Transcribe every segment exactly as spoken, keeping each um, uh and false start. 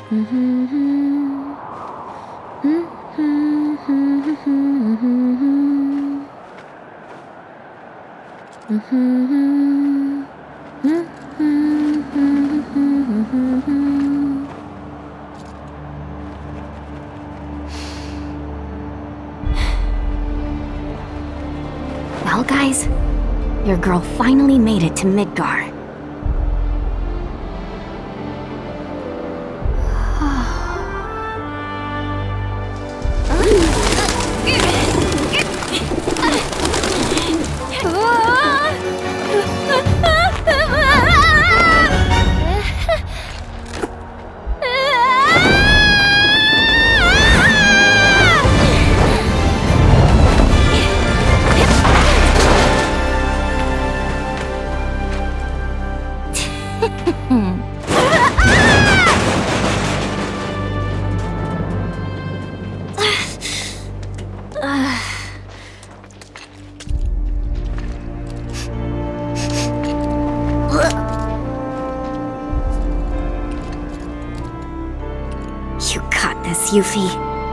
Well, guys, your girl finally made it to Midgar. You got this, Yuffie.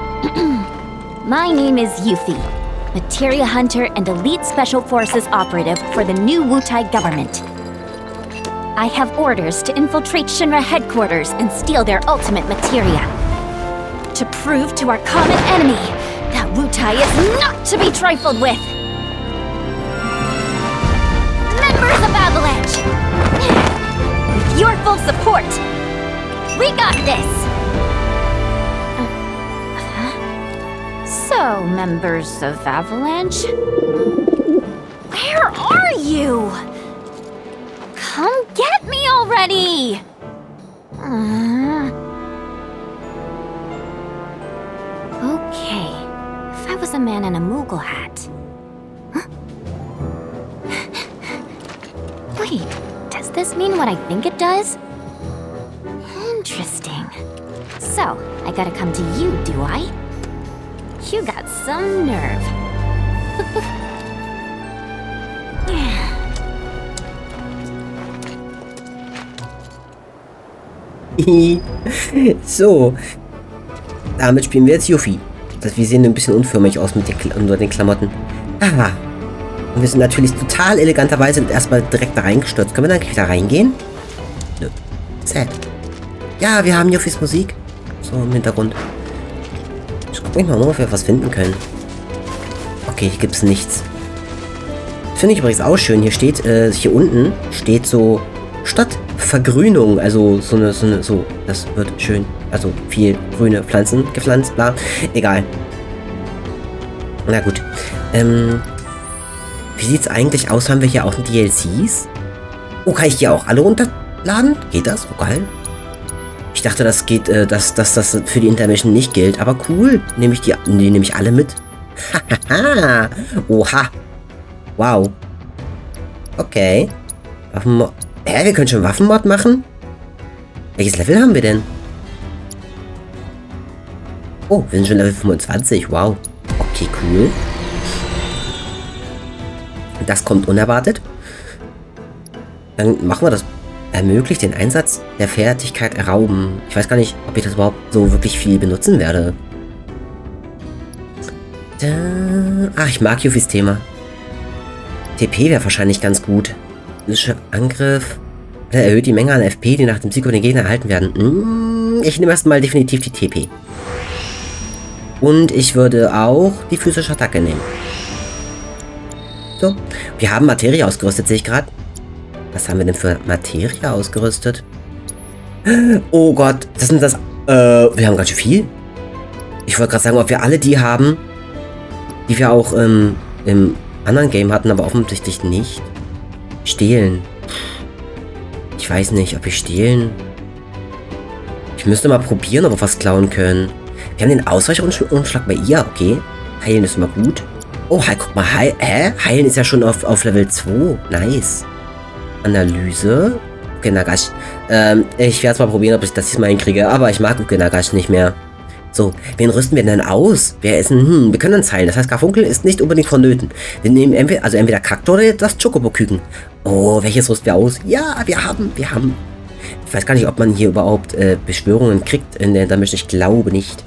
My name is Yuffie, Materia Hunter and Elite Special Forces operative for the new Wutai government. I have orders to infiltrate Shinra headquarters and steal their ultimate materia. To prove to our common enemy that Wutai is not to be trifled with. Members of Avalanche! With your full support, we got this! So, members of Avalanche, where are you? Come get me already! Uh... Okay, if I was a man in a Moogle hat... Huh? Wait, does this mean what I think it does? Interesting. So, I gotta come to you, do I? You got some nerve. So. Damit spielen wir jetzt Yuffie. Das, wir sehen ein bisschen unförmig aus mit den, unter den Klamotten. Aha. Und wir sind natürlich total eleganterweise erstmal direkt da reingestürzt. Können wir dann wieder reingehen? Nö. Sad. Ja, wir haben Yuffies Musik. So im Hintergrund. Ich gucke mal, ob wir was finden können. Okay, hier gibt es nichts. Das finde ich übrigens auch schön. Hier steht, äh, hier unten steht so Stadtvergrünung. Also so eine, so eine, so, das wird schön. Also viel grüne Pflanzen gepflanzt, bla. Egal. Na gut. Ähm, wie sieht es eigentlich aus? Haben wir hier auch D L Cs? Oh, kann ich die auch alle runterladen? Geht das? Oh, geil. Ich dachte, das geht, äh, dass, dass das für die Intermission nicht gilt. Aber cool. Nehme ich die, die nehme ich alle mit. Hahaha. Oha. Wow. Okay. Waffenmod. Hä, wir können schon Waffenmod machen? Welches Level haben wir denn? Oh, wir sind schon Level fünfundzwanzig. Wow. Okay, cool. Das kommt unerwartet. Dann machen wir das. Ermöglicht den Einsatz der Fertigkeit errauben. Ich weiß gar nicht, ob ich das überhaupt so wirklich viel benutzen werde. Da. Ach, ich mag Yuffies Thema. T P wäre wahrscheinlich ganz gut. Physischer Angriff. Der erhöht die Menge an F P, die nach dem Sieg über den Gegner erhalten werden. Ich nehme erstmal definitiv die T P. Und ich würde auch die physische Attacke nehmen. So. Wir haben Materie ausgerüstet, sehe ich gerade. Was haben wir denn für Materie ausgerüstet? Oh Gott, das sind das... Äh, wir haben ganz schön viel. Ich wollte gerade sagen, ob wir alle die haben, die wir auch ähm, im anderen Game hatten, aber offensichtlich nicht. Stehlen. Ich weiß nicht, ob wir stehlen... Ich müsste mal probieren, ob wir was klauen können. Wir haben den Ausweichumschlag bei ihr, okay. Heilen ist mal gut. Oh, heil, guck mal, heil, hä? Heilen ist ja schon auf, auf Level zwei. Nice. Analyse. Ukenagashi. Ähm, ich werde es mal probieren, ob ich das diesmal hinkriege, aber ich mag Ukenagashi nicht mehr. So, wen rüsten wir denn aus? Wer ist denn, hm, wir können uns heilen. Das heißt, Karfunkel ist nicht unbedingt vonnöten. Wir nehmen entweder, also entweder Kaktor oder das Chocobo-Küken. Oh, welches rüsten wir aus? Ja, wir haben, wir haben. Ich weiß gar nicht, ob man hier überhaupt äh, Beschwörungen kriegt in der Dungeon. Ich glaube nicht.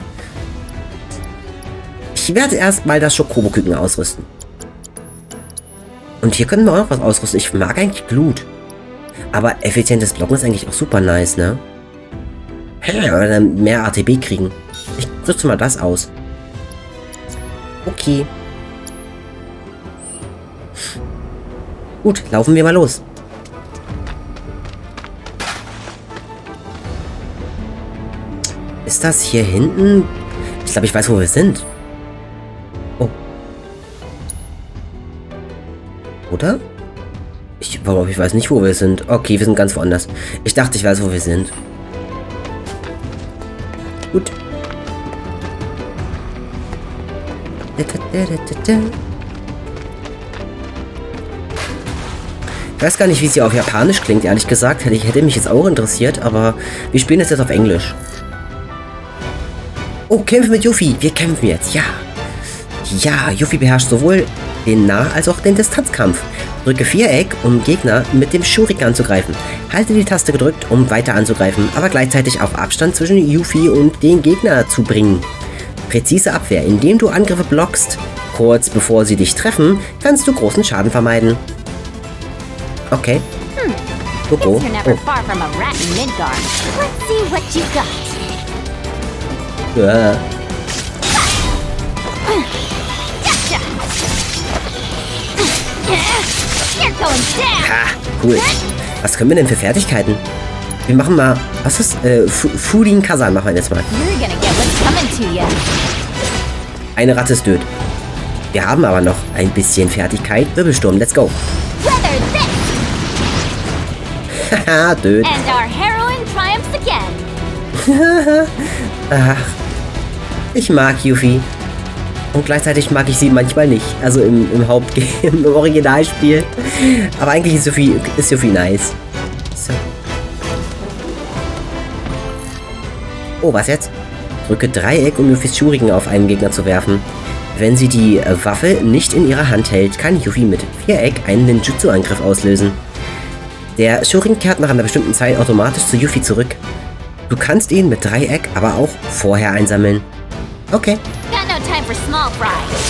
Ich werde erstmal das Schokoboküken ausrüsten. Und hier können wir auch noch was ausrüsten. Ich mag eigentlich Glut. Aber effizientes Blocken ist eigentlich auch super nice, ne? Oder dann mehr A T B kriegen. Ich rüste mal das aus. Okay. Gut, laufen wir mal los. Ist das hier hinten? Ich glaube, ich weiß, wo wir sind. Oh. Oder? Ich, warum, ich weiß nicht, wo wir sind. Okay, wir sind ganz woanders. Ich dachte, ich weiß, wo wir sind. Gut. Ich weiß gar nicht, wie sie auf Japanisch klingt, ehrlich gesagt. Hätte, hätte mich jetzt auch interessiert, aber wir spielen das jetzt auf Englisch. Oh, kämpfen mit Yuffie. Wir kämpfen jetzt, ja. Ja, Yuffie beherrscht sowohl den Nah- als auch den Distanzkampf. Drücke Viereck, um Gegner mit dem Shuriken anzugreifen. Halte die Taste gedrückt, um weiter anzugreifen, aber gleichzeitig auf Abstand zwischen Yuffie und den Gegner zu bringen. Präzise Abwehr. Indem du Angriffe blockst, kurz bevor sie dich treffen, kannst du großen Schaden vermeiden. Okay. Hm. Coco. You're never Oh. far from a rat in Midgar. Let's see what you got. Ja. Gotcha. You're going down. Ha, cool. Was können wir denn für Fertigkeiten? Wir machen mal... Was ist? Äh, Furin Kazan machen wir jetzt mal. You're gonna get what's coming to you. Eine Ratte ist töd. Wir haben aber noch ein bisschen Fertigkeit. Wirbelsturm, let's go. Weather this. Haha, töd. And our heroine triumphs again. Ach. Ich mag Yuffie. Und gleichzeitig mag ich sie manchmal nicht. Also im, im Hauptgame, im Originalspiel. Aber eigentlich ist Yuffie, ist Yuffie nice. So. Oh, was jetzt? Drücke Dreieck, um Yuffies Shuriken auf einen Gegner zu werfen. Wenn sie die äh, Waffe nicht in ihrer Hand hält, kann Yuffie mit Viereck einen Ninjutsu-Angriff auslösen. Der Shuriken kehrt nach einer bestimmten Zeit automatisch zu Yuffie zurück. Du kannst ihn mit Dreieck aber auch vorher einsammeln. Okay. Got no time for small fry.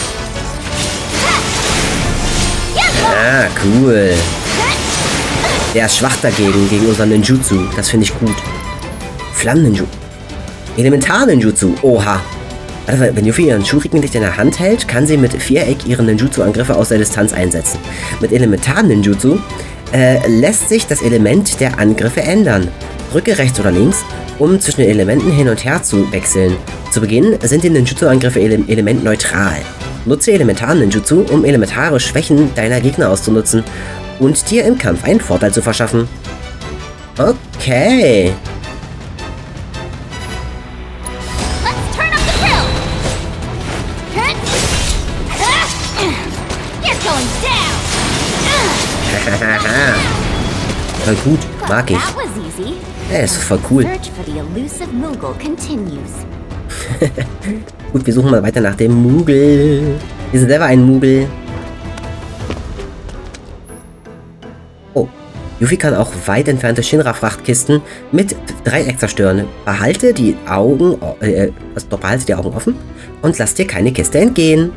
Ah, cool. Der ist schwach dagegen, gegen unseren Ninjutsu. Das finde ich gut. Flammen-Ninjutsu. Elementar-Ninjutsu. Oha. Also, wenn Yuffie ihren Shuriken nicht in der Hand hält, kann sie mit Viereck ihre Ninjutsu-Angriffe aus der Distanz einsetzen. Mit Elementar-Ninjutsu äh, lässt sich das Element der Angriffe ändern. Drücke rechts oder links, um zwischen den Elementen hin und her zu wechseln. Zu Beginn sind die Ninjutsu-Angriffe ele elementneutral. Nutze Elementar-Ninjutsu, um elementare Schwächen deiner Gegner auszunutzen und dir im Kampf einen Vorteil zu verschaffen. Okay. Let's turn up the pill. You're going down. Voll gut, mag ich. That was easy. Ja, ist voll cool. Search for the elusive Moogle continues. Gut, wir suchen mal weiter nach dem Moogle. Wir sind selber ein Moogle. Oh, Yuffie kann auch weit entfernte Shinra-Frachtkisten mit Dreieck zerstören. Behalte die Augen, äh, was, doch, behalte die Augen offen und lass dir keine Kiste entgehen.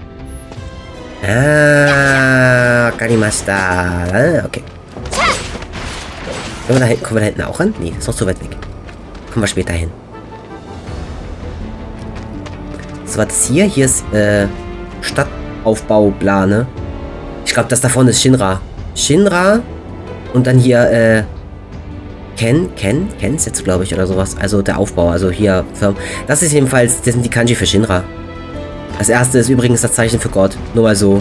Ah, Karimasta. Okay. Kommen wir, da hinten, kommen wir da hinten auch ran? Nee, das ist noch zu weit weg. Kommen wir später hin. So, was ist hier? Hier ist, äh, Stadtaufbauplane. Ich glaube, das da vorne ist Shinra. Shinra. Und dann hier, äh, Ken, Ken, Ken ist jetzt, glaube ich, oder sowas. Also der Aufbau, also hier, das ist jedenfalls, das sind die Kanji für Shinra. Das erste ist übrigens das Zeichen für Gott. Nur mal so.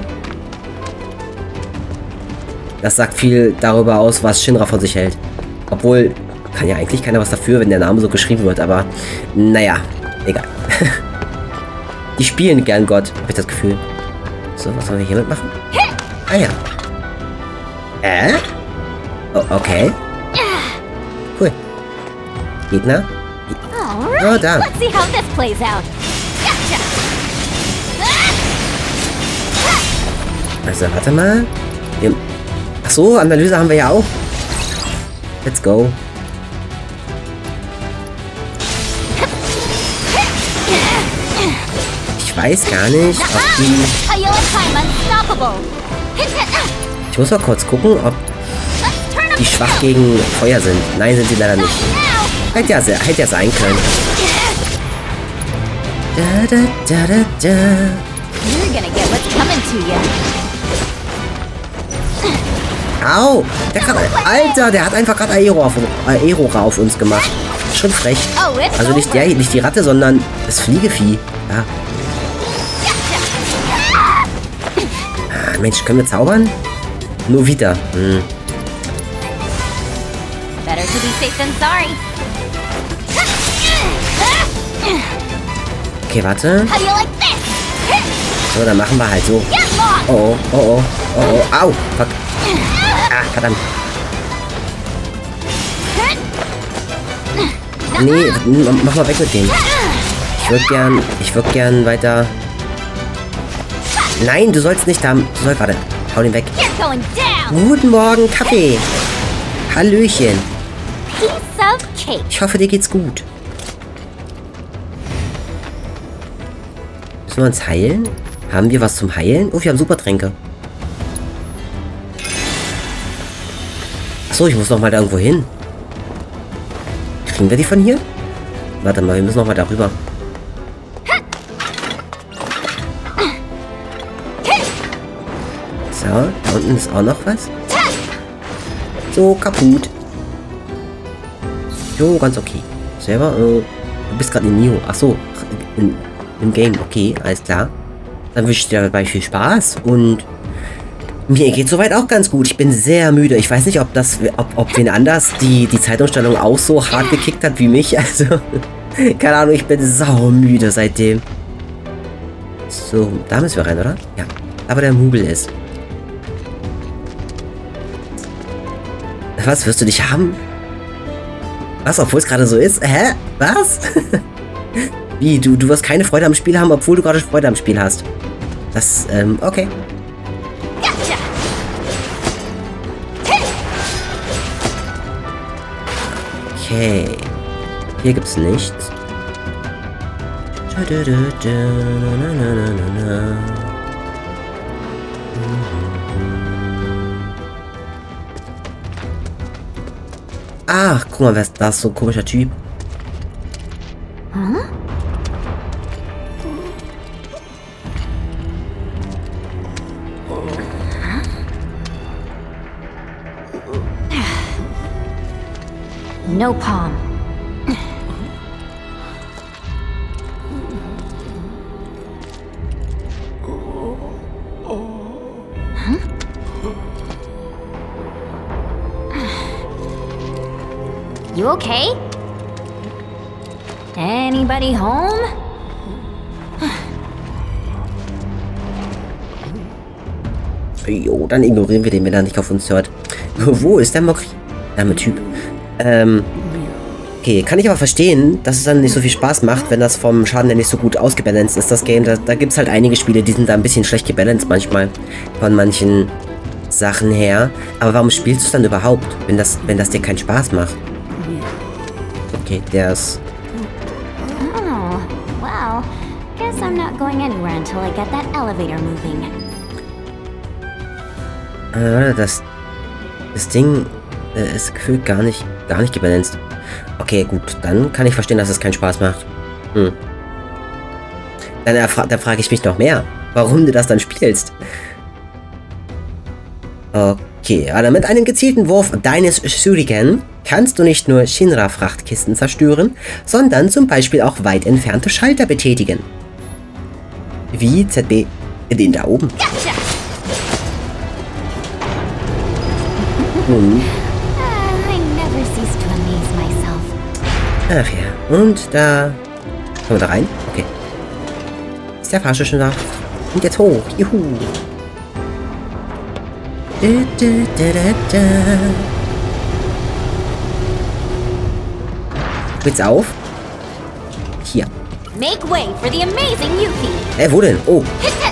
Das sagt viel darüber aus, was Shinra von sich hält. Obwohl, kann ja eigentlich keiner was dafür, wenn der Name so geschrieben wird, aber naja, egal. Die spielen gern Gott, habe ich das Gefühl. So, was sollen wir hiermit machen? Ah ja. Äh? Oh, okay. Cool. Gegner? Alright, Oh, da. let's see how this plays out. Gotcha. Also, warte mal. Wir Ach so, Analyse haben wir ja auch. Let's go. Ich weiß gar nicht, ob die... Ich muss mal kurz gucken, ob die schwach gegen Feuer sind. Nein, sind sie leider nicht. Hätte ja, hätte ja sein können. Da, da, da, da, da. You're gonna get what's coming to you. Au! Der kann, Alter, der hat einfach gerade Aero auf, Aero auf uns gemacht. Schon frech. Also nicht, der, nicht die Ratte, sondern das Fliegevieh. Ja. Ah, Mensch, können wir zaubern? Nur wieder. Hm. Better to be safe than sorry. Okay, warte. How do you like this? So, dann machen wir halt so. Oh, oh, oh, oh, oh, oh, au, fuck. Ah, verdammt. Nee, mach mal weg mit dem. Ich würde gern, ich würde gern weiter... Nein, du sollst nicht da... Du sollst, warte, hau den weg. Guten Morgen, Kaffee. Hallöchen. Ich hoffe, dir geht's gut. Müssen wir uns heilen? Haben wir was zum Heilen? Oh, wir haben Supertränke. Achso, ich muss noch mal da irgendwo hin. Kriegen wir die von hier? Warte mal, wir müssen noch mal darüber. So, da unten ist auch noch was. So, kaputt. Jo, ganz okay. Selber, äh, du bist gerade in Nio. Achso, in, im Game. Okay, alles klar. Dann wünsche ich dir dabei viel Spaß und mir geht soweit auch ganz gut. Ich bin sehr müde. Ich weiß nicht, ob das, ob, ob wen anders die, die Zeitumstellung auch so hart gekickt hat wie mich. Also, keine Ahnung, ich bin sau müde seitdem. So, da müssen wir rein, oder? Ja. Aber der Mubel ist. Was, wirst du dich haben? Was, obwohl es gerade so ist? Hä? Was? Wie, du, du wirst keine Freude am Spiel haben, obwohl du gerade Freude am Spiel hast. Das, ähm, okay. Okay. Hier gibt's nichts. Ach, guck mal, wer ist das? So ein komischer Typ. Huh? No palm. Huh? You okay? Anybody home? Jo, dann ignorieren wir den, wenn er nicht auf uns hört. Wo ist der Mokri? Arme Typ. Ähm, okay, kann ich aber verstehen, dass es dann nicht so viel Spaß macht, wenn das vom Schaden her nicht so gut ausgebalanced ist, das Game. Da, da gibt es halt einige Spiele, die sind da ein bisschen schlecht gebalanced manchmal. Von manchen Sachen her. Aber warum spielst du es dann überhaupt, wenn das, wenn das dir keinen Spaß macht? Okay, der ist... Oh, well, guess I'm not going anywhere until I get that elevator moving. Äh, das... Das Ding äh, ist gefühlt gar nicht... Gar nicht gebalanced. Okay, gut, dann kann ich verstehen, dass es keinen Spaß macht. Hm. Dann, dann frage ich mich noch mehr, warum du das dann spielst. Okay, aber mit einem gezielten Wurf deines Shuriken kannst du nicht nur Shinra-Frachtkisten zerstören, sondern zum Beispiel auch weit entfernte Schalter betätigen. Wie Z B, den da oben. Hm. Ach ja, und da... Kommen wir da rein? Okay. Ist der Fahrstuhl schon da? Und jetzt hoch. Juhu. Da, da, da, da, da. Geht's auf? Hier. Make way for the amazing Yuffie. Äh, wo denn? Oh.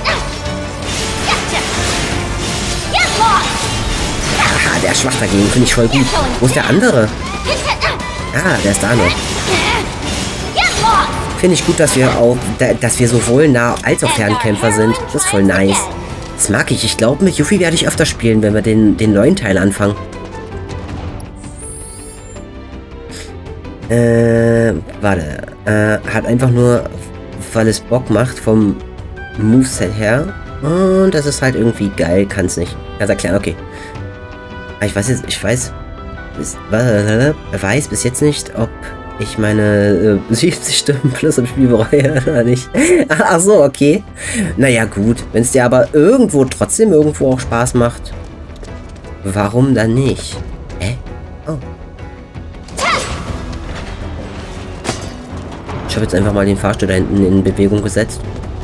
Haha, der ist schwach dagegen. Finde ich voll gut. Wo ist der andere? Ah, der ist da noch. Finde ich gut, dass wir auch, dass wir sowohl Nah- als auch Fernkämpfer sind. Das ist voll nice. Das mag ich. Ich glaube, mit Yuffie werde ich öfter spielen, wenn wir den, den neuen Teil anfangen. Äh, warte. Äh, hat einfach nur, weil es Bock macht vom Moveset her. Und das ist halt irgendwie geil. Kann es nicht. Ganz erklären, okay. Aber ich weiß jetzt, ich weiß, bis, weiß bis jetzt nicht, ob ich meine äh, siebzig Stunden plus im Spiel bereue oder nicht. Ach so, okay. Naja, gut. Wenn es dir aber irgendwo trotzdem irgendwo auch Spaß macht, warum dann nicht? Hä? Oh. Ich habe jetzt einfach mal den Fahrstuhl da hinten in Bewegung gesetzt.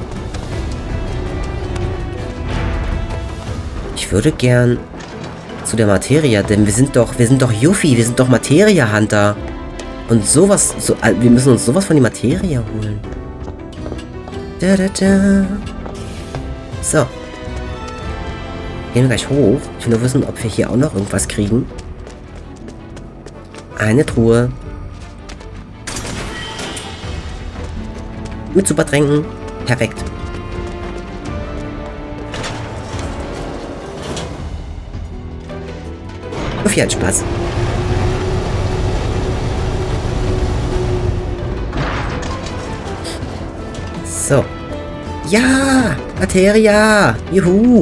Ich würde gern zu der Materia, denn wir sind doch, wir sind doch Yuffie, wir sind doch Materia Hunter. Und sowas, so, wir müssen uns sowas von die Materia holen. Da, da, da. So. Gehen wir gleich hoch. Ich will nur wissen, ob wir hier auch noch irgendwas kriegen. Eine Truhe. Mit Supertränken. Perfekt. Yuffie hat Spaß. So. Ja! Materia! Juhu!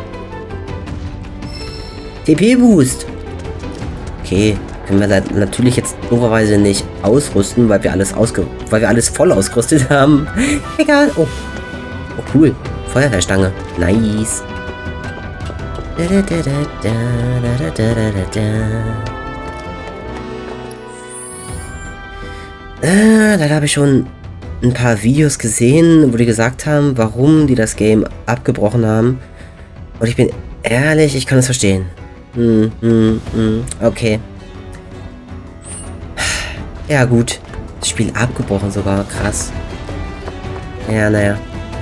T P-Boost! Okay, können wir da natürlich jetzt dooferweise nicht ausrüsten, weil wir alles ausge weil wir alles voll ausgerüstet haben. Egal. Oh. Oh, cool. Feuerwehrstange. Nice. Da, da, da, da, da, da, da, da, da. Ah, da habe ich schon ein paar Videos gesehen, wo die gesagt haben, warum die das Game abgebrochen haben. Und ich bin ehrlich, ich kann es verstehen. Hm, hm, hm, okay. Ja, gut. Das Spiel abgebrochen sogar. Krass. Ja, naja.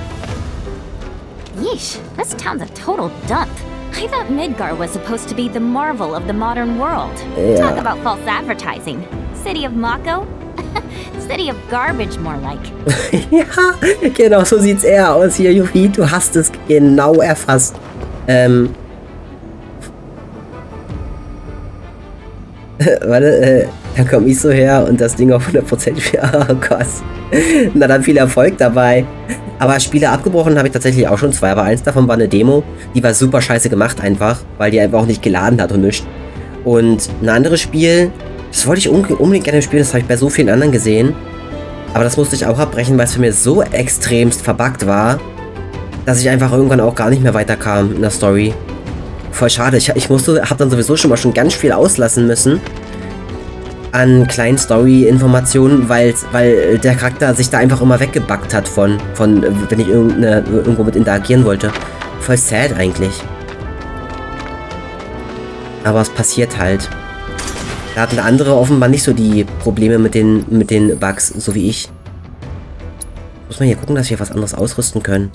Yeesh, this town's a total dump. I thought Midgar was supposed to be the marvel of the modern world. Ja. Talk about false advertising. City of Mako? City of garbage, more like. Ja, genau, so sieht's eher aus hier, Yuffie. Du hast es genau erfasst. Ähm. Warte, äh, dann komm ich so her und das Ding auf hundert Prozent für. Oh Gott. Na dann viel Erfolg dabei. Aber Spiele abgebrochen habe ich tatsächlich auch schon zwei, aber eins davon war eine Demo. Die war super scheiße gemacht einfach, weil die einfach auch nicht geladen hat und nichts. Und ein anderes Spiel, das wollte ich unbedingt gerne spielen, das habe ich bei so vielen anderen gesehen. Aber das musste ich auch abbrechen, weil es für mich so extremst verbuggt war, dass ich einfach irgendwann auch gar nicht mehr weiterkam in der Story. Voll schade. Ich, ich musste, habe dann sowieso schon mal schon ganz viel auslassen müssen an kleinen Story-Informationen, weil, weil der Charakter sich da einfach immer weggebuggt hat von, von wenn ich irgendwo mit interagieren wollte. Voll sad eigentlich. Aber es passiert halt. Da hatten andere offenbar nicht so die Probleme mit den, mit den Bugs, so wie ich. Muss man hier gucken, dass wir was anderes ausrüsten können.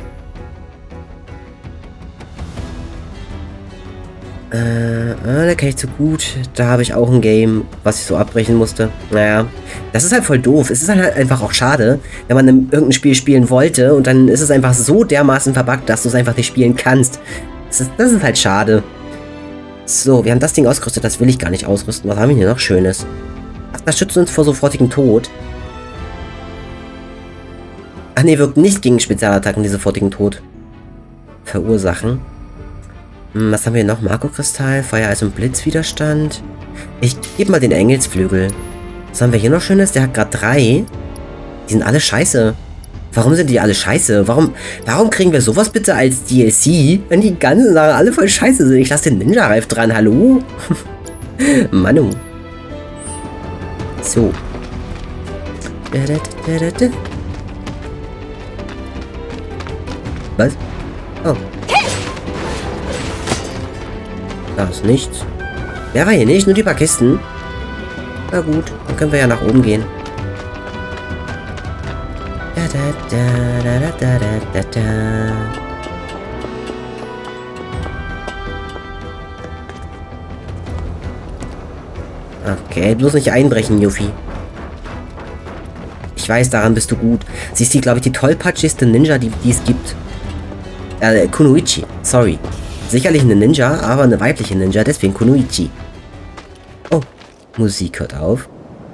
Äh, da kenne ich zu gut. Da habe ich auch ein Game, was ich so abbrechen musste. Naja, das ist halt voll doof. Es ist halt einfach auch schade, wenn man irgendein Spiel spielen wollte und dann ist es einfach so dermaßen verbuggt, dass du es einfach nicht spielen kannst. Das ist, das ist halt schade. So, wir haben das Ding ausgerüstet, das will ich gar nicht ausrüsten. Was haben wir hier noch Schönes? Ach, das schützt uns vor sofortigem Tod. Ach nee, wirkt nicht gegen Spezialattacken, die sofortigen Tod verursachen. Hm, was haben wir noch? Marco-Kristall, Feuereis und Blitzwiderstand. Ich gebe mal den Engelsflügel. Was haben wir hier noch Schönes? Der hat gerade drei. Die sind alle scheiße. Warum sind die alle scheiße? Warum, warum kriegen wir sowas bitte als D L C, wenn die ganzen Sachen alle voll scheiße sind? Ich lasse den Ninja-Reif dran, hallo? Manu. So. Was? Oh. Da ist nichts. Mehr war hier nicht, nur die paar Kisten. Na gut, dann können wir ja nach oben gehen. Da, da, da, da, da, da, da, da. Okay, bloß nicht einbrechen, Yuffie. Ich weiß, daran bist du gut. Sie ist die, glaube ich, die tollpatschigste Ninja, die, die es gibt. Äh, Kunoichi. Sorry. Sicherlich eine Ninja, aber eine weibliche Ninja, deswegen Kunoichi. Oh, Musik hört auf.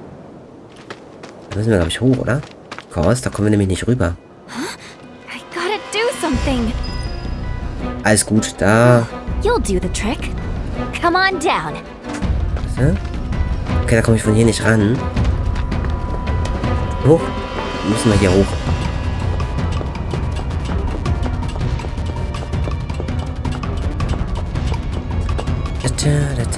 Da müssen wir, glaube ich, hoch, oder? Kors, da kommen wir nämlich nicht rüber. I gotta do something. Alles gut, da... You'll do the trick. Come on down. Okay, da komme ich von hier nicht ran. Hoch. Müssen wir hier hoch. Da, da, da.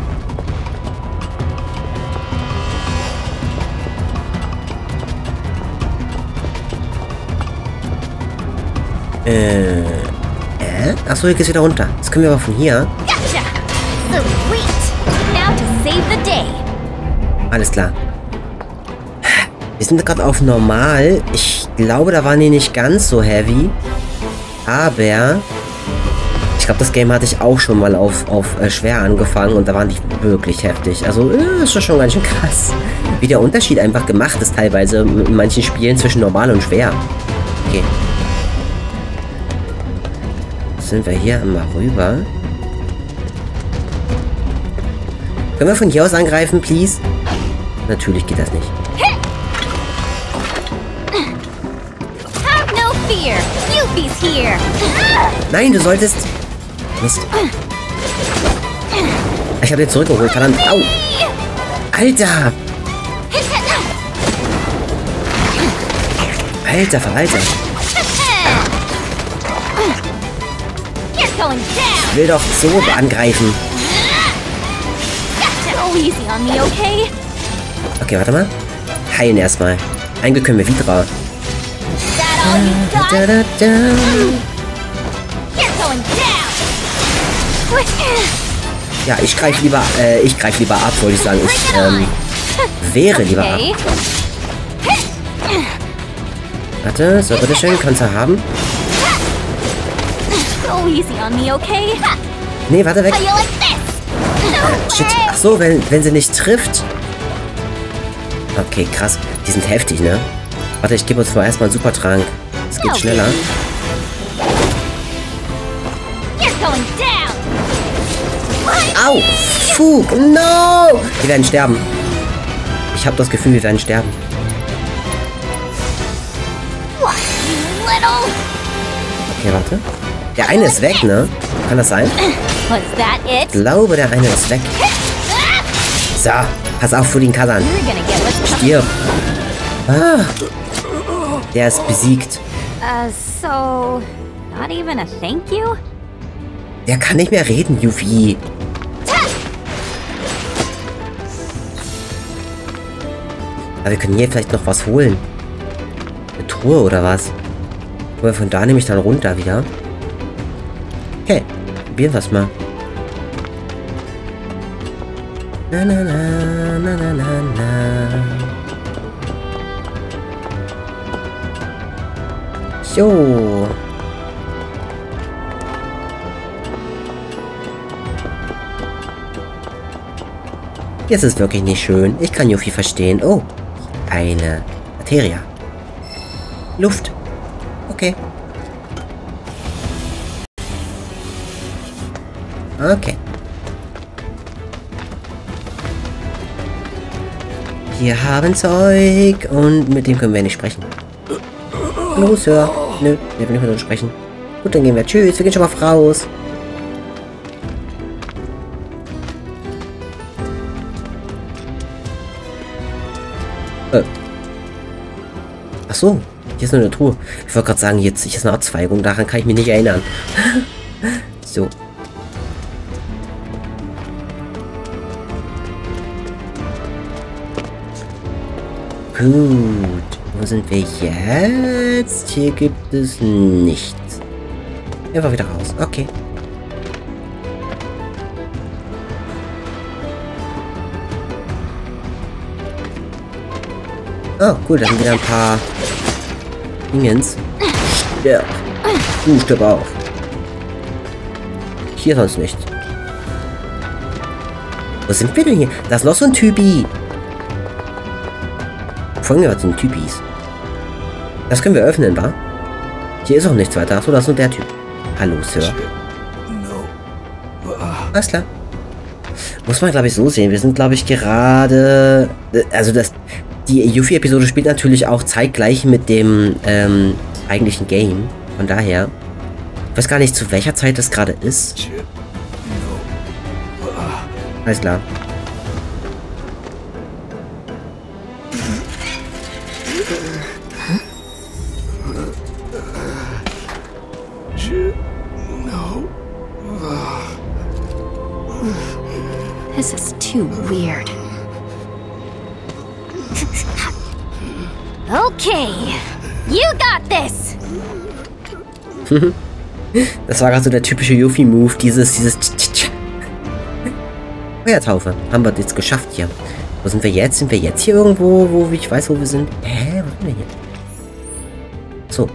Äh. Äh? Achso, hier geht's wieder runter. Jetzt können wir aber von hier. Gotcha. Sweet. Now to save the day. Alles klar. Wir sind gerade auf normal. Ich glaube, da waren die nicht ganz so heavy. Aber ich glaube, das Game hatte ich auch schon mal auf, auf äh, schwer angefangen und da waren die wirklich heftig. Also, äh, ist schon ganz schön krass. Wie der Unterschied einfach gemacht ist teilweise in manchen Spielen zwischen normal und schwer. Okay. Jetzt sind wir hier einmal rüber. Können wir von hier aus angreifen, please? Natürlich geht das nicht. Have no fear. Yuffie's here. Nein, du solltest... Mist. Ich habe den zurückgeholt, verdammt. Au! Alter! Alter, Veralter. Ich will doch so angreifen. Go easy on me, okay? Okay, warte mal. Heilen erstmal. Eigentlich können wir wieder. That all you got? Da, da, da. You're going down. Ja, ich greife lieber, äh, ich greife lieber ab, wollte ich sagen. Ich, ähm, wäre lieber ab. Okay. Warte, so, bitteschön, kannst du haben? Go easy on me, okay? Nee, warte, weg. How you like this? No Shit. way. Ach so, wenn, wenn sie nicht trifft. Okay, krass. Die sind heftig, ne? Warte, ich gebe uns mal erstmal einen Supertrank. Es geht schneller. You're going down. Au! Fug! No! Wir werden sterben. Ich habe das Gefühl, wir werden sterben. What, you little? Okay, warte. Der eine ist weg, ne? Kann das sein? Was that it? Ich glaube, der eine ist weg. So, pass auf, Furin Kazan. You're gonna get what's coming. Stirb. Ah. Der ist besiegt. Uh, so, not even a thank you? Der kann nicht mehr reden, Yuffie. Aber wir können hier vielleicht noch was holen. Eine Truhe oder was? Kommen wir von da nämlich dann runter wieder. Okay, probieren wir es mal. Na na na na na na na. So. Jetzt ist wirklich nicht schön. Ich kann Yuffie verstehen. Oh, eine Materia. Luft. Okay. Okay. Wir haben Zeug und mit dem können wir nicht sprechen. Hallo, Sir. Nö, wir will nicht mit uns sprechen. Gut, dann gehen wir. Tschüss, wir gehen schon mal raus. Äh. Ach so, hier ist nur eine Truhe. Ich wollte gerade sagen, jetzt hier ist eine Abzweigung. Daran kann ich mich nicht erinnern. So. Gut. Wo sind wir jetzt? Hier gibt es nichts. Einfach wieder raus. Okay. Oh, cool. Da sind wieder ein paar Dingens. Stirb. Du stirb auch. Hier sonst nicht. Wo sind wir denn hier? Da ist noch so ein Typi. Folgen wir den Typis. Das können wir öffnen, wa? Hier ist auch nichts weiter. Achso, das ist nur der Typ. Hallo, Sir. Alles klar. Muss man, glaube ich, so sehen. Wir sind, glaube ich, gerade... Also, das... Die Yuffie-Episode spielt natürlich auch zeitgleich mit dem ähm, eigentlichen Game. Von daher... Ich weiß gar nicht, zu welcher Zeit das gerade ist. Alles klar. This is too weird. Okay, you got this. Das war gerade so der typische Yuffie-Move, dieses, dieses Feuertaufe. Haben wir jetzt geschafft hier. Wo sind wir jetzt? Sind wir jetzt hier irgendwo, wo ich weiß, wo wir sind? Hä? Wo sind wir hier? So.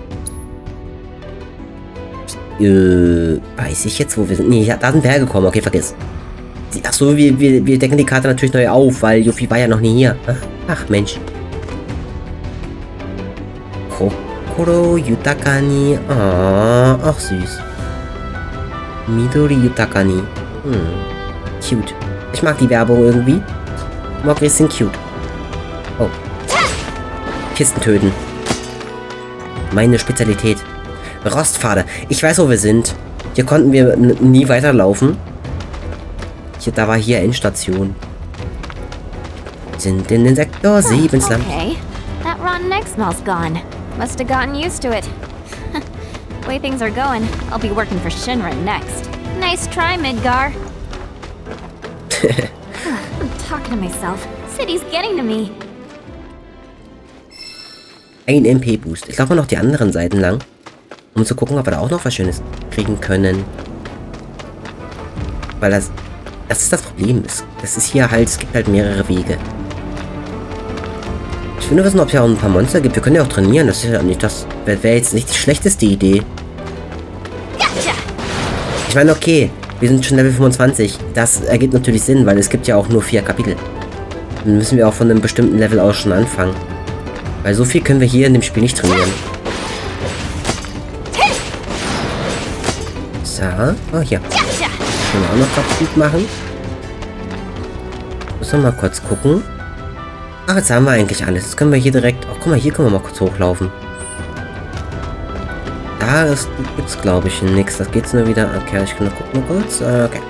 Äh, weiß ich jetzt, wo wir sind? Nee, ja, da sind wir hergekommen. Okay, vergiss. Ach so, wir, wir, wir decken die Karte natürlich neu auf, weil Yuffie war ja noch nie hier. Ach, Mensch. Kokoro Yutakani. Ah, ach süß. Midori Yutakani. Hm. Cute. Ich mag die Werbung irgendwie. Mogris sind cute. Oh. Kisten töten. Meine Spezialität. Rostpfade. Ich weiß, wo wir sind. Hier konnten wir nie weiterlaufen. Hier, da war hier Endstation. Sind in den Sektor sieben Slums. Okay, that rotten egg smell's gone. Must have gotten used to it. The way things are going, I'll be working for Shinra next. Nice try, Midgar. I'm talking to myself. City's getting to me. Ein M P-Boost. Ich laufe noch die anderen Seiten lang, um zu gucken, ob wir da auch noch was Schönes kriegen können. Weil das... Das ist das Problem. Es, das ist hier halt... Es gibt halt mehrere Wege. Ich will nur wissen, ob es ja auch ein paar Monster gibt. Wir können ja auch trainieren. Das ist ja nicht das... Wäre wär jetzt nicht die schlechteste Idee. Ich meine, okay. Wir sind schon Level fünfundzwanzig. Das ergibt natürlich Sinn, weil es gibt ja auch nur vier Kapitel. Dann müssen wir auch von einem bestimmten Level aus schon anfangen. Weil so viel können wir hier in dem Spiel nicht trainieren. So. Oh, hier. Können wir auch noch was gut machen. Müssen wir mal kurz gucken. Ach, jetzt haben wir eigentlich alles. Jetzt können wir hier direkt... Oh, guck mal, hier können wir mal kurz hochlaufen. Da gibt es, glaube ich, nichts. Das geht's nur wieder... Okay, ich kann nur gucken kurz. Okay.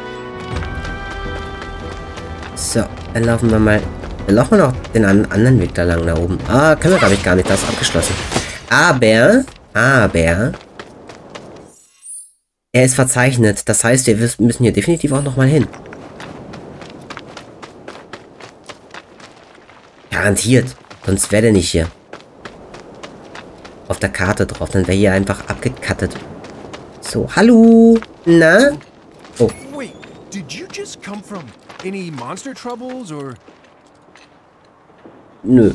So, dann laufen wir mal... Wir laufen noch den anderen Weg da lang, da oben. Ah, können wir, glaube ich, gar nicht. Das ist abgeschlossen. Aber... Aber... Er ist verzeichnet. Das heißt, wir müssen hier definitiv auch nochmal hin. Garantiert. Sonst wäre der nicht hier. Auf der Karte drauf. Dann wäre hier einfach abgekattet. So, hallo. Na? Oh. Wait, did you just come from any monster troubles or? Nö.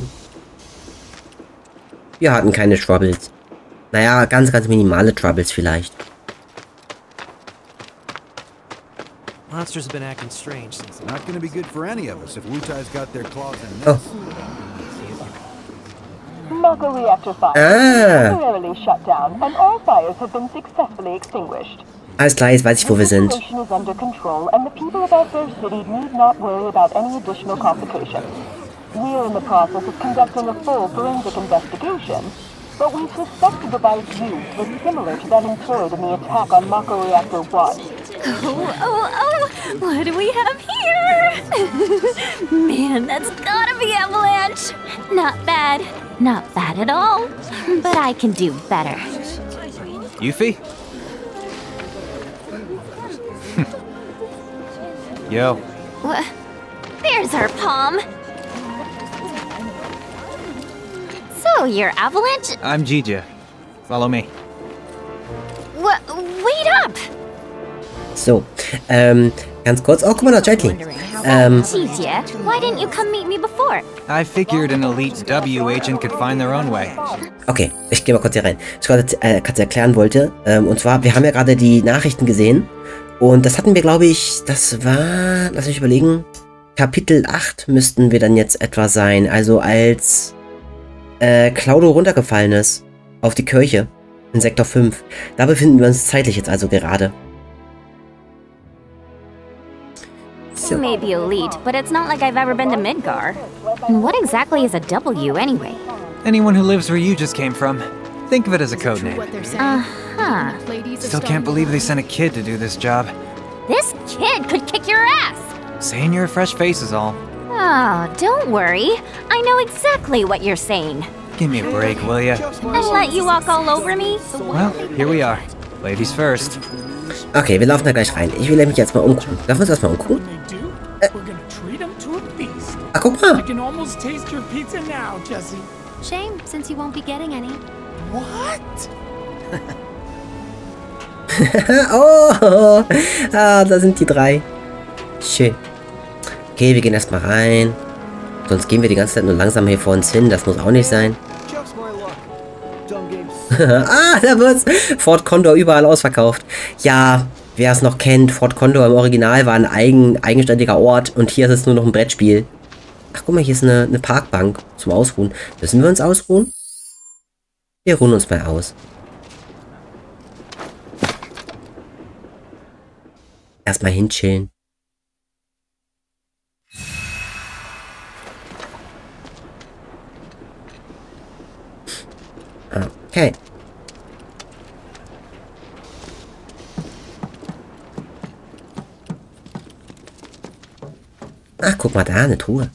Wir hatten keine Troubles. Naja, ganz, ganz minimale Troubles vielleicht. Monsters have been acting strange since. Not gonna be good for any of us if Wutai's got their claws in this. Oh. Mako reactor fire Ah. temporarily shut down and all fires have been successfully extinguished. Alles klar, jetzt weiß ich, wo wir sind. The situation is under control and the people of our fair city need not worry about any additional complications. We are in the process of conducting a full forensic investigation, but we suspect the device used was similar to that employed in the attack on Mako Reactor one. Oh, oh, oh! What do we have here? Man, that's gotta be Avalanche! Not bad. Not bad at all. But I can do better. Yuffie? Yo. What? There's our palm. So, you're Avalanche? I'm Jija. Follow me. What? Wait up! So, ähm, ganz kurz. Oh, guck mal, da Jetling. Ähm, Jija, why didn't you come meet me before? I figured an elite W agent could find their own way. okay, ich gehe mal kurz hier rein. Was ich gerade äh, kurz erklären wollte. Ähm, und zwar, wir haben ja gerade die Nachrichten gesehen. Und das hatten wir, glaube ich, das war, lass mich überlegen, Kapitel acht müssten wir dann jetzt etwa sein. Also als äh, Claudio runtergefallen ist. Auf die Kirche. In Sektor fünf. Da befinden wir uns zeitlich jetzt also gerade. So. Maybe elite, but it's not like I've ever been to Midgar. And what exactly is a W anyway? Anyone who lives where you just came from. Think of it as a code name. Uh-huh. Still can't believe they sent a kid to do this job. This kid could kick your ass! Saying you're a fresh face is all. Oh, don't worry. I know exactly what you're saying. Give me a break, will ya? And let you walk all over me? Well, here we are. Ladies first. Okay, wir laufen da gleich rein. Ich will mich jetzt mal umgucken. Darf wir uns erstmal umgucken? Äh. Ah, guck mal. I can almost taste your pizza now, Jesse. Shame, since you won't be getting any. What? Oh, ah, da sind die drei. Schön. Okay, wir gehen erstmal rein. Sonst gehen wir die ganze Zeit nur langsam hier vor uns hin. Das muss auch nicht sein. Ah, da wird's. Fort Condor überall ausverkauft. Ja, wer es noch kennt, Fort Condor im Original war ein eigen, eigenständiger Ort. Und hier ist es nur noch ein Brettspiel. Ach, guck mal, hier ist eine, eine Parkbank zum Ausruhen. Müssen wir uns ausruhen? Wir ruhen uns mal aus. Erstmal hinchillen. Okay. Ach, guck mal da, eine Truhe.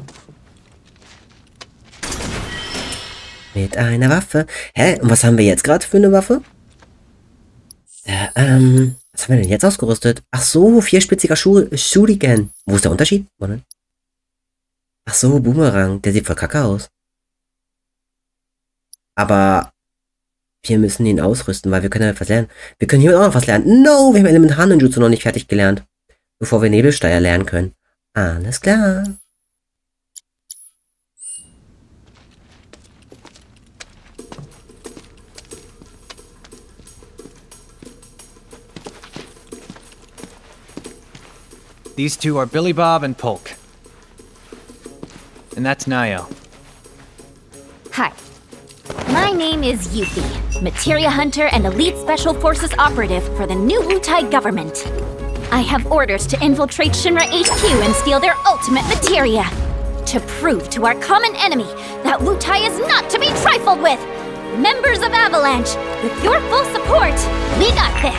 Mit einer Waffe. Hä? Und was haben wir jetzt gerade für eine Waffe? Ja, ähm... Was haben wir denn jetzt ausgerüstet? Ach so, vierspitziger Schu Shuriken. Wo ist der Unterschied? Oder? Ach so, Boomerang. Der sieht voll kacke aus. Aber wir müssen ihn ausrüsten, weil wir können ja was lernen. Wir können hier auch noch was lernen. No, wir haben Elementar-Ninjutsu noch nicht fertig gelernt. Bevor wir Nebelsteuer lernen können. Alles klar. These two are Billy Bob and Polk. And that's Nio. Hi. My name is Yuffie, Materia Hunter and Elite Special Forces Operative for the new Wutai government. I have orders to infiltrate Shinra H Q and steal their ultimate materia. To prove to our common enemy that Wutai is not to be trifled with. Members of Avalanche, with your full support, we got this.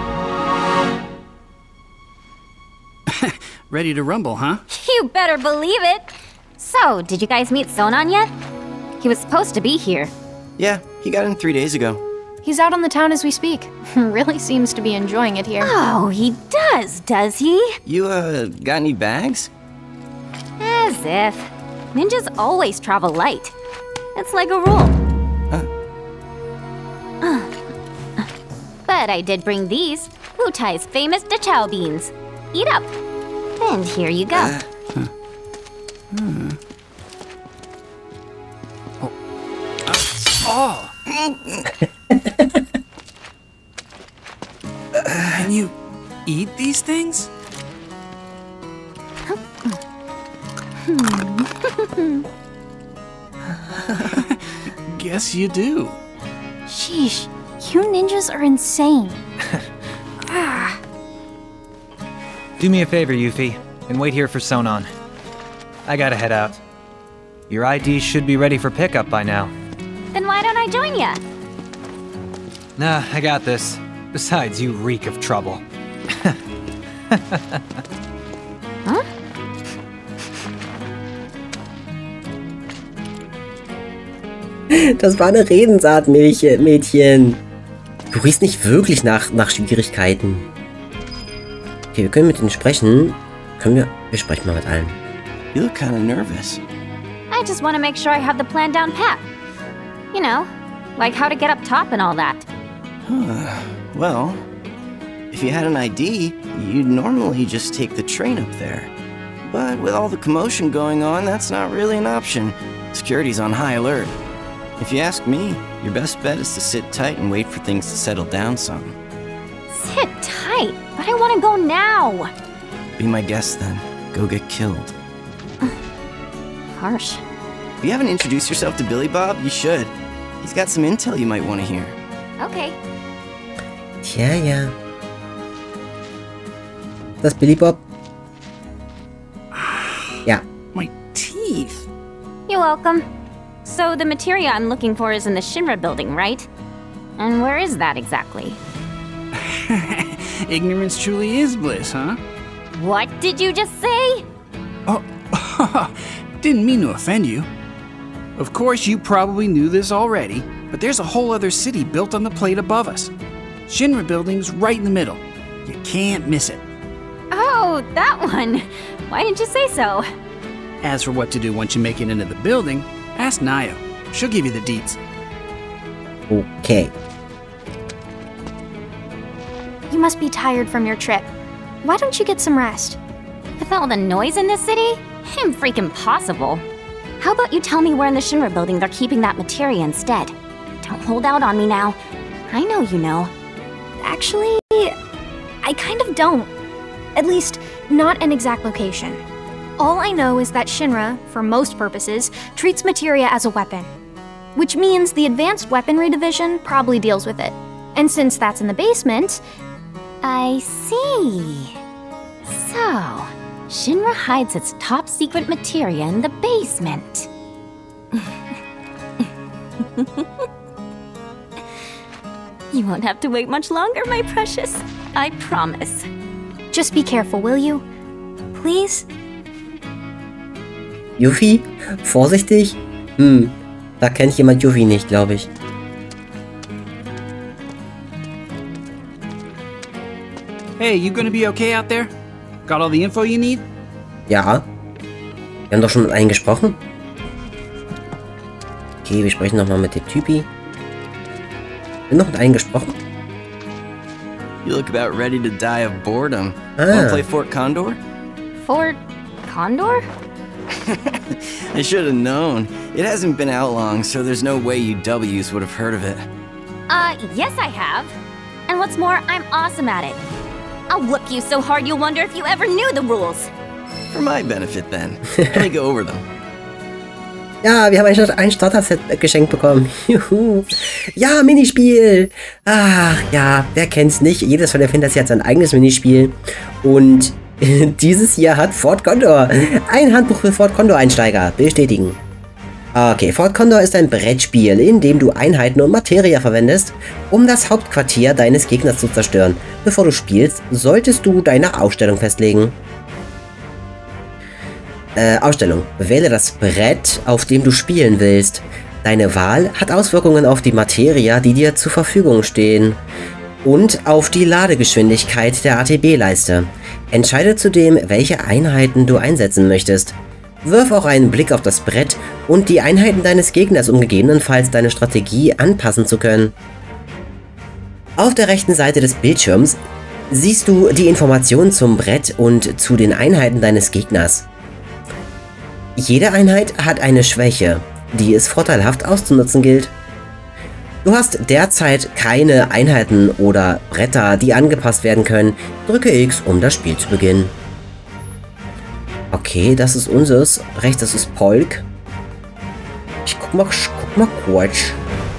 Ready to rumble, huh? You better believe it. So, did you guys meet Sonan yet? He was supposed to be here. Yeah, he got in three days ago. He's out on the town as we speak. Really seems to be enjoying it here. Oh, he does, does he? You, uh, got any bags? As if. Ninjas always travel light. It's like a rule. Huh. But I did bring these. Wutai's famous Dachao beans. Eat up. And here you go. Uh, huh. Hmm. Oh! Can you eat these things? Guess you do. Sheesh, you ninjas are insane. Do me a favor, Yuffie, and wait here for Sonan. I gotta head out. Your I D should be ready for pickup by now. Then why don't I join ya? Nah, I got this. Besides, you reek of trouble. Huh? Das war eine Redensart, Mädchen. Du riechst nicht wirklich nach, nach Schwierigkeiten. Okay, wir können mit ihnen sprechen. Können wir... Wir sprechen mal mit allen. You look kind of nervous. I just want to make sure I have the plan down pat. You know, like how to get up top and all that. Well, if you had an I D, you'd normally just take the train up there. But with all the commotion going on, that's not really an option. Security's on high alert. If you ask me, your best bet is to sit tight and wait for things to settle down some. Sit tight, but I want to go now. Be my guest then. Go get killed. Harsh. If you haven't introduced yourself to Billy Bob, you should. He's got some intel you might want to hear. Okay. Tja, ja. Das Billy Bob? Ja. My teeth. You're welcome. So the materia I'm looking for is in the Shinra building, right? And where is that exactly? Ignorance truly is bliss, huh? What did you just say? Oh, didn't mean to offend you. Of course, you probably knew this already, but there's a whole other city built on the plate above us. Shinra building's right in the middle. You can't miss it. Oh, that one. Why didn't you say so? As for what to do once you make it into the building, ask Nayo. She'll give you the deets. Okay. You must be tired from your trip. Why don't you get some rest? With all the noise in this city? I'm freaking possible. How about you tell me where in the Shinra building they're keeping that materia instead? Don't hold out on me now. I know you know. Actually, I kind of don't. At least, not an exact location. All I know is that Shinra, for most purposes, treats materia as a weapon. Which means the Advanced Weaponry Division probably deals with it. And since that's in the basement... I see. So, Shinra hides its top secret materia in the basement. You won't have to wait much longer, my precious. I promise. Just be careful, will you? Please? Yuffie? Vorsichtig? Hm, da kennt jemand Yuffie nicht, glaube ich. Hey, you gonna be okay out there? Got all the info you need? Ja. Wir haben doch schon mit einem gesprochen. Okay, wir sprechen nochmal mit dem Typi. Wir haben noch mit einem gesprochen. You look about ready to die of boredom. Ah. Wanna play Fort Condor? Fort Condor? I should have known. It hasn't been out long, so there's no way you W's would have heard of it. Uh, yes I have. And what's more, I'm awesome at it. I'll whoop you so hard you'll wonder if you ever knew the rules. For my benefit, then. Let me go over them. Ja, wir haben ein, ein Starter-Set geschenkt bekommen. Juhu. Ja, Minispiel. Ach ja, wer kennt's nicht? Jedes von der Fantasy hat sein eigenes Minispiel. Und dieses hier hat Fort Condor. Ein Handbuch für Fort Condor-Einsteiger. Bestätigen. Okay, Fort Condor ist ein Brettspiel, in dem du Einheiten und Materia verwendest, um das Hauptquartier deines Gegners zu zerstören. Bevor du spielst, solltest du deine Ausstellung festlegen. Äh, Ausstellung. Wähle das Brett, auf dem du spielen willst. Deine Wahl hat Auswirkungen auf die Materia, die dir zur Verfügung stehen. Und auf die Ladegeschwindigkeit der A T B-Leiste. Entscheide zudem, welche Einheiten du einsetzen möchtest. Wirf auch einen Blick auf das Brett und die Einheiten deines Gegners, um gegebenenfalls deine Strategie anpassen zu können. Auf der rechten Seite des Bildschirms siehst du die Informationen zum Brett und zu den Einheiten deines Gegners. Jede Einheit hat eine Schwäche, die es vorteilhaft auszunutzen gilt. Du hast derzeit keine Einheiten oder Bretter, die angepasst werden können. Drücke X, um das Spiel zu beginnen. Okay, das ist unseres. Rechts, das ist Polk. Ich guck mal, ich guck mal kurz.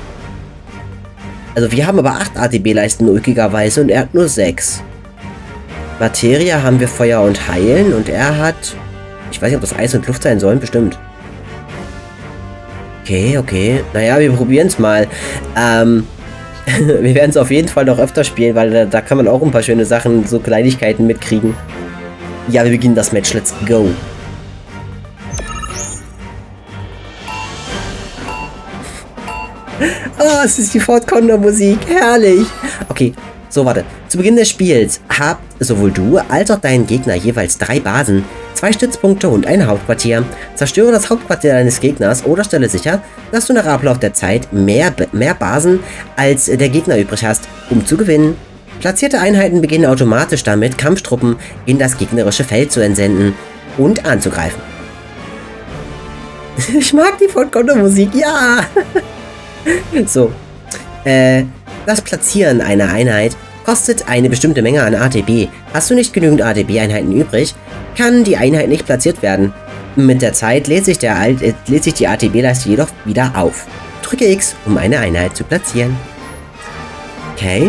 Also wir haben aber acht A T B-Leisten ulkigerweise und er hat nur sechs. Materia haben wir Feuer und Heilen und er hat... Ich weiß nicht, ob das Eis und Luft sein sollen, bestimmt. Okay, okay. Naja, wir probieren es mal. Ähm, wir werden es auf jeden Fall noch öfter spielen, weil da, da kann man auch ein paar schöne Sachen, so Kleinigkeiten mitkriegen. Ja, wir beginnen das Match. Let's go. Oh, es ist die Fort Condor Musik. Herrlich. Okay, so, warte. Zu Beginn des Spiels habt sowohl du als auch dein Gegner jeweils drei Basen, zwei Stützpunkte und ein Hauptquartier. Zerstöre das Hauptquartier deines Gegners oder stelle sicher, dass du nach Ablauf der Zeit mehr, mehr Basen als der Gegner übrig hast, um zu gewinnen. Platzierte Einheiten beginnen automatisch damit, Kampftruppen in das gegnerische Feld zu entsenden und anzugreifen. Ich mag die Fort Condor Musik, ja! So, äh, das Platzieren einer Einheit kostet eine bestimmte Menge an A T B. Hast du nicht genügend A T B-Einheiten übrig, kann die Einheit nicht platziert werden. Mit der Zeit lädt sich, der Alt, äh, lädt sich die A T B-Leiste jedoch wieder auf. Drücke X, um eine Einheit zu platzieren. Okay.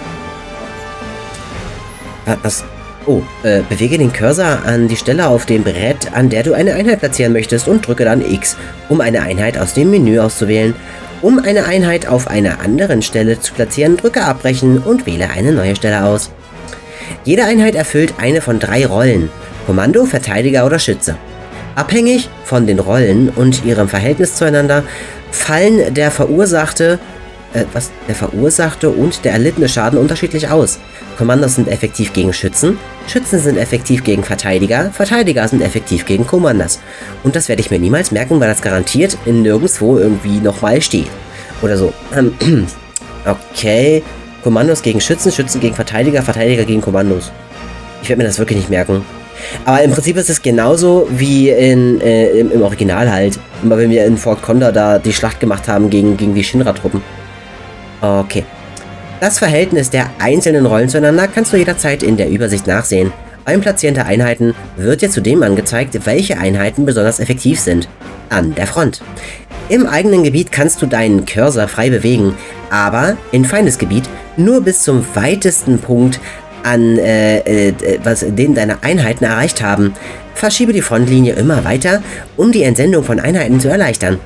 Was? Oh, äh, bewege den Cursor an die Stelle auf dem Brett, an der du eine Einheit platzieren möchtest und drücke dann X, um eine Einheit aus dem Menü auszuwählen. Um eine Einheit auf einer anderen Stelle zu platzieren, drücke Abbrechen und wähle eine neue Stelle aus. Jede Einheit erfüllt eine von drei Rollen: Kommando, Verteidiger oder Schütze. Abhängig von den Rollen und ihrem Verhältnis zueinander fallen der verursachte, äh, was, der verursachte und der erlittene Schaden unterschiedlich aus. Kommandos sind effektiv gegen Schützen, Schützen sind effektiv gegen Verteidiger, Verteidiger sind effektiv gegen Commanders. Und das werde ich mir niemals merken, weil das garantiert in nirgendwo irgendwie nochmal steht. Oder so. Okay. Kommandos gegen Schützen, Schützen gegen Verteidiger, Verteidiger gegen Kommandos. Ich werde mir das wirklich nicht merken. Aber im Prinzip ist es genauso wie in, äh, im, im Original halt. Immer wenn wir in Fort Condor da die Schlacht gemacht haben gegen, gegen die Shinra-Truppen. Okay. Das Verhältnis der einzelnen Rollen zueinander kannst du jederzeit in der Übersicht nachsehen. Beim Platzieren der Einheiten wird dir zudem angezeigt, welche Einheiten besonders effektiv sind. An der Front. Im eigenen Gebiet kannst du deinen Cursor frei bewegen, aber in Feindesgebiet nur bis zum weitesten Punkt, an äh, äh, was, den deine Einheiten erreicht haben. Verschiebe die Frontlinie immer weiter, um die Entsendung von Einheiten zu erleichtern.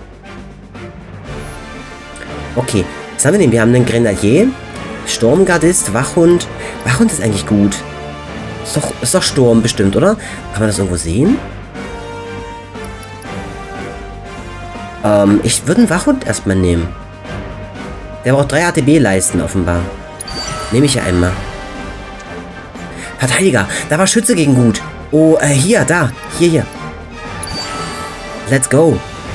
Okay, was haben wir denn? Wir haben einen Grenadier, Sturmgardist, Wachhund. Wachhund ist eigentlich gut. Ist doch, ist doch Sturm bestimmt, oder? Kann man das irgendwo sehen? Ähm, ich würde einen Wachhund erstmal nehmen. Der braucht drei A T B-Leisten offenbar. Nehme ich ja einmal. Verteidiger, da war Schütze gegen gut. Oh, äh, hier, da. Hier, hier. Let's go.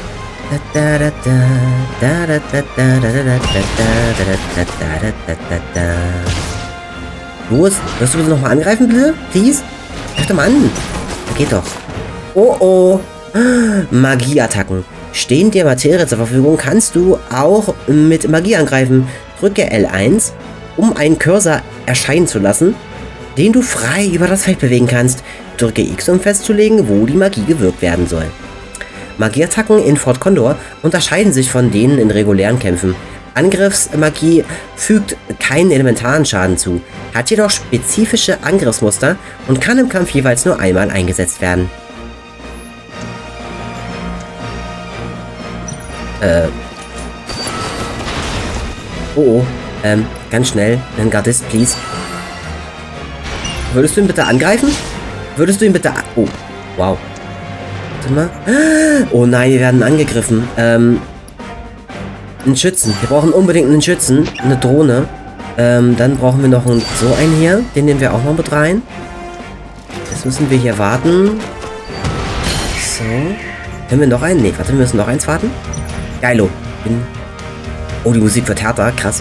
Los, wirst du bitte nochmal angreifen, bitte? Please? Greif doch mal an. Geht doch. Oh, oh. Magieattacken. Stehen dir Materie zur Verfügung, kannst du auch mit Magie angreifen. Drücke L eins, um einen Cursor erscheinen zu lassen, den du frei über das Feld bewegen kannst. Drücke X, um festzulegen, wo die Magie gewirkt werden soll. Magieattacken in Fort Condor unterscheiden sich von denen in regulären Kämpfen. Angriffsmagie fügt keinen elementaren Schaden zu, hat jedoch spezifische Angriffsmuster und kann im Kampf jeweils nur einmal eingesetzt werden. Äh. Oh, oh. Ähm, ganz schnell. Ein Gardist, please. Würdest du ihn bitte angreifen? Würdest du ihn bitte... Oh, wow. Warte mal. Oh nein, wir werden angegriffen. Ähm, einen Schützen. Wir brauchen unbedingt einen Schützen. Eine Drohne. Ähm, dann brauchen wir noch einen, so einen hier. Den nehmen wir auch noch mit rein. Jetzt müssen wir hier warten. So. Können wir noch einen? Nee, warte, wir müssen noch eins warten. Geilo. Bin... Oh, die Musik wird härter. Krass.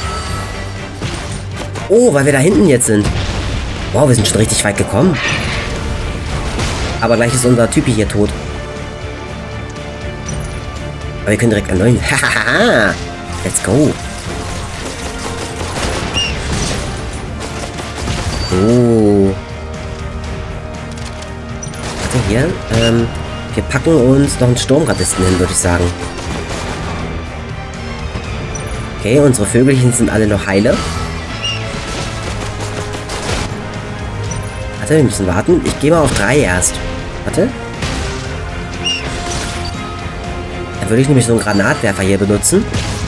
Oh, weil wir da hinten jetzt sind. Wow, wir sind schon richtig weit gekommen. Aber gleich ist unser Typi hier tot. Aber wir können direkt erneuern. Hahaha. Let's go. Oh. Warte hier. Ähm, wir packen uns noch einen Sturmgardisten hin, würde ich sagen. Okay, unsere Vögelchen sind alle noch heile. Warte, wir müssen warten. Ich gehe mal auf drei erst. Warte. Dann würde ich nämlich so einen Granatwerfer hier benutzen.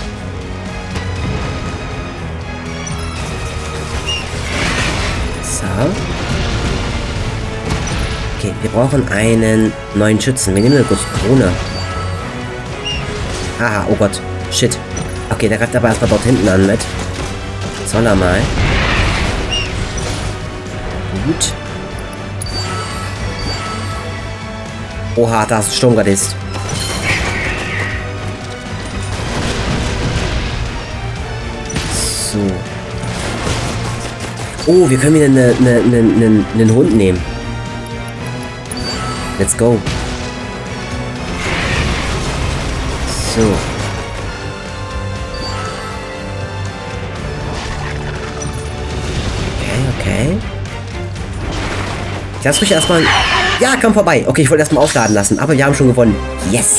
So. Okay, wir brauchen einen neuen Schützen. Wir nehmen eine gute Drohne. Haha, oh Gott. Shit. Okay, der greift aber erstmal dort hinten an mit. Soll er mal. Gut. Oha, da ist ein Sturmgardist. So. Oh, wir können wieder einen eine, eine, eine, eine Hund nehmen. Let's go. So. Okay, okay. Ich lass ruhig erstmal... Ja, komm vorbei. Okay, ich wollte erstmal aufladen lassen, aber wir haben schon gewonnen. Yes.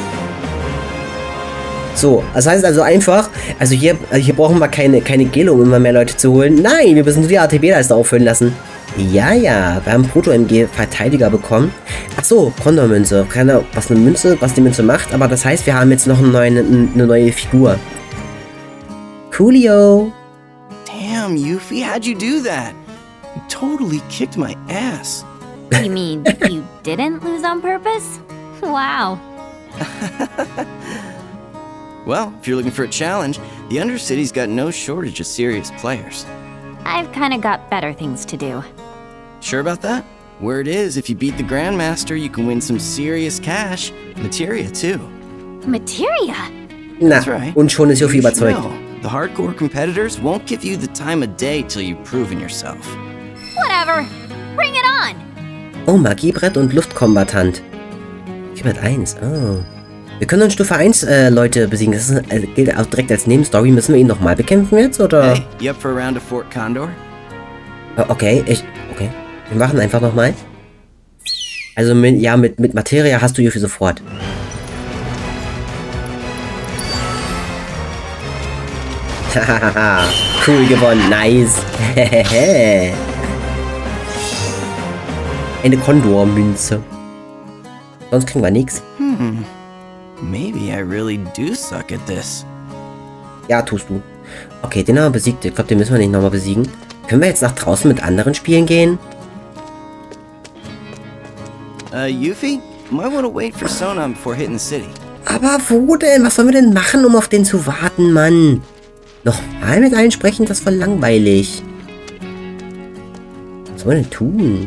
So, das heißt also einfach, also hier, hier brauchen wir keine, keine Gele, um immer mehr Leute zu holen. Nein, wir müssen nur die A T B-Leiste auffüllen lassen. Ja, ja, wir haben Proto-M G-Verteidiger bekommen. Ach so, Condor-Münze. Keine Ahnung, was eine Münze, was die Münze macht, aber das heißt, wir haben jetzt noch eine neue, eine neue Figur. Coolio. Damn, Yuffie, how'd you do that? You totally kicked my ass. You mean you didn't lose on purpose? Wow. Well, if you're looking for a challenge, the Undercity's got no shortage of serious players. I've kinda got better things to do. Sure about that? Word is, if you beat the Grandmaster, you can win some serious cash. Materia, too. Materia? Na, That's right. und schon ist Yuffie You should überzeugt. know, the hardcore competitors won't give you the time of day till you've proven yourself. Whatever. Bring it on. Oh, Magiebrett und Luftkombatant. Stufe eins, oh. Wir können uns Stufe eins äh, Leute besiegen. Das ist, äh, gilt auch direkt als Nebenstory. Müssen wir ihn nochmal bekämpfen jetzt, oder? Hey, you up for a round of Fort Condor? Oh, okay, ich... Okay. Wir machen einfach nochmal. Also, mit, ja, mit, mit Materia hast du Yuffie sofort. Hahaha. Cool gewonnen. Nice. Eine Kondor-Münze. Sonst kriegen wir nichts. Hmm. Maybe I really do suck at this. Ja, tust du. Okay, den haben wir besiegt. Ich glaube, den müssen wir nicht nochmal besiegen. Können wir jetzt nach draußen mit anderen Spielen gehen? Uh, Yuffie? Might want to wait for Sonon before hitting the city. Aber wo denn? Was sollen wir denn machen, um auf den zu warten, Mann? Nochmal mit allen sprechen, das war langweilig. Was sollen wir denn tun?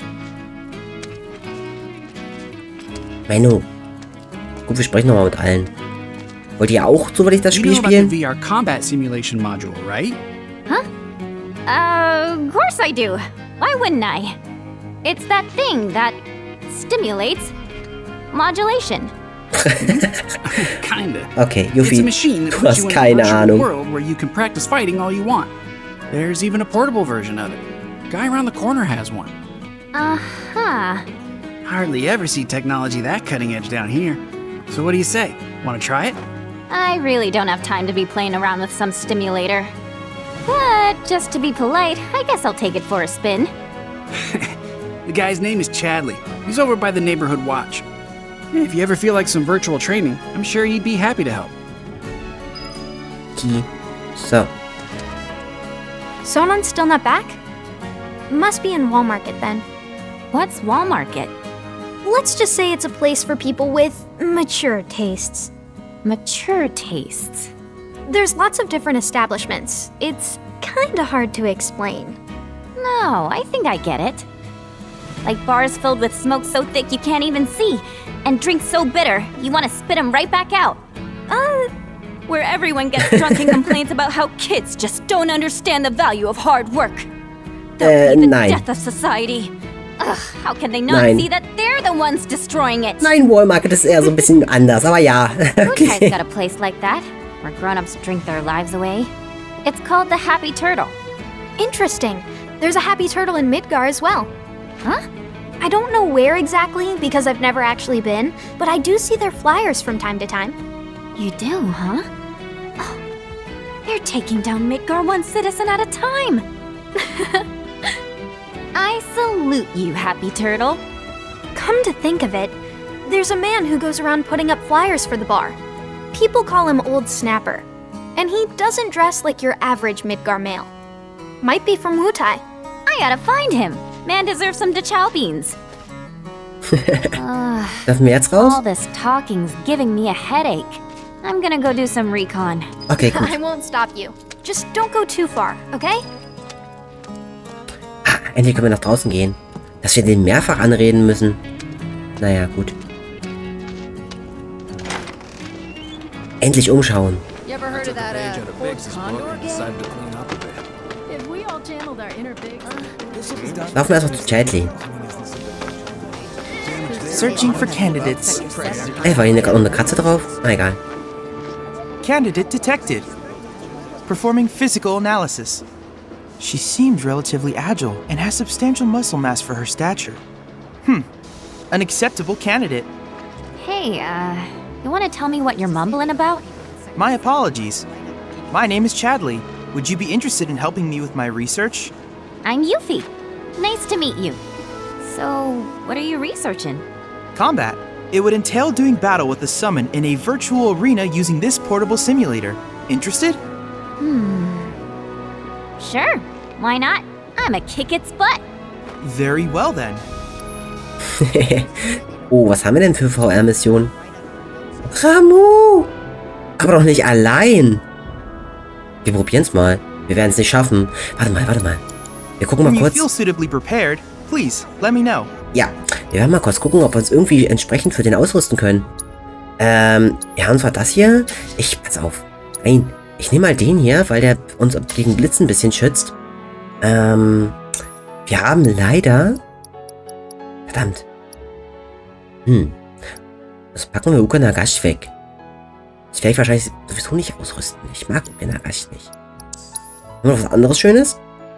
Menno. Gut, wir sprechen nochmal mit allen. Wollt ihr auch, so will ich das You Spiel know about the spielen? V R combat simulation module, right? Huh? Uh, of course I do. Why wouldn't I? It's that thing that stimulates modulation. Kinda. Okay, It's a Yuffie, machine that du puts hast you in a keine virtual Ahnung. world where you can practice fighting all you want. There's even a portable version of it. Guy around the corner has one. Uh-huh. Hardly ever see technology that cutting edge down here. So what do you say? Want to try it? I really don't have time to be playing around with some stimulator. But just to be polite, I guess I'll take it for a spin. The guy's name is Chadley. He's over by the neighborhood watch. If you ever feel like some virtual training, I'm sure he'd be happy to help. Okay. So. Sonon's still not back? Must be in Wall Market then. What's Wall Market? Let's just say it's a place for people with mature tastes. Mature tastes. There's lots of different establishments. It's kinda hard to explain. No, I think I get it. Like bars filled with smoke so thick you can't even see, and drinks so bitter you want to spit them right back out. Uh, where everyone gets drunk and complains about how kids just don't understand the value of hard work. They'll Äh, be the nein. death of society. Ugh, how can they not Nein. see that they're the ones destroying it? Nein, Wall Market ist eher so ein bisschen anders, aber ja. Wutai's Okay. got a place like that, where grown-ups drink their lives away. It's called the Happy Turtle. Interesting. There's a Happy Turtle in Midgar as well. Huh? I don't know where exactly because I've never actually been, but I do see their flyers from time to time. You do, huh? Oh, they're taking down Midgar one citizen at a time. I salute you, Happy Turtle. Come to think of it, there's a man who goes around putting up flyers for the bar. People call him Old Snapper, and he doesn't dress like your average Midgar male. Might be from Wutai. I gotta find him. Man deserves some Dachau beans. Ugh, Dürfen wir jetzt raus? all this talking's giving me a headache. I'm gonna go do some recon. Okay, gut. I won't stop you. Just don't go too far, okay? Ah, endlich können wir nach draußen gehen. Dass wir den mehrfach anreden müssen. Naja, gut. Endlich umschauen. You ever heard of that uh, Fort Condor game? If we all channeled our inner pigs, Laufen wir erstmal zu Chadley. Searching for candidates. Ey, war hier eine, eine Katze drauf? Na egal. Candidate detected. Performing physical analysis. She seems relatively agile and has substantial muscle mass for her stature. Hmm. An acceptable candidate. Hey, uh, you want to tell me what you're mumbling about? My apologies. My name is Chadley. Would you be interested in helping me with my research? I'm Yuffie. Nice to meet you. So, what are you researching? Combat. It would entail doing battle with a summon in a virtual arena using this portable simulator. Interested? Hmm. Sure. Why not? I'm a kick its butt. Very well then. Oh, was haben wir denn für V R-Missionen? Ramuh! Aber doch nicht allein. Wir probieren's mal. Wir werden es nicht schaffen. Warte mal, warte mal. Wir gucken mal When you kurz. feel suitably prepared, please let me know. Ja, wir werden mal kurz gucken, ob wir uns irgendwie entsprechend für den ausrüsten können. Ähm, ja, und zwar das hier. Ich, pass auf. Nein, ich nehme mal den hier, weil der uns gegen Blitz ein bisschen schützt. Ähm, wir haben leider... Verdammt. Hm. Das packen wir Uka Nagash weg. Das werde ich wahrscheinlich sowieso nicht ausrüsten. Ich mag Uka Nagash nicht. Haben wir noch was anderes Schönes?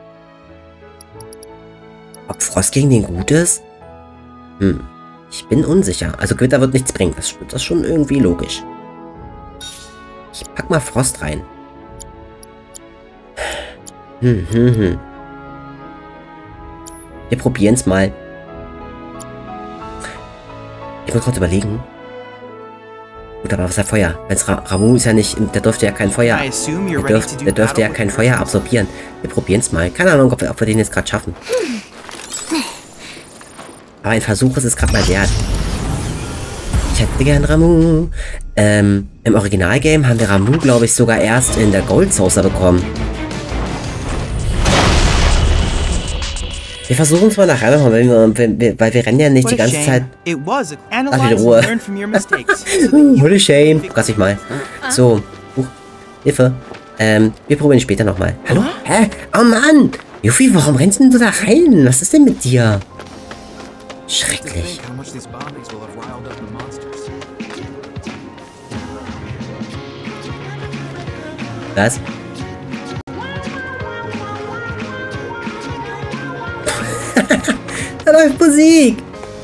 Ob Frost gegen den gut ist? Hm. Ich bin unsicher. Also Gewitter wird nichts bringen. Das, das ist schon irgendwie logisch. Ich pack mal Frost rein. Hm, hm, hm. Wir probieren es mal. Ich muss kurz überlegen. Gut, aber was ist ja Feuer? Wenn's Ra Ramuh ist ja nicht... Der dürfte ja kein Feuer... Der, dürf, der dürfte ja kein Feuer absorbieren. Wir probieren es mal. Keine Ahnung, ob wir, ob wir den jetzt gerade schaffen. Aber ein Versuch ist es gerade mal wert. Ich hätte gern Ramuh. Ähm, im Originalgame haben wir Ramuh, glaube ich, sogar erst in der Gold Saucer bekommen. Wir versuchen es mal nachher nochmal, weil wir, wir, weil wir rennen ja nicht die ganze Zeit... Ach, wieder Ruhe. Holy shame. Lass ich mal. So. Uh, Hilfe. Ähm, wir probieren später nochmal. Hallo? Hä? Oh Mann! Yuffie, warum rennst du da rein? Was ist denn mit dir? Schrecklich. Was? Da läuft Musik.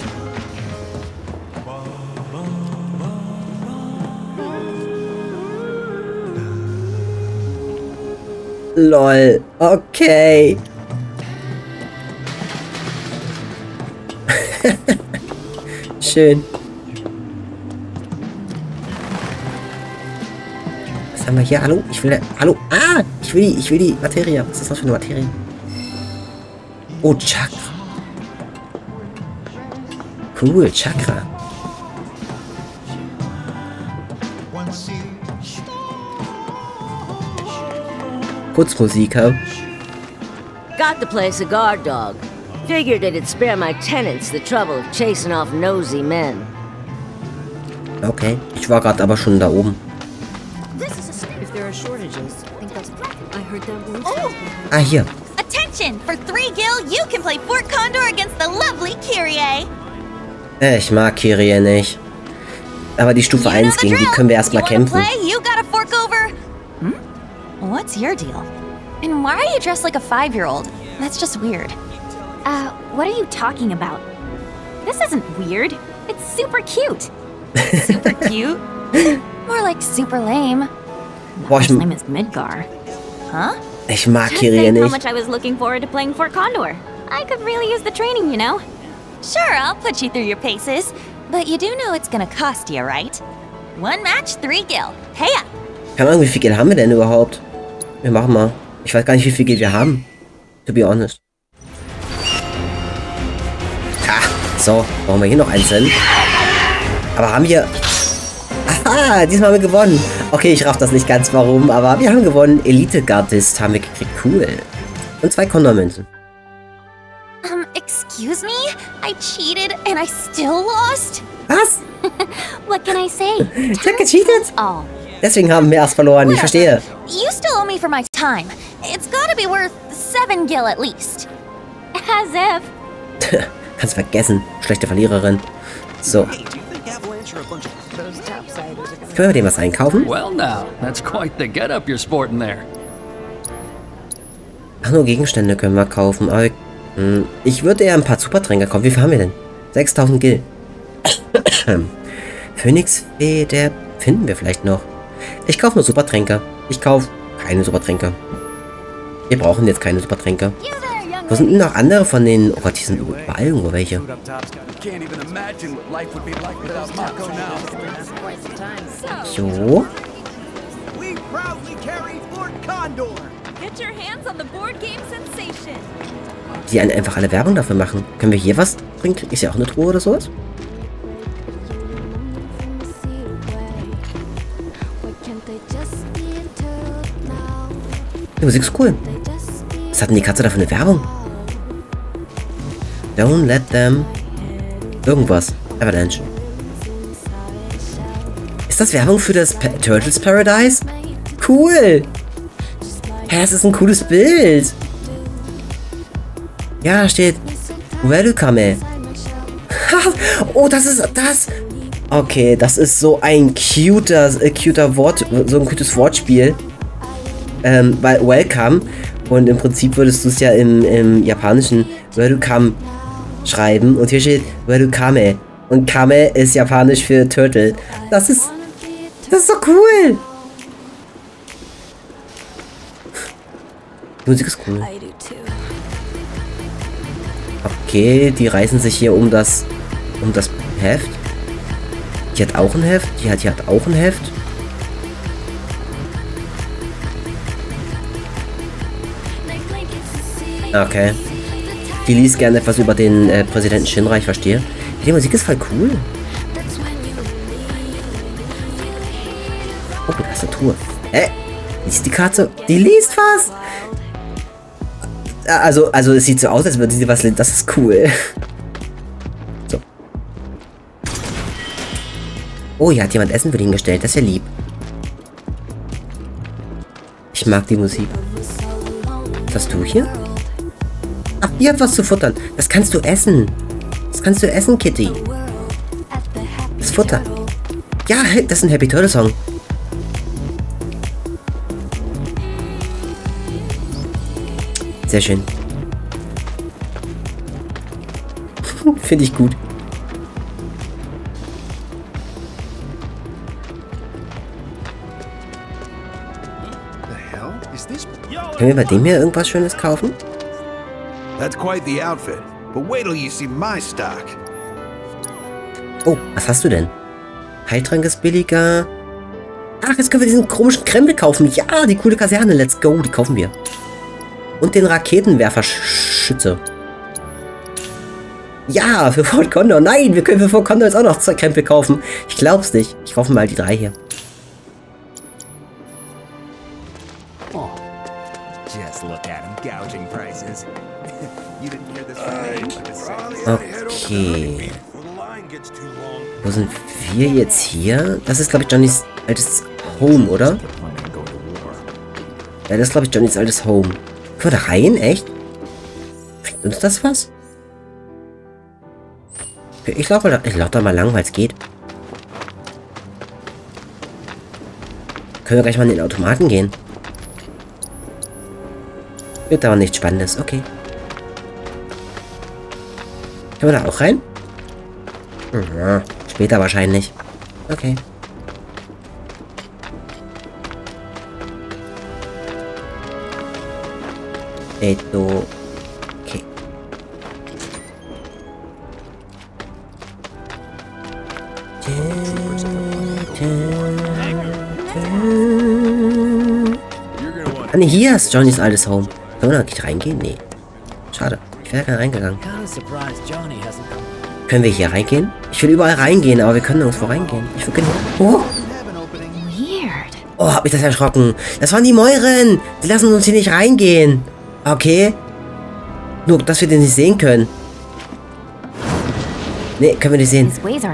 Lol. Okay. Schön. Was haben wir hier? Hallo? Ich will... Hallo? Ah! Ich will die... Ich will die Materie. Was ist das für eine Materie? Oh, Chakra. Cool, Chakra. Putzmusik, huh? Got to place a guard dog. Figured it'd spare my tenants the trouble of chasing off nosy men. Okay, ich war gerade aber schon da oben. Ah, hier. Attention! For three gil, you can play Fort Condor against the lovely Kyrie. Ich mag Kyrie nicht. Aber die Stufe eins, gegen die können wir erstmal kämpfen. You got a fork over? Hmm? What's your deal? And why are you dressed like a five-year-old? That's just weird. Uh, what are you talking about? This isn't weird. It's super cute. Super cute? More like super lame. Boah, His name is Midgar. Huh? Ich mag Just Kyrie think how nicht. much I was looking forward to playing Fort Condor. I could really use the training, you know? Sure, I'll put you through your paces. But you do know it's gonna cost you, right? One match, three gil. Pay up. Keine Ahnung, wie viel Geld haben wir denn überhaupt? Wir machen mal. Ich weiß gar nicht, wie viel Geld wir haben. To be honest. Ha, so, brauchen wir hier noch eins hin. Aber haben wir... Aha, diesmal haben wir gewonnen. Okay, ich raff das nicht ganz, warum, aber wir haben gewonnen. Elite-Gardist haben wir gekriegt. Cool. Und zwei Condor-Münzen. Um, excuse me? I cheated and I still lost? Was? What can I say? Ich hab gecheatet? Oh. Deswegen haben wir erst verloren, ich verstehe. You still owe me for my time. It's gotta be worth seven gil at least. As if. Kannst vergessen. Schlechte Verliererin. So. Können wir dem was einkaufen? Well now, that's quite the get-up you're sporting there. Ach, nur Gegenstände können wir kaufen. Aber hm, ich würde eher ein paar Supertränke kaufen. Wie viel haben wir denn? sechstausend Gil. Phönixfeder finden wir vielleicht noch. Ich kaufe nur Supertränke. Ich kaufe keine Supertränke. Wir brauchen jetzt keine Supertränke. Wo sind denn noch andere von den... Oh Gott, die sind überall irgendwo welche. So. Die einfach alle Werbung dafür machen. Können wir hier was trinken? Ist ja auch eine Truhe oder sowas? Die Musik ist cool. Was hat denn die Katze da für eine Werbung? Don't let them... Irgendwas. Avalanche. Ist das Werbung für das pa Turtles Paradise? Cool! Hä, das ist ein cooles Bild. Ja, da steht... Welcome. Oh, das ist das... Okay, das ist so ein cuter, äh, cuter Wort... So ein cutes Wortspiel. Ähm, weil Welcome... Und im Prinzip würdest du es ja im, im Japanischen Welcome schreiben. Und hier steht Welcome. Und Kame ist Japanisch für Turtle. Das ist... Das ist so cool. Die Musik ist cool. Okay, die reißen sich hier um das... Um das Heft. Die hat auch ein Heft. Die hat, die hat auch ein Heft. Okay. Die liest gerne etwas über den äh, Präsidenten Shinra, ich verstehe. Die Musik ist voll cool. Oh, Tastatur. Hä? Liest die Katze? Die liest was? Also, also es sieht so aus, als würde sie was lesen. Das ist cool. So. Oh, hier hat jemand Essen für ihn gestellt. Das ist ja lieb. Ich mag die Musik. Was hast du hier? Ach, hier hat was zu futtern. Das kannst du essen. Das kannst du essen, Kitty. Das Futter. Ja, das ist ein Happy Turtle Song. Sehr schön. Finde ich gut. Können wir bei dem hier irgendwas Schönes kaufen? That's quite the outfit. But wait till you see my stock. Oh, was hast du denn? Heiltrank ist billiger. Ach, jetzt können wir diesen komischen Krempel kaufen. Ja, die coole Kaserne. Let's go. Die kaufen wir. Und den Raketenwerferschütze. Ja, für Fort Condor. Nein, wir können für Fort Condor jetzt auch noch zwei Krempel kaufen. Ich glaub's nicht. Ich kaufe mal die drei hier. Okay. Wo sind wir jetzt hier? Das ist, glaube ich, Johnnys altes Home, oder? Ja, das ist, glaube ich, Johnnys altes Home. Können wir da rein? Echt? Bringt uns das was? Okay, ich laufe da, ich laufe da mal lang, weil es geht. Können wir gleich mal in den Automaten gehen? Wird aber nichts Spannendes. Okay. Können wir da auch rein? Ja, später wahrscheinlich. Okay. Eto. Okay. Ah ne, hier ist Johnnys altes Home. Können wir da nicht reingehen? Nee. Schade. Ich wäre gerne reingegangen. Können wir hier reingehen? Ich will überall reingehen, aber wir können nirgendwo reingehen. Ich will genau... Oh! Oh, hab mich das erschrocken. Das waren die Mäuren. Die lassen uns hier nicht reingehen. Okay. Nur, dass wir den nicht sehen können. Nee, können wir nicht sehen.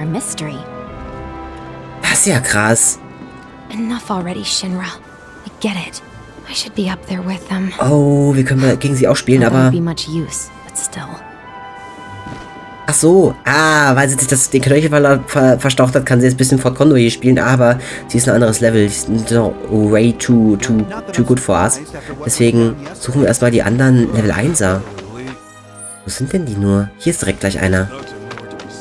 Das ist ja krass. Enough already, Shinra. I get it. I should be up there with them. Oh, wir können mal gegen sie auch spielen, aber... Be much use, but still. Ach so. Ah, weil sie sich das, den Knöchel ver ver verstaucht hat, kann sie jetzt ein bisschen Fort Condor hier spielen, aber sie ist ein anderes Level. Sie ist no, way too, too, too good for us. Deswegen suchen wir erstmal die anderen Level einser. Wo sind denn die nur? Hier ist direkt gleich einer.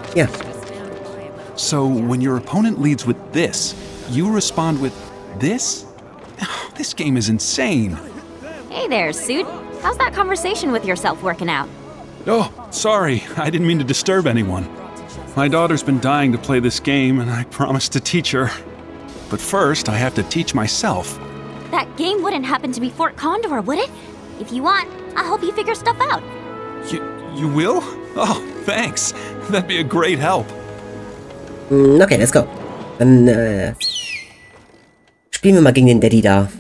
Ja. So, when your opponent leads with this, you respond with this? This game is insane. Hey there, Suit. How's that conversation with yourself working out? Oh, sorry. I didn't mean to disturb anyone. My daughter's been dying to play this game, and I promised to teach her. But first, I have to teach myself. That game wouldn't happen to be Fort Condor, would it? If you want, I'll help you figure stuff out. You, you will? Oh, thanks. That'd be a great help. Okay, let's go. Dann äh, spielen wir mal gegen den Daddy da.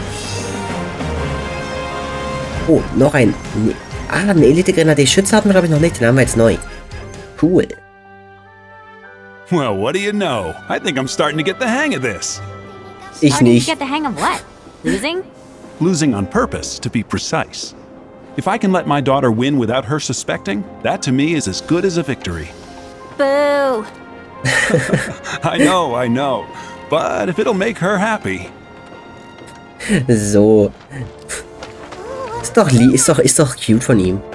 Oh, noch ein... Ah, eine Elite-Grenadier-Schütze hatten wir, glaube ich, noch nicht. Den haben wir jetzt neu. Cool. Well, what do you know? I think I'm starting to get the hang of this. Ich nicht. Get the hang of what? Losing? Losing on purpose, to be precise. If I can let my daughter win without her suspecting, that to me is as good as a victory. Boo! I know, I know. But if it'll make her happy. So. Ist doch, ist doch, ist doch cute von ihm.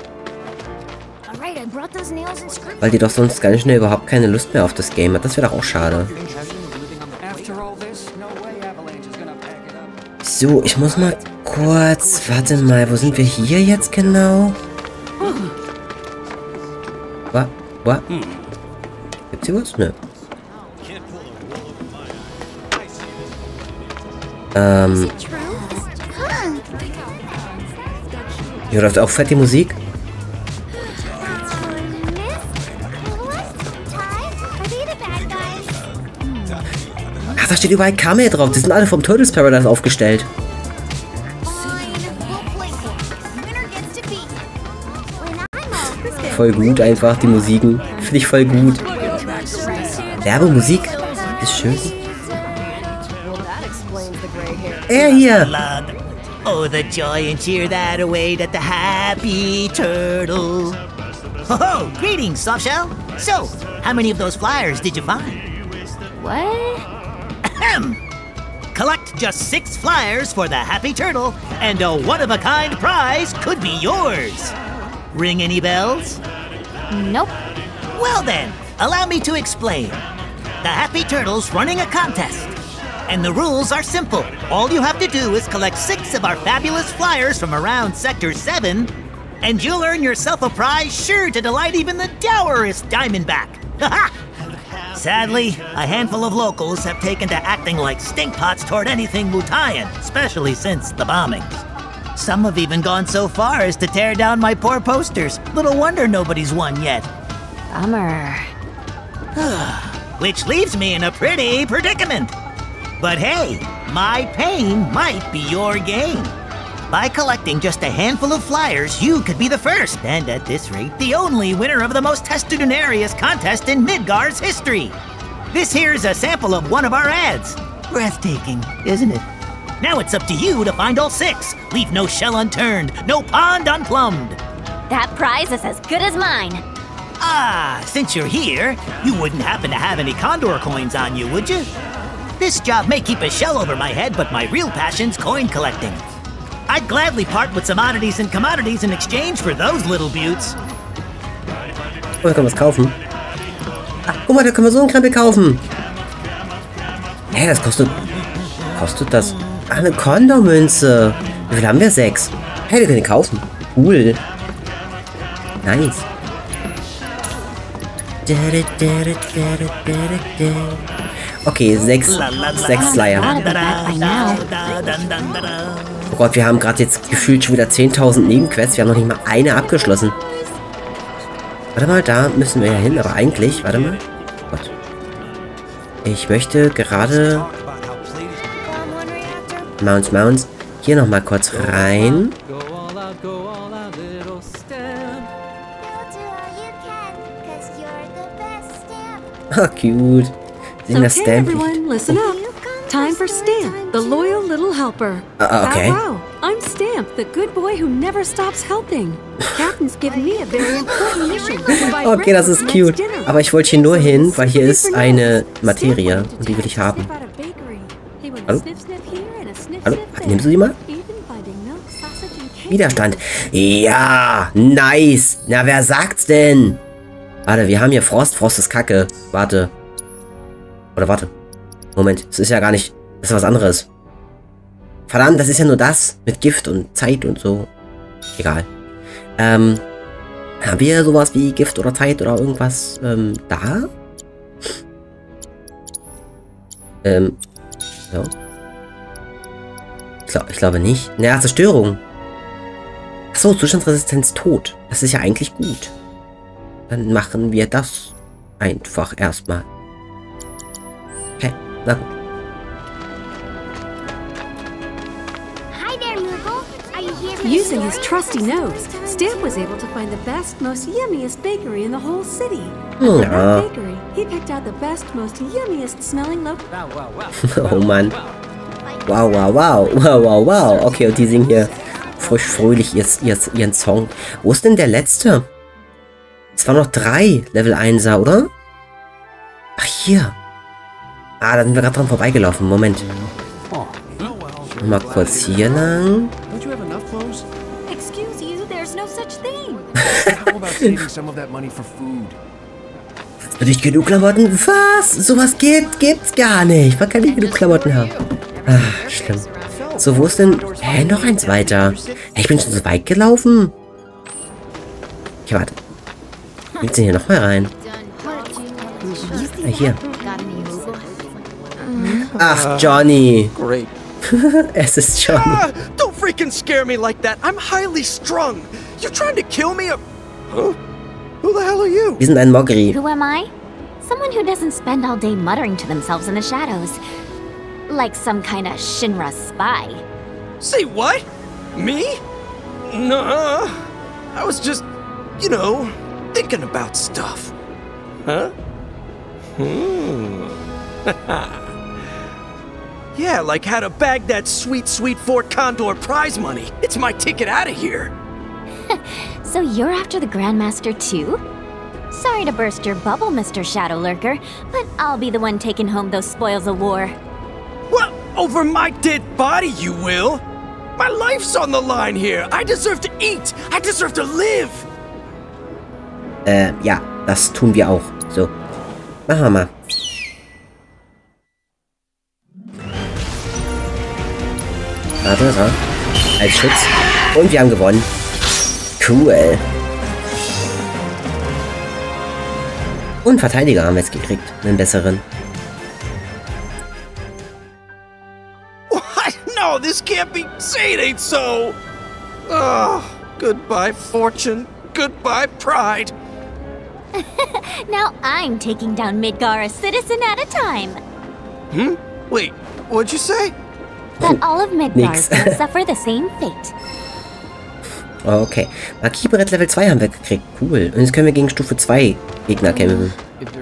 Weil die doch sonst ganz schnell überhaupt keine Lust mehr auf das Game hat. Das wäre doch auch schade. So, ich muss mal kurz... Warte mal, wo sind wir hier jetzt genau? Was? Was? Gibt's hier was? Nö. Ähm... Hier läuft auch fett die Musik. Ach, da steht überall Kamel drauf. Die sind alle vom Turtles Paradise aufgestellt. Voll gut einfach, die Musiken. Finde ich voll gut. Werbemusik ist schön. Er hier! Oh, the joy and cheer that await at the Happy Turtle. Ho ho! Greetings, Softshell. So, how many of those flyers did you find? What? Ahem! Collect just six flyers for the Happy Turtle, and a one-of-a-kind prize could be yours. Ring any bells? Nope. Well then, allow me to explain. The Happy Turtle's running a contest. And the rules are simple. All you have to do is collect six of our fabulous flyers from around Sector seven, and you'll earn yourself a prize sure to delight even the dourest Diamondback. Haha! Sadly, a handful of locals have taken to acting like stinkpots toward anything Wutaian, especially since the bombings. Some have even gone so far as to tear down my poor posters. Little wonder nobody's won yet. Bummer. Which leaves me in a pretty predicament. But hey, my pain might be your gain. By collecting just a handful of flyers, you could be the first, and at this rate, the only winner of the most testudinarious contest in Midgar's history. This here's a sample of one of our ads. Breathtaking, isn't it? Now it's up to you to find all six. Leave no shell unturned, no pond unplumbed. That prize is as good as mine. Ah, since you're here, you wouldn't happen to have any Condor coins on you, would you? This job may keep a shell over my head, but my real passion's coin collecting. I'd gladly part with some oddities and commodities in exchange for those little beauts. Oh, da können wir was kaufen. Ach, guck mal, da können wir so einen Krempel kaufen. Hä, das kostet... Kostet das... Ach, eine Condor-Münze. Wie viel haben wir? Sechs. Hey, wir können den kaufen. Cool. Nice. Okay, sechs, sechs Flyer. Oh Gott, wir haben gerade jetzt gefühlt schon wieder zehntausend Nebenquests. Wir haben noch nicht mal eine abgeschlossen. Warte mal, da müssen wir ja hin, aber eigentlich, warte mal. Gott. Ich möchte gerade... Mounts, Mounts. Hier nochmal kurz rein. Oh, cute. Okay, everyone, listen up. Time for Stamp, the loyal little helper. Uh, okay. Wow, wow, I'm Stamp, the good boy who never stops helping. Captain's given me a very important mission. Okay, das ist cute. Aber ich wollte hier nur hin, weil hier ist eine Materie und die will ich haben. Hallo? Hallo? Nimmst du die mal? Widerstand. Ja, nice. Na, wer sagt's denn? Warte, wir haben hier Frost. Frost ist Kacke. Warte. Oder warte. Moment, es ist ja gar nicht... Das ist was anderes. Verdammt, das ist ja nur das. Mit Gift und Zeit und so. Egal. Ähm... Haben wir sowas wie Gift oder Zeit oder irgendwas ähm, da? Ähm, so. Ich, glaub, ich glaube nicht. Naja, Zerstörung. Achso, Zustandsresistenz tot. Das ist ja eigentlich gut. Dann machen wir das einfach erstmal. Okay, na gut. Using his trusty nose, Stamp was able to find the best, most yummiest bakery in the whole city. At the Ja. bakery, he picked out the best, most yummiest smelling loaf. Oh Mann. Wow, wow, wow. Wow, wow, wow. Okay, und die singen hier frisch fröhlich ihr, ihr, ihren Song. Wo ist denn der letzte? Es waren noch drei Level einser, oder? Ach, hier. Ah, da sind wir gerade dran vorbeigelaufen. Moment. Mal kurz hier lang. Excuse you, there's no such thing. How about saving some of that money for food? Hast du nicht genug Klamotten? Was? Sowas gibt, gibt's gar nicht. Man kann nicht genug Klamotten haben. Ah, schlimm. So, wo ist denn... Hä, noch eins weiter. Hä, ich bin schon so weit gelaufen. Okay, warte. Geht's denn hier nochmal rein? Ah, hier. Ach, Johnny. Great. Es ist Johnny. Ah, don't freaking scare me like that. I'm highly strung. You trying to kill me? Or... Huh? Who the hell are you? Wir sind ein Mogri. Who am I? Someone who doesn't spend all day muttering to themselves in the shadows. Like some kind of Shinra spy. Say what? Me? Nuh-uh. I was just, you know, thinking about stuff. Huh? Hmm. Yeah, like how to bag that sweet, sweet Fort Condor prize money. It's my ticket out of here. So you're after the Grandmaster too? Sorry to burst your bubble, Mister Shadow Lurker, but I'll be the one taking home those spoils of war. Well, over my dead body, you will. My life's on the line here. I deserve to eat. I deserve to live. Äh, ja, das tun wir auch. So. Machen wir mal. Warte, so. Als Schutz. Und wir haben gewonnen. Cool. Und Verteidiger haben wir jetzt gekriegt. Einen besseren. What? No, this can't be. Say it ain't so. Oh, goodbye, fortune. Goodbye, pride. Now I'm taking down Midgar a citizen at a time. Hmm? Wait, what'd you say? That all of Midgar will suffer the same fate. Okay. Marquis-Brett Level zwei haben wir gekriegt. Cool. Und jetzt können wir gegen Stufe zwei Gegner kämpfen.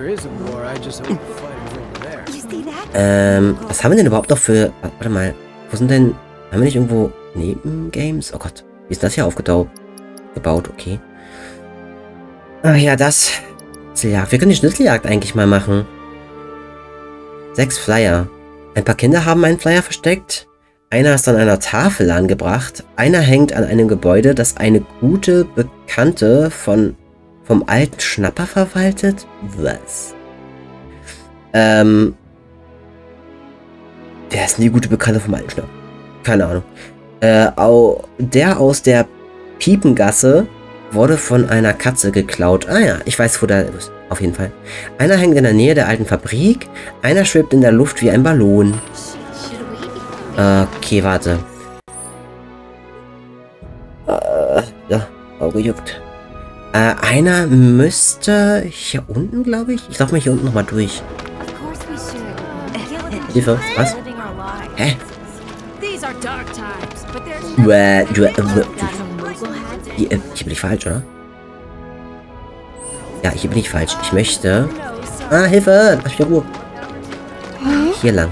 Ähm, was haben wir denn überhaupt noch für... Warte mal. Wo sind denn... Haben wir nicht irgendwo Nebengames? Oh Gott. Wie ist das hier aufgetaucht? Gebaut, okay. Ach ja, das... Schnitzeljagd. Wir können die Schnitzeljagd eigentlich mal machen. Sechs Flyer. Ein paar Kinder haben einen Flyer versteckt. Einer ist an einer Tafel angebracht. Einer hängt an einem Gebäude, das eine gute Bekannte von vom alten Schnapper verwaltet. Was? Ähm... Wer ist denn die gute Bekannte vom alten Schnapper? Keine Ahnung. Äh, au, der aus der Piepengasse wurde von einer Katze geklaut. Ah ja, ich weiß, wo der ist. Auf jeden Fall. Einer hängt in der Nähe der alten Fabrik. Einer schwebt in der Luft wie ein Ballon. Okay, warte. Äh, ja, Auge juckt. Äh, einer müsste hier unten, glaube ich. Ich laufe mal hier unten nochmal durch. Hilfe, was? Hä? Bäh, du, äh, hier, äh, hier bin ich falsch, oder? Ja, hier bin ich falsch. Ich möchte... Ah, Hilfe! Lass mich in Ruhe. Hier lang.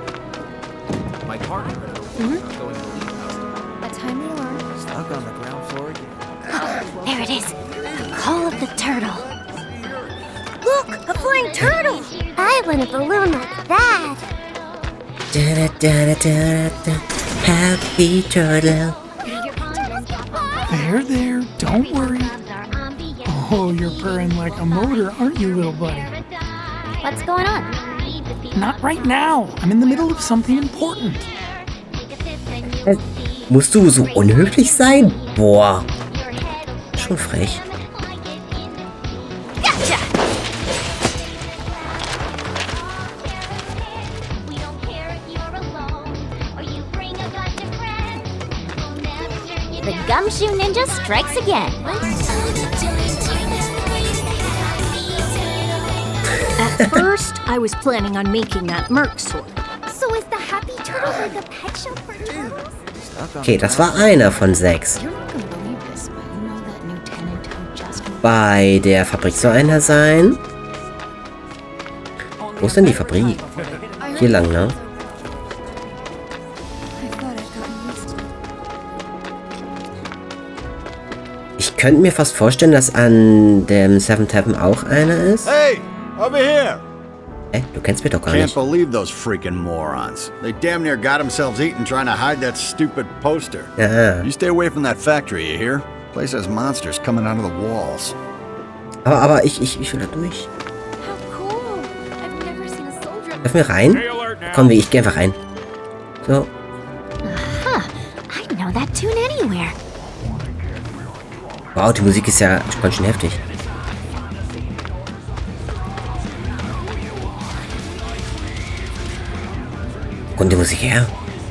There it is. The call of the turtle. Look, a flying turtle! I want a balloon like that. Da, da, da, da, da. Happy turtle. There, there. Don't worry. Oh, you're purring like a motor, aren't you, little buddy? What's going on? Not right now. I'm in the middle of something important. Äh, musst du so unhöflich sein? Boah. Schon frech. The Gumshoe Ninja strikes again. At first, I was planning on making that Merc sword. So is the Happy Turtle like a pet shop for turtles? Okay, das war einer von sechs. Bei der Fabrik soll einer sein. Wo ist denn die Fabrik? Hier lang, ne? Ich könnte mir fast vorstellen, dass an dem Seven Tavern auch einer ist. Hey, over here! Hä? Du kennst mich doch gar Can't nicht. believe those freaking morons. They damn near got themselves eaten trying to hide that stupid poster. Ja. You stay away from that factory, you hear? Place has monsters coming out of the walls. Aber, aber ich, ich, ich will da durch. Lass mir rein. Komm, wir, ich geh einfach rein. So. Aha, I know that tune anywhere. Wow, die Musik ist ja ganz schön heftig. Wo kommt die Musik her?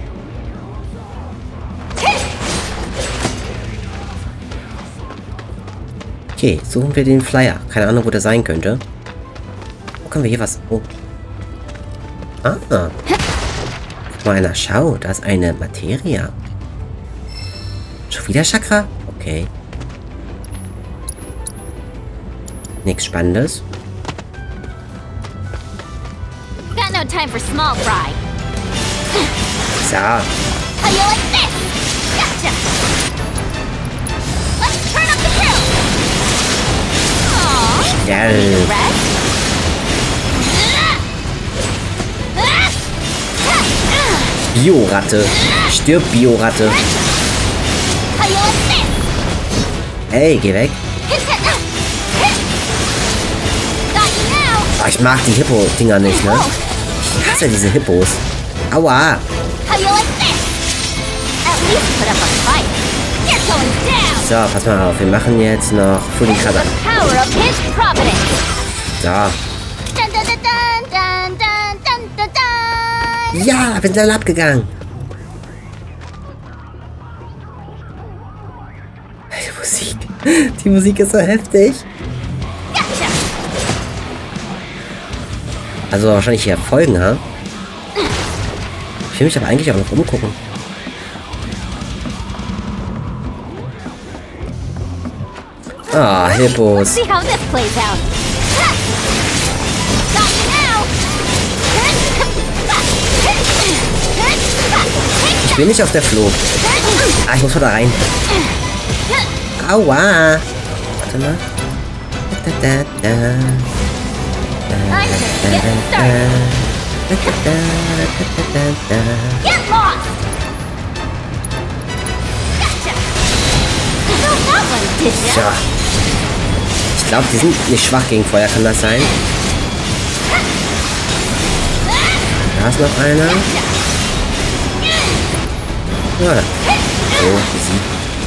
Okay, suchen wir den Flyer. Keine Ahnung, wo der sein könnte. Wo können wir hier was... Oh. Ah. Guck mal einer, schau. Da ist eine Materia. Schon wieder Chakra? Okay. Nichts Spannendes. Got no time for small fry. So. How you like this? Gotcha. Let's turn up the grill. Aww. Ja. Bioratte. Stirb, Bioratte. How you like this? Hey, geh weg. Oh, ich mag die Hippo-Dinger nicht, ne? Ich hasse diese Hippos. Aua. So, pass mal auf. Wir machen jetzt noch Fully Cover. So. Ja, bin schnell abgegangen. Die Musik. Die Musik ist so heftig. Also wahrscheinlich hier Folgen, ha? Ich will mich aber eigentlich auch noch umgucken. Ah, Hippos. Ich bin nicht auf der Flucht. Ah, ich muss mal da rein. Aua. Warte mal. Da, da, da. Get lost! So. Ich glaube, die sind nicht schwach gegen Feuer, kann das sein? Da ist noch einer. Ja. Oh, easy.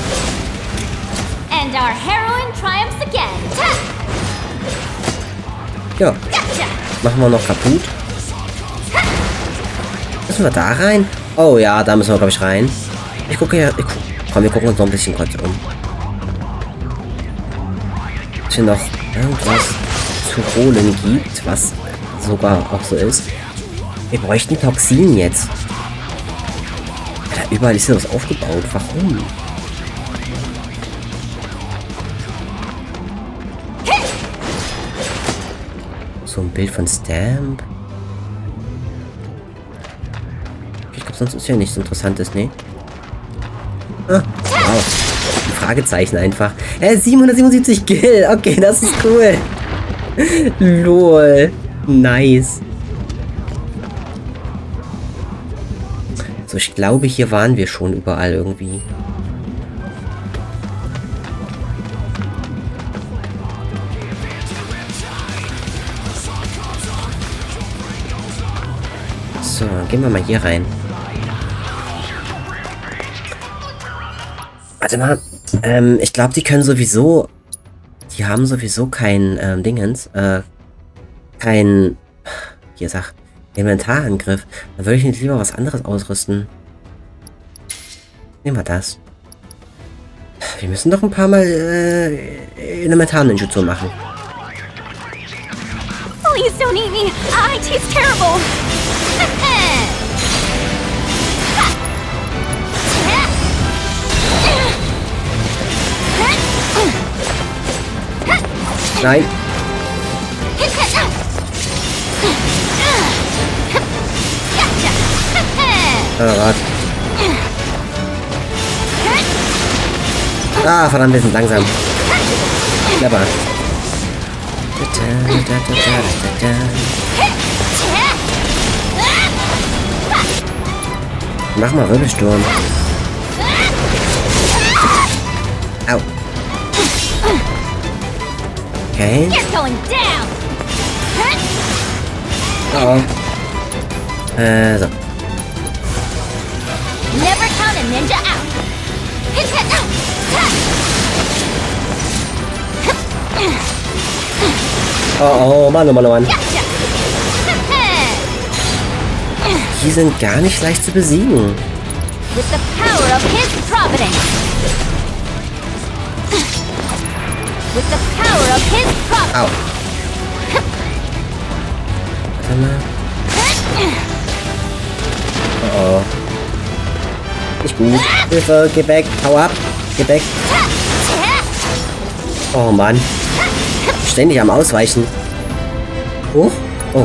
And our heroine triumphs again. Ja. Machen wir noch kaputt. Müssen wir da rein? Oh ja, da müssen wir, glaube ich, rein. Ich gucke ja. Ich gu Komm, wir gucken uns noch ein bisschen kurz um. Ob hier noch irgendwas zu holen gibt, was sogar auch so ist. Wir bräuchten Toxin jetzt. Alter, überall ist hier was aufgebaut. Warum? So ein Bild von Stamp. Ich glaube, sonst ist ja nichts Interessantes, ne? Ah, wow. Ein Fragezeichen einfach. Äh, siebenhundertsiebenundsiebzig Gil. Okay, das ist cool. Lol. Nice. So, ich glaube, hier waren wir schon überall irgendwie. So, dann gehen wir mal hier rein. Warte mal. Ähm, ich glaube, die können sowieso... Die haben sowieso kein ähm, Dingens. Äh, kein... Hier, sag... Inventarangriff. Dann würde ich nicht lieber was anderes ausrüsten. Nehmen wir das. Wir müssen doch ein paar Mal äh, Elementar-Ninjutsu machen. Please don't eat me. I taste terrible. Nein. Oh Gott. Ah, verdammt, wir sind langsam. Clever. Mach mal Wirbelsturm. Au. Okay. Oh. Äh, so. Never count a ninja out. Oh, oh, Mann, oh Mann, oh Mann. Die sind gar nicht leicht zu besiegen. With the power of his providence. With the power of his providence. Au. Warte mal. Oh, oh. Nicht gut. Hilfe, geh weg. Hau ab. Geh weg. Oh Mann. Ständig am Ausweichen. Oh. Oh.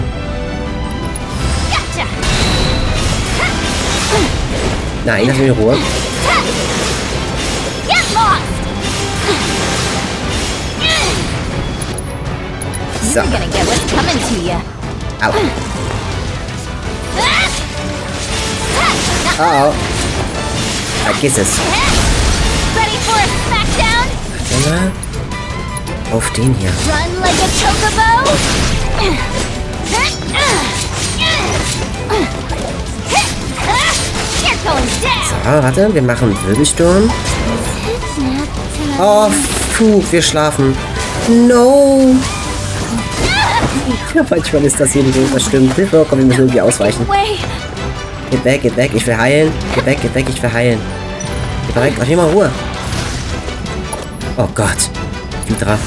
Nein, lass mich in Ruhe. So. Au. Oh, oh. Vergiss es. Warte. Auf den hier. Run like a chocobo. So, warte, wir machen Wirbelsturm. Oh, puh, wir schlafen. No. Ja, manchmal ist das hier nicht so, das stimmt. Hilfe, komm, wir müssen irgendwie ausweichen. Geht weg, geht weg, ich will heilen. Geht weg, geht weg, ich will heilen. Geht weg, lass mich mal Ruhe. Oh Gott. Hydra.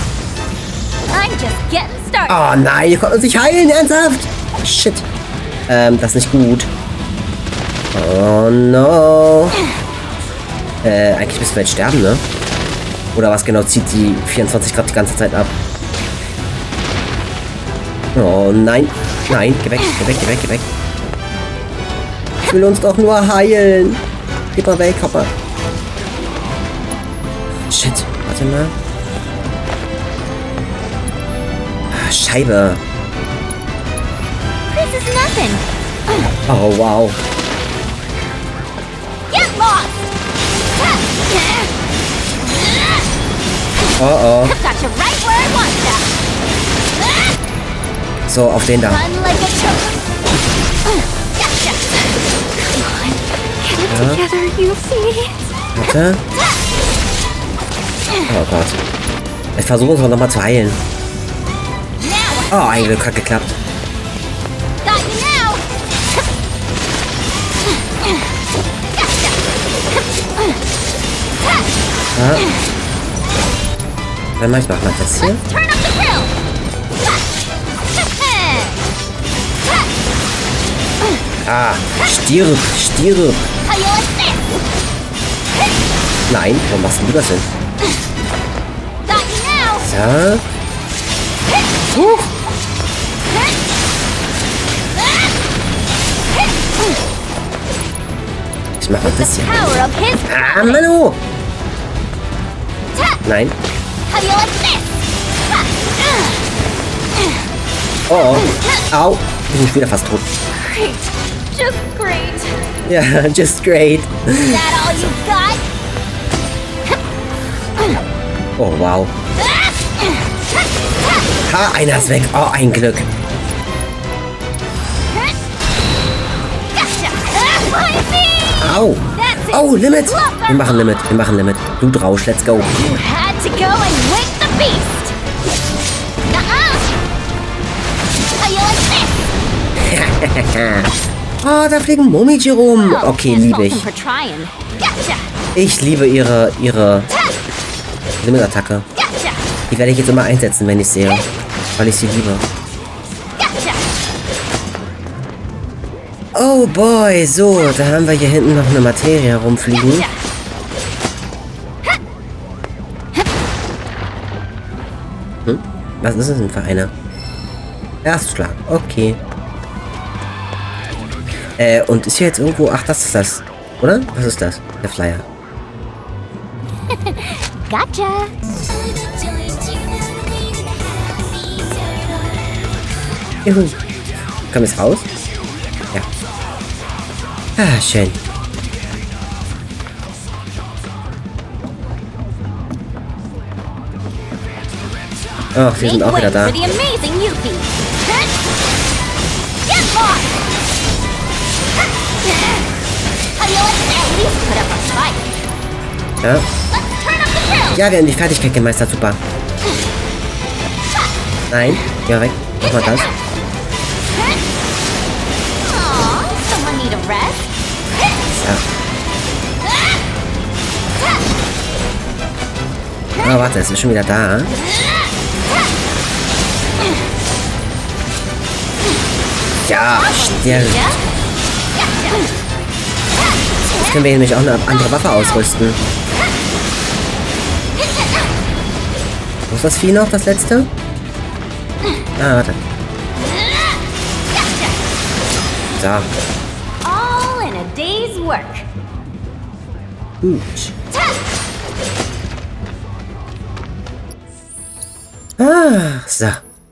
Oh nein, ihr könnt uns nicht heilen, ernsthaft? Shit. Ähm, das ist nicht gut. Oh no. Äh, eigentlich müssen wir jetzt sterben, ne? Oder was genau zieht die vierundzwanzig Grad die ganze Zeit ab? Oh nein. Nein, geh weg, geh weg, geh weg, geh weg. Ich will uns doch nur heilen. Geh mal weg, Hopper. Shit, warte mal. Ah, Scheibe. This is nothing. Oh, wow. Get lost. Oh, oh. Got you right where I want that. So, auf den da. Run like a chocobo. Gotcha. Come on. Get it Ja. together, you see. Warte. Oh Gott. Ich versuche uns noch mal zu heilen. Oh, ein Glück hat geklappt. Got you now. Ja. Dann mach ich noch mal das hier. Turn up the grill. Ah, stirb, stirb. How you like this? Nein, warum machst du das denn? Got you now. So. Huch. Ich mach mal das hier. Power of his Ah, Manu. Nein. How you like this? Oh, oh. Au. Ich bin wieder fast tot. Great. Just great. Ja, just great. Is that all you got? Oh, wow. Ha, einer ist weg. Oh, ein Glück. Au. Oh, Limit. Wir machen Limit. Wir machen Limit. Blutrausch, let's go. You had to go and wake the beast. Nuh-uh. How you like this? Oh, da fliegen Momiji rum. Okay, liebe ich. Ich liebe ihre, ihre Limit-Attacke. Die werde ich jetzt immer einsetzen, wenn ich sehe. Weil ich sie liebe. Oh boy, so, da haben wir hier hinten noch eine Materie herumfliegen. Hm? Was ist das denn für eine? Erstschlag, okay. Äh, und ist hier jetzt irgendwo... Ach, das ist das, oder? Was ist das? Der Flyer. Gotcha. Juhu. Kommen wir raus? Ja. Ah, schön. Oh, wir sind auch wieder da. Ja. Ja, wir haben die Fertigkeit gemeistert, super. Nein, geh mal weg. Mach mal das. Ja. Ah, warte, es ist schon wieder da. Ja, stimmt. Jetzt können wir nämlich auch eine andere Waffe ausrüsten. Wo ist das Vieh noch, das letzte? Ah, warte. So. All in a day's work. Gut. Ah, so.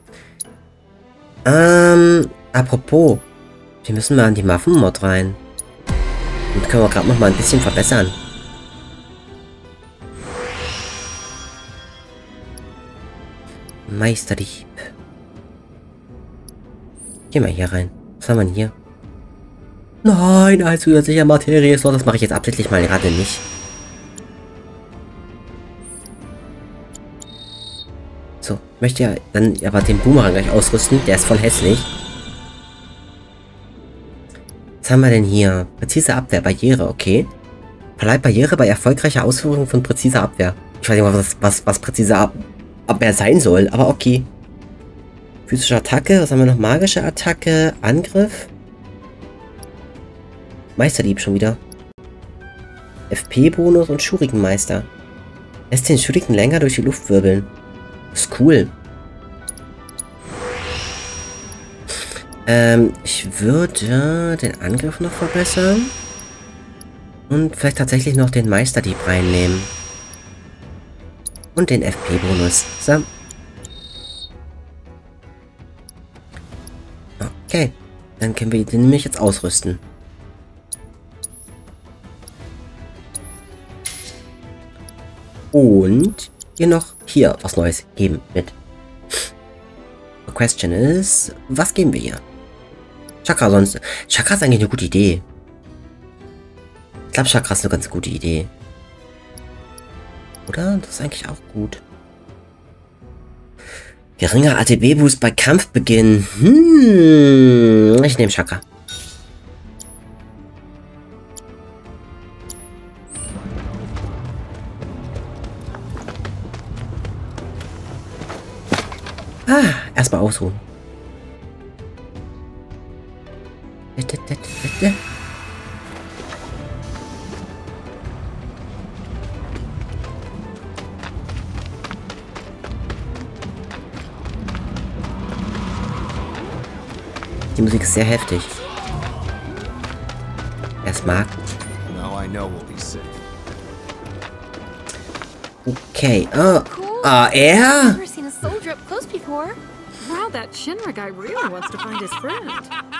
Ähm, apropos. Wir müssen mal an die Waffenmod rein. Und können wir gerade noch mal ein bisschen verbessern. Meisterdieb. Geh mal hier rein. Was haben wir denn hier? Nein, eine zusätzliche Materie. So, das mache ich jetzt absichtlich mal gerade nicht. So, ich möchte ja dann aber den Boomerang gleich ausrüsten. Der ist voll hässlich. Was haben wir denn hier? Präzise Abwehr, Barriere, okay. Verleiht Barriere bei erfolgreicher Ausführung von präziser Abwehr. Ich weiß nicht mal, was, was, was präzise Ab Abwehr sein soll, aber okay. Physische Attacke, was haben wir noch? Magische Attacke, Angriff. Meisterdieb schon wieder. F P-Bonus und Schurikenmeister. Lässt den Schuriken länger durch die Luft wirbeln. Ist cool. Ähm, ich würde den Angriff noch verbessern. Und vielleicht tatsächlich noch den Meisterdieb reinnehmen. Und den F P-Bonus. So. Okay. Dann können wir den nämlich jetzt ausrüsten. Und hier noch hier was Neues geben mit. The question is, was geben wir hier? Chakra sonst. Chakra ist eigentlich eine gute Idee. Ich glaube, Chakra ist eine ganz gute Idee. Oder? Das ist eigentlich auch gut. Geringer A T B-Boost bei Kampfbeginn. Hm, ich nehme Chakra. Ah, erstmal ausruhen. Die Musik ist sehr heftig. Er es mag. Okay. Oh. Ah, er? Wow, that Shinra guy really wants to find his friend.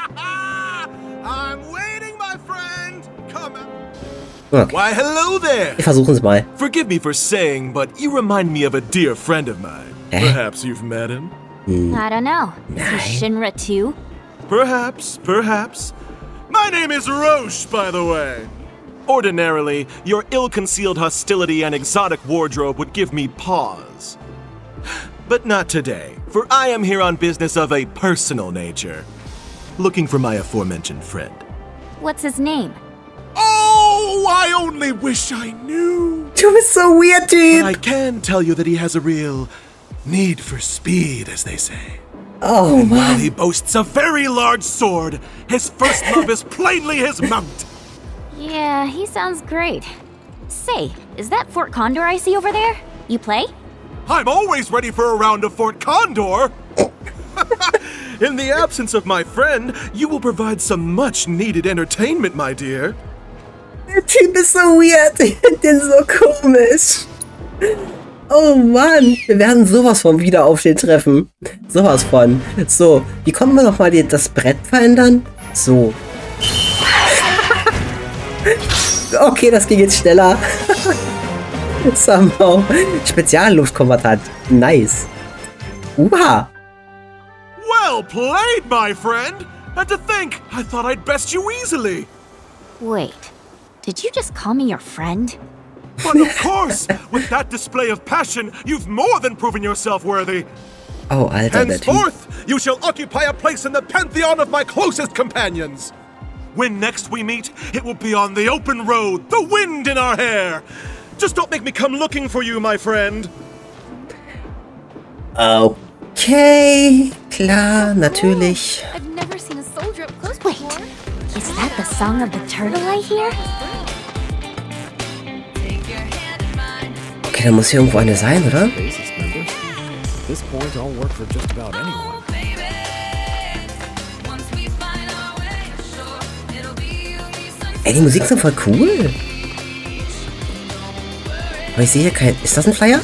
I'm waiting, my friend. Come on. Okay. Why, hello there. Wir versuchen es mal. Forgive me for saying, but you remind me of a dear friend of mine. Eh? Perhaps you've met him? Hm. I don't know. Is he Shinra too? Perhaps, perhaps. My name is Roche, by the way. Ordinarily, your ill-concealed hostility and exotic wardrobe would give me pause. But not today, for I am here on business of a personal nature. Looking for my aforementioned friend. What's his name? Oh, I only wish I knew. Du bist so weird, dude. But I can tell you that he has a real need for speed, as they say. Oh, and man. While he boasts a very large sword, his first love is plainly his mount. Yeah, he sounds great. Say, is that Fort Condor I see over there? You play? I'm always ready for a round of Fort Condor. In the absence of my friend, you will provide some much-needed entertainment, my dear. Der Typ ist so weird. Ich find den so komisch. Oh Mann, wir werden sowas von Wiederaufstehen treffen. Sowas von. So, wie kommen wir nochmal das Brett verändern? So. Okay, das ging jetzt schneller. Somehow. Spezialluftkombatant. Nice. Uha. Well played, my friend. And to think, I thought I'd best you easily. Wait, did you just call me your friend? But of course, with that display of passion, you've more than proven yourself worthy. Oh, Alter, der Typ. Henceforth, you shall occupy a place in the pantheon of my closest companions. When next we meet, it will be on the open road, the wind in our hair. Just don't make me come looking for you, my friend. Okay, klar, natürlich. I've never seen a soldier up close before. Wait, is that the song of the turtle I hear? Okay, da muss hier irgendwo eine sein, oder? This point all work for just about anyone. Ey, die Musik ist voll cool. Aber ich sehe hier kein... Ist das ein Flyer?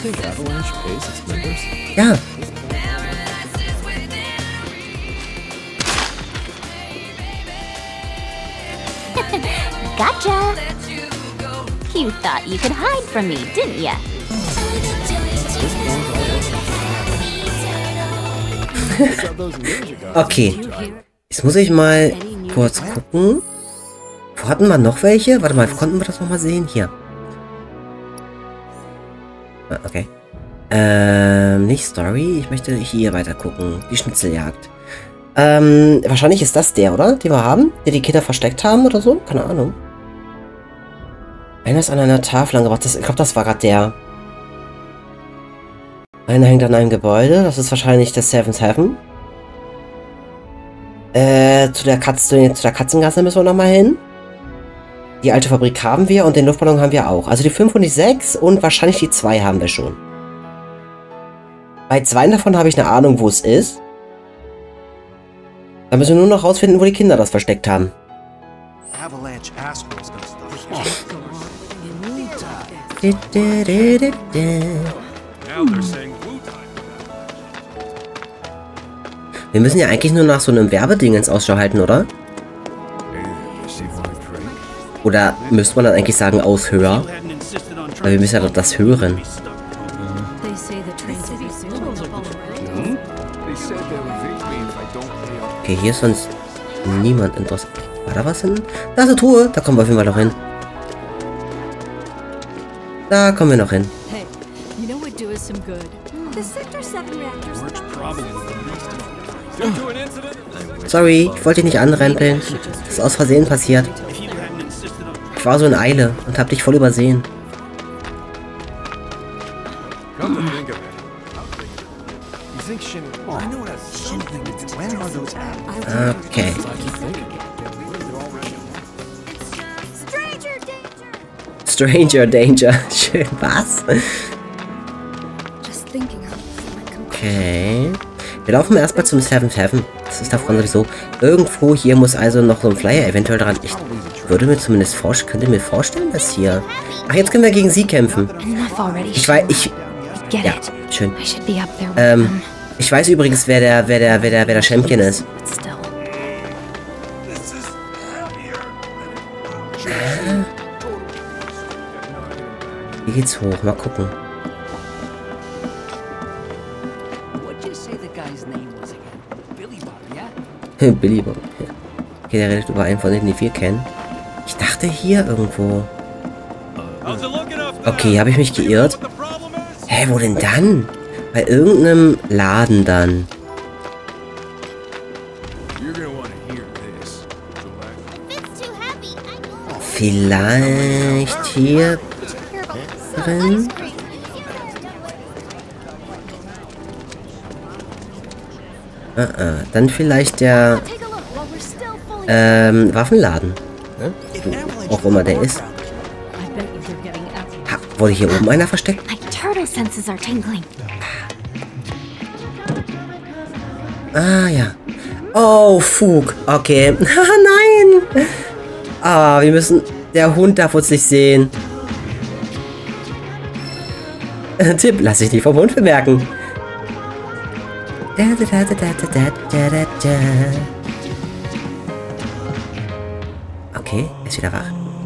Ja. Gotcha! You thought you could hide from me, didn't ya? Okay. Jetzt muss ich mal kurz gucken. Wo hatten wir noch welche? Warte mal, konnten wir das noch mal sehen? Hier. Ah, okay. Ähm, nicht Story. Ich möchte hier weiter gucken. Die Schnitzeljagd. Ähm, wahrscheinlich ist das der, oder? Den wir haben? Der die Kinder versteckt haben oder so? Keine Ahnung. Einer ist an einer Tafel angebracht. Das, ich glaube, das war gerade der. Einer hängt an einem Gebäude. Das ist wahrscheinlich der Seventh Heaven. Äh, zu der, Katz, zu der Katzengasse müssen wir nochmal hin. Die alte Fabrik haben wir und den Luftballon haben wir auch. Also die fünf und die sechs und wahrscheinlich die zwei haben wir schon. Bei zwei davon habe ich eine Ahnung, wo es ist. Da müssen wir nur noch rausfinden, wo die Kinder das versteckt haben. Wir müssen ja eigentlich nur nach so einem Werbedingens Ausschau halten, oder? Oder müsste man dann eigentlich sagen Aushörer? Weil wir müssen ja doch das hören. Okay, hier ist sonst niemand interessant. War da was hin? Da ist eine Truhe. Da kommen wir auf jeden Fall noch hin. Da kommen wir noch hin. Hey, you know what do us some good? The Sector seven reactors. Sorry, ich wollte dich nicht anrempeln. Das ist aus Versehen passiert. Ich war so in Eile und hab dich voll übersehen. Okay. Stranger Danger. Schön, was? Okay. Wir laufen erstmal zum Seventh Heaven. Das ist davon sowieso. Irgendwo hier muss also noch so ein Flyer eventuell dran. Ich würde mir zumindest vorstellen, könnte mir vorstellen, dass hier... Ach, jetzt können wir gegen sie kämpfen. Ich weiß, ich... Ja, schön. Ähm, ich weiß übrigens, wer der, wer der, wer der, wer der Champion ist. Hier geht's hoch, mal gucken. Billy Bob. Okay, der redet über einen von denen, die wir kennen. Ich dachte hier irgendwo. Okay, habe ich mich geirrt? Hä, wo denn dann? Bei irgendeinem Laden dann. Vielleicht hier drin? Ah, ah. Dann vielleicht der ähm, Waffenladen. Ne? Wo auch immer der ist. Ha, wurde hier oben einer versteckt? My turtle senses are tingling. Ah, ja. Oh, Fug. Okay. Nein! Ah, wir müssen... Der Hund darf uns nicht sehen. Tipp, lass dich nicht vom Hund bemerken. Okay, ist wieder wach.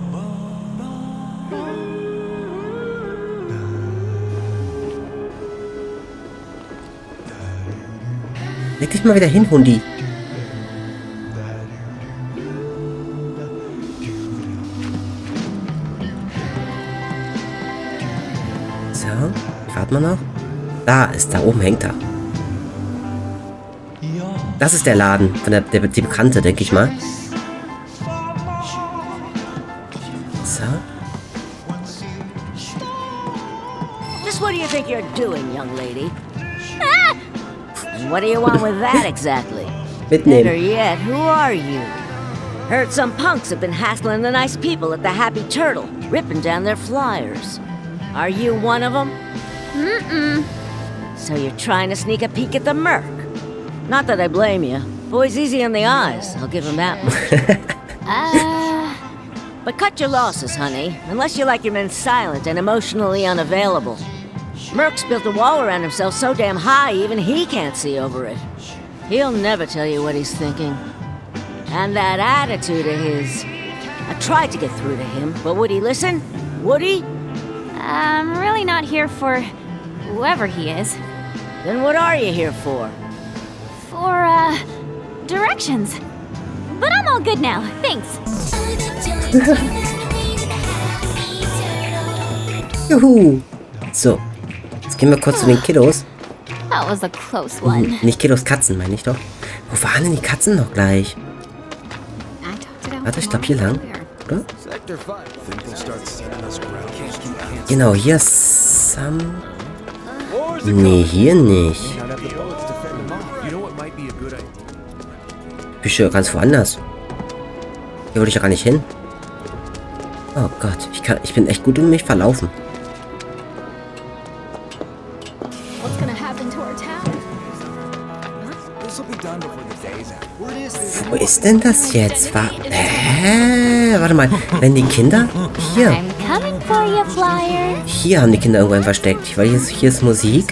Leg dich mal wieder hin, Hundi. So, warten wir noch. Da ist, da oben hängt er. Das ist der Laden, von der, der die Bekannte, denke ich mal. So. Just what do you think you're doing, young lady? Ah! And what do you want with that exactly? Mitnehmen. Better yet, who are you? Heard some punks have been hassling the nice people at the Happy Turtle, ripping down their flyers. Are you one of them? Mm-mm. So you're trying to sneak a peek at the Merc? Not that I blame you. Boy's easy on the eyes, I'll give him that much. uh... But cut your losses, honey, unless you like your men silent and emotionally unavailable. Merc's built a wall around himself so damn high even he can't see over it. He'll never tell you what he's thinking. And that attitude of his... I tried to get through to him, but would he listen? Would he? I'm really not here for whoever he is. Then what are you here for? For, uh, directions. But I'm all good now, thanks. Juhu. So, jetzt gehen wir kurz zu den Kiddos. That was a close one. Nicht Kiddos, Katzen, meine ich doch. Wo waren denn die Katzen noch gleich? Warte, ich glaube hier lang, oder? Genau, hier ist Sam. Nee, hier nicht. Bist du ganz woanders? Hier wollte ich ja gar nicht hin. Oh Gott, ich, kann, ich bin echt gut in mich verlaufen. Wo ist denn das jetzt? War, hä? Warte mal, wenn die Kinder... Hier. Hier haben die Kinder irgendwann versteckt. Weil hier ist, hier ist Musik.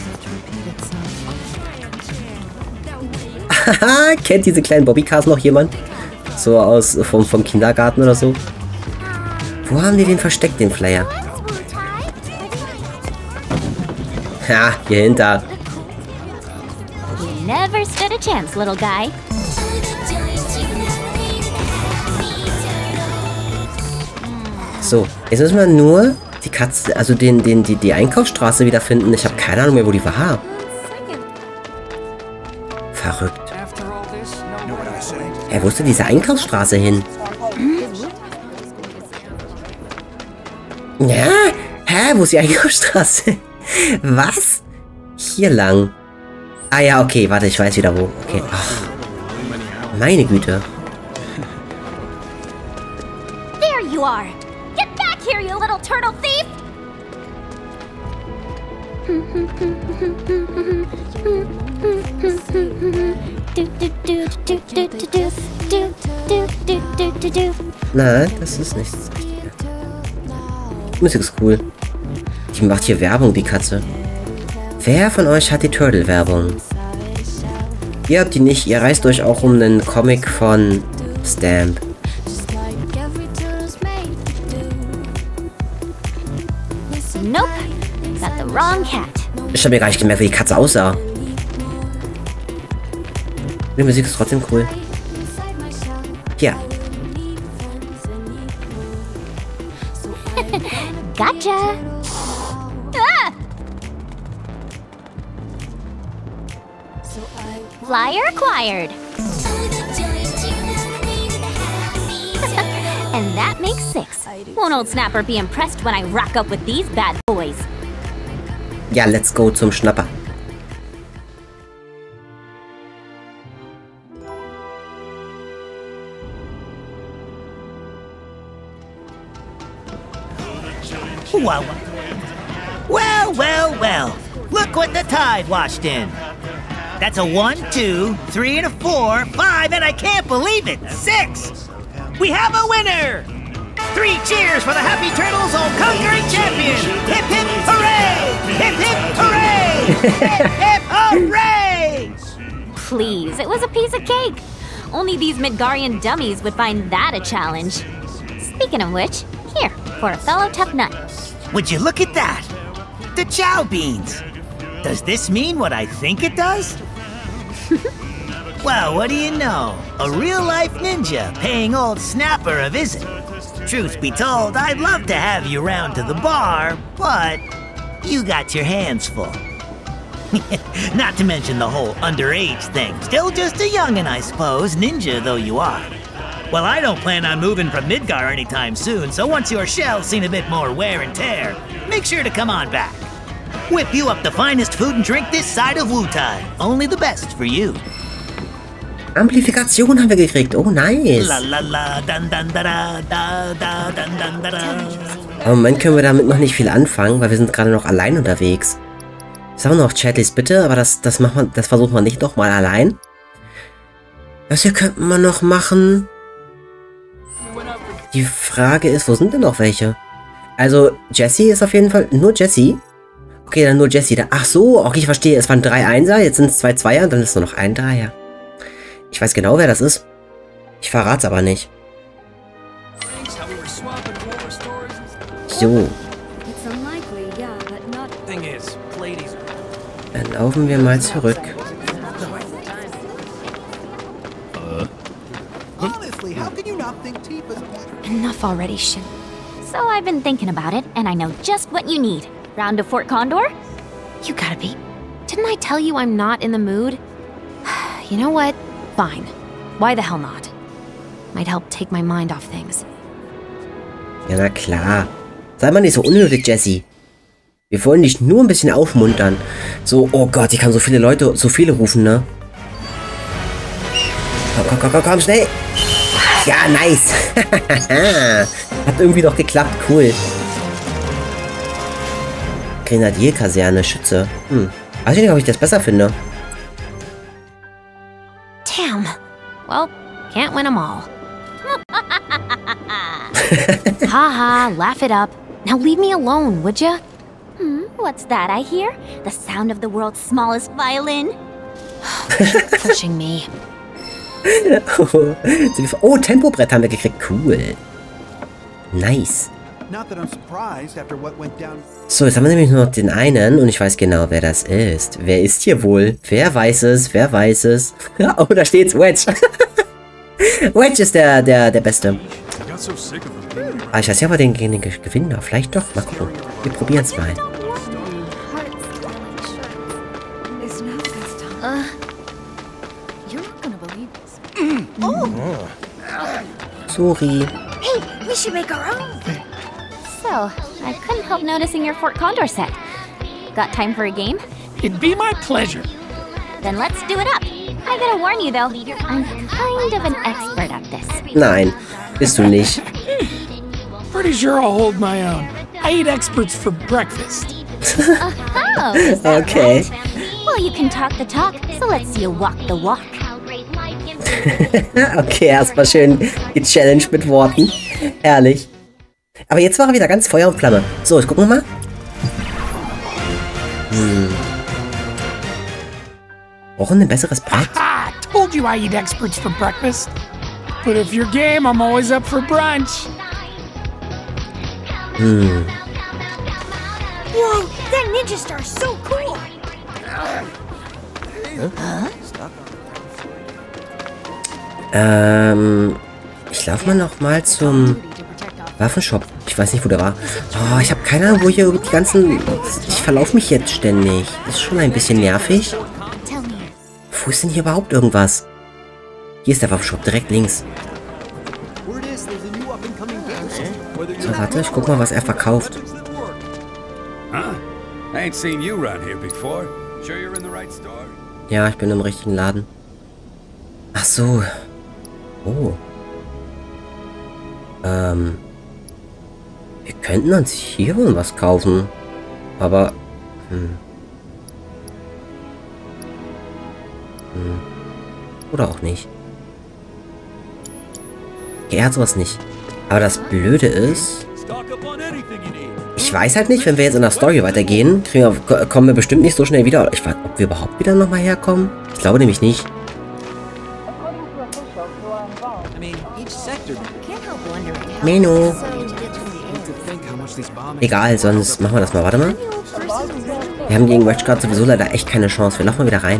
Haha, kennt diese kleinen Bobbycars noch jemand? So aus vom, vom Kindergarten oder so. Wo haben die den versteckt, den Flyer? Ha, hier hinter. Never stood a chance, little guy. So, jetzt müssen wir nur die Katze, also den, den, die, die Einkaufsstraße wiederfinden. Ich habe keine Ahnung mehr, wo die war. Verrückt. Er wusste diese Einkaufsstraße hin. Ja? Hä? Wo ist die Einkaufsstraße? Was? Hier lang. Ah ja, okay, warte, ich weiß wieder wo. Okay. Ach. Meine Güte. There you are. Get back here, you little turtle thief. Nein, das ist nichts. Musik ist cool. Die macht hier Werbung, die Katze. Wer von euch hat die Turtle-Werbung? Ihr habt die nicht, ihr reist euch auch um einen Comic von Stamp. Nope, got the wrong cat. Ich habe mir gar nicht gemerkt, wie die Katze aussah. Die Musik ist trotzdem cool. Ja. Gotcha! Ah! Flyer acquired! And that makes six. Won't old Snapper be impressed when I rack up with these bad boys? Ja, let's go zum Schnapper. Well, well, well, well. Look what the tide washed in. That's a one, two, three, and a four, five, and I can't believe it, six! We have a winner! Three cheers for the Happy Turtles all-conquering champion! Hip hip hooray! Hip hip hooray! Hip hip hooray! Please, it was a piece of cake. Only these Midgarian dummies would find that a challenge. Speaking of which, here, for a fellow tough nut. Would you look at that? The Chow Beans! Does this mean what I think it does? Well, what do you know? A real-life ninja paying old Snapper a visit. Truth be told, I'd love to have you round to the bar, but you got your hands full. Not to mention the whole underage thing. Still just a youngin', I suppose, ninja though you are. Well, I don't plan on moving from Midgar anytime soon, so once your shell's seen a bit more wear and tear, make sure to come on back. Whip you up the finest food and drink this side of Wutai. Only the best for you. Amplifikation haben wir gekriegt. Oh, nice. La la la, dan dan da da da da dan dan da da. Im Moment können wir damit noch nicht viel anfangen, weil wir sind gerade noch allein unterwegs. Sagen wir noch Chatlis bitte, aber das, das, macht man, das versucht man nicht nochmal allein. Was hier könnte man noch machen? Die Frage ist, wo sind denn noch welche? Also, Jessie ist auf jeden Fall nur Jessie. Okay, dann nur Jessie da. Ach so, okay, ich verstehe. Es waren drei Einser, jetzt sind es zwei Zweier, dann ist nur noch ein Dreier. Ich weiß genau, wer das ist. Ich verrate es aber nicht. So. Dann laufen wir mal zurück. Enough already, Shin. So I've been thinking about it, and I know just what you need. Round to Fort Condor? You gotta be. Didn't I tell you I'm not in the mood? You know what? Fine. Why the hell not? Might help take my mind off things. Ja, na klar. Sei mal nicht so unnötig, Jessie. Wir wollen dich nur ein bisschen aufmuntern. So, oh Gott, ich kann so viele Leute, so viele rufen, ne? Komm, komm, komm, komm, komm, schnell! Ja, nice! Hat irgendwie doch geklappt, cool. Grenadierkaserne, Schütze. Hm. Weiß ich nicht, ob ich das besser finde. Damn. Well, can't win them all. Haha, laugh it up. Now leave me alone, would ya? Hmm, what's that I hear? The sound of the world's smallest violin? Pushing me. Oh, Tempobrett haben wir gekriegt. Cool. Nice. So, jetzt haben wir nämlich nur noch den einen und ich weiß genau, wer das ist. Wer ist hier wohl? Wer weiß es? Wer weiß es? Oh, da steht's. Wedge. Wedge ist der, der, der Beste. Ah, ich weiß nicht, ob er den, den gewinnen darf. Vielleicht doch. Mal gucken. Wir probieren es mal. Sorry. Hey, we should make our own. So, I couldn't help noticing your Fort Condor set. Got time for a game? It'd be my pleasure. Then let's do it up. I gotta warn you though, I'm kind of an expert at this. Nein, bist du nicht. Pretty sure I'll hold my own. I eat experts for breakfast. Oh, is that okay. Right? Well, you can talk the talk, so let's see you walk the walk. Okay, erstmal schön gechallenged mit Worten. Herrlich. Aber jetzt war er wieder ganz Feuer und Flamme. So, jetzt gucken wir mal. Hm. Brauchen ein besseres Brett? I told you I eat experts for breakfast. But if you're game, I'm always up for brunch. Hm. Whoa, that ninja star's so cool. Huh? Ähm, ich laufe mal noch mal zum Waffenshop. Ich weiß nicht, wo der war. Oh, ich habe keine Ahnung, wo hier die ganzen... Ich verlaufe mich jetzt ständig. Das ist schon ein bisschen nervig. Wo ist denn hier überhaupt irgendwas? Hier ist der Waffenshop, direkt links. So, warte, ich guck mal, was er verkauft. Ja, ich bin im richtigen Laden. Ach so. Oh. Ähm... Wir könnten uns hier wohl was kaufen. Aber... Hm. Hm. Oder auch nicht. Er hat sowas nicht. Aber das Blöde ist... Ich weiß halt nicht, wenn wir jetzt in der Story weitergehen, kriegen wir, kommen wir bestimmt nicht so schnell wieder. Ich weiß, ob wir überhaupt wieder nochmal herkommen. Ich glaube nämlich nicht. Menno. Egal, sonst machen wir das mal. Warte mal. Wir haben gegen Wedgeguard sowieso leider echt keine Chance. Wir laufen mal wieder rein.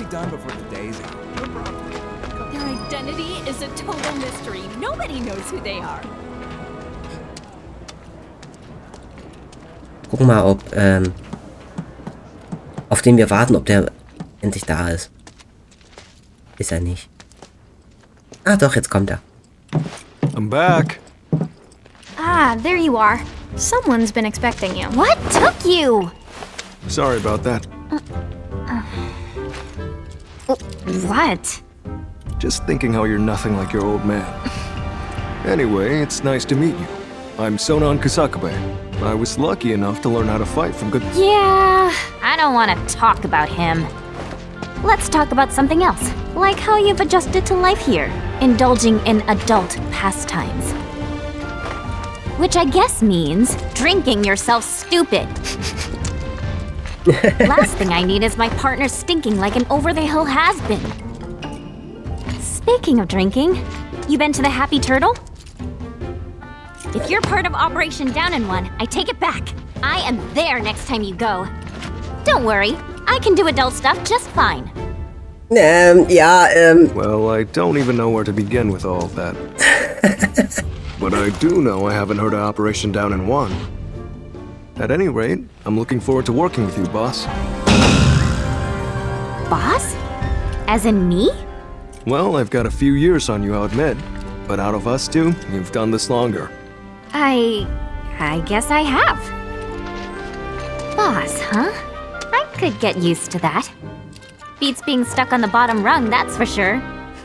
Gucken mal, ob, ähm, auf den wir warten, ob der endlich da ist. Ist er nicht. Ah, doch, jetzt kommt er. I'm back. Ah, there you are. Someone's been expecting you. What took you? Sorry about that. Uh, what? Just thinking how you're nothing like your old man. Anyway, it's nice to meet you. I'm Sonon Kusakabe. I was lucky enough to learn how to fight from good... Yeah, I don't want to talk about him. Let's talk about something else, like how you've adjusted to life here, indulging in adult pastimes. Which I guess means drinking yourself stupid. Last thing I need is my partner stinking like an over-the-hill has-been. Speaking of drinking, you been to the Happy Turtle? If you're part of Operation Down in One, I take it back. I am there next time you go. Don't worry, I can do adult stuff just fine. Ähm, ja, ähm... Well, I don't even know where to begin with all of that. But I do know I haven't heard of Operation Down in One. At any rate, I'm looking forward to working with you, boss. Boss? As in me? Well, I've got a few years on you, I'll admit. But out of us two, you've done this longer. I... I guess I have. Boss, huh? I could get used to that. Beats being stuck on the bottom rung, that's for sure.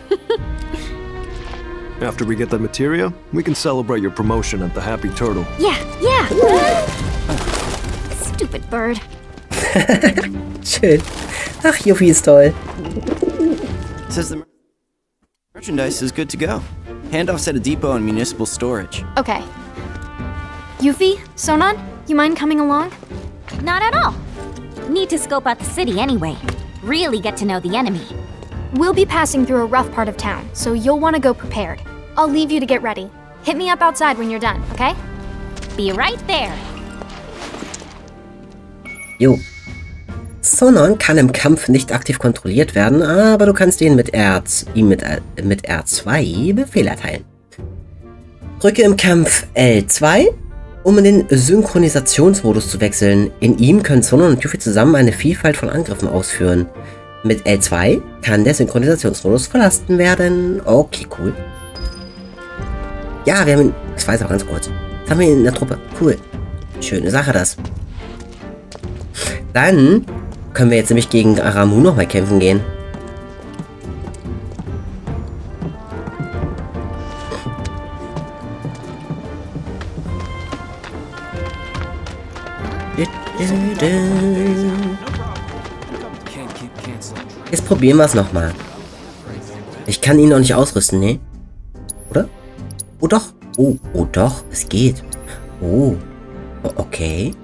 After we get the materia, we can celebrate your promotion at the Happy Turtle. Yeah, yeah! Stupid bird. Schön. Ach, Yuffie ist toll. Says the merchandise is good to go. Handoffs at a depot and municipal storage. Okay. Yuffie, Sonon, you mind coming along? Not at all. Need to scope out the city anyway. Really get to know the enemy. We'll be passing through a rough part of town, so you'll want to go prepared. I'll leave you to get ready. Hit me up outside when you're done, okay? Be right there. Jo. Sonon kann im Kampf nicht aktiv kontrolliert werden, aber du kannst ihn mit R, ihm mit, mit R zwei Befehle erteilen. Drücke im Kampf L zwei, um in den Synchronisationsmodus zu wechseln. In ihm können Sonon und Yuffie zusammen eine Vielfalt von Angriffen ausführen. Mit L zwei kann der Synchronisationsmodus verlassen werden. Okay, cool. Ja, wir haben ihn... Das war jetzt auch ganz kurz. Jetzt haben wir ihn in der Truppe. Cool. Schöne Sache, das. Dann können wir jetzt nämlich gegen Aramu nochmal kämpfen gehen. Jetzt probieren wir es nochmal. Ich kann ihn noch nicht ausrüsten, ne? Oder? Oh doch. Oh, oh doch. Es geht. Oh. Okay.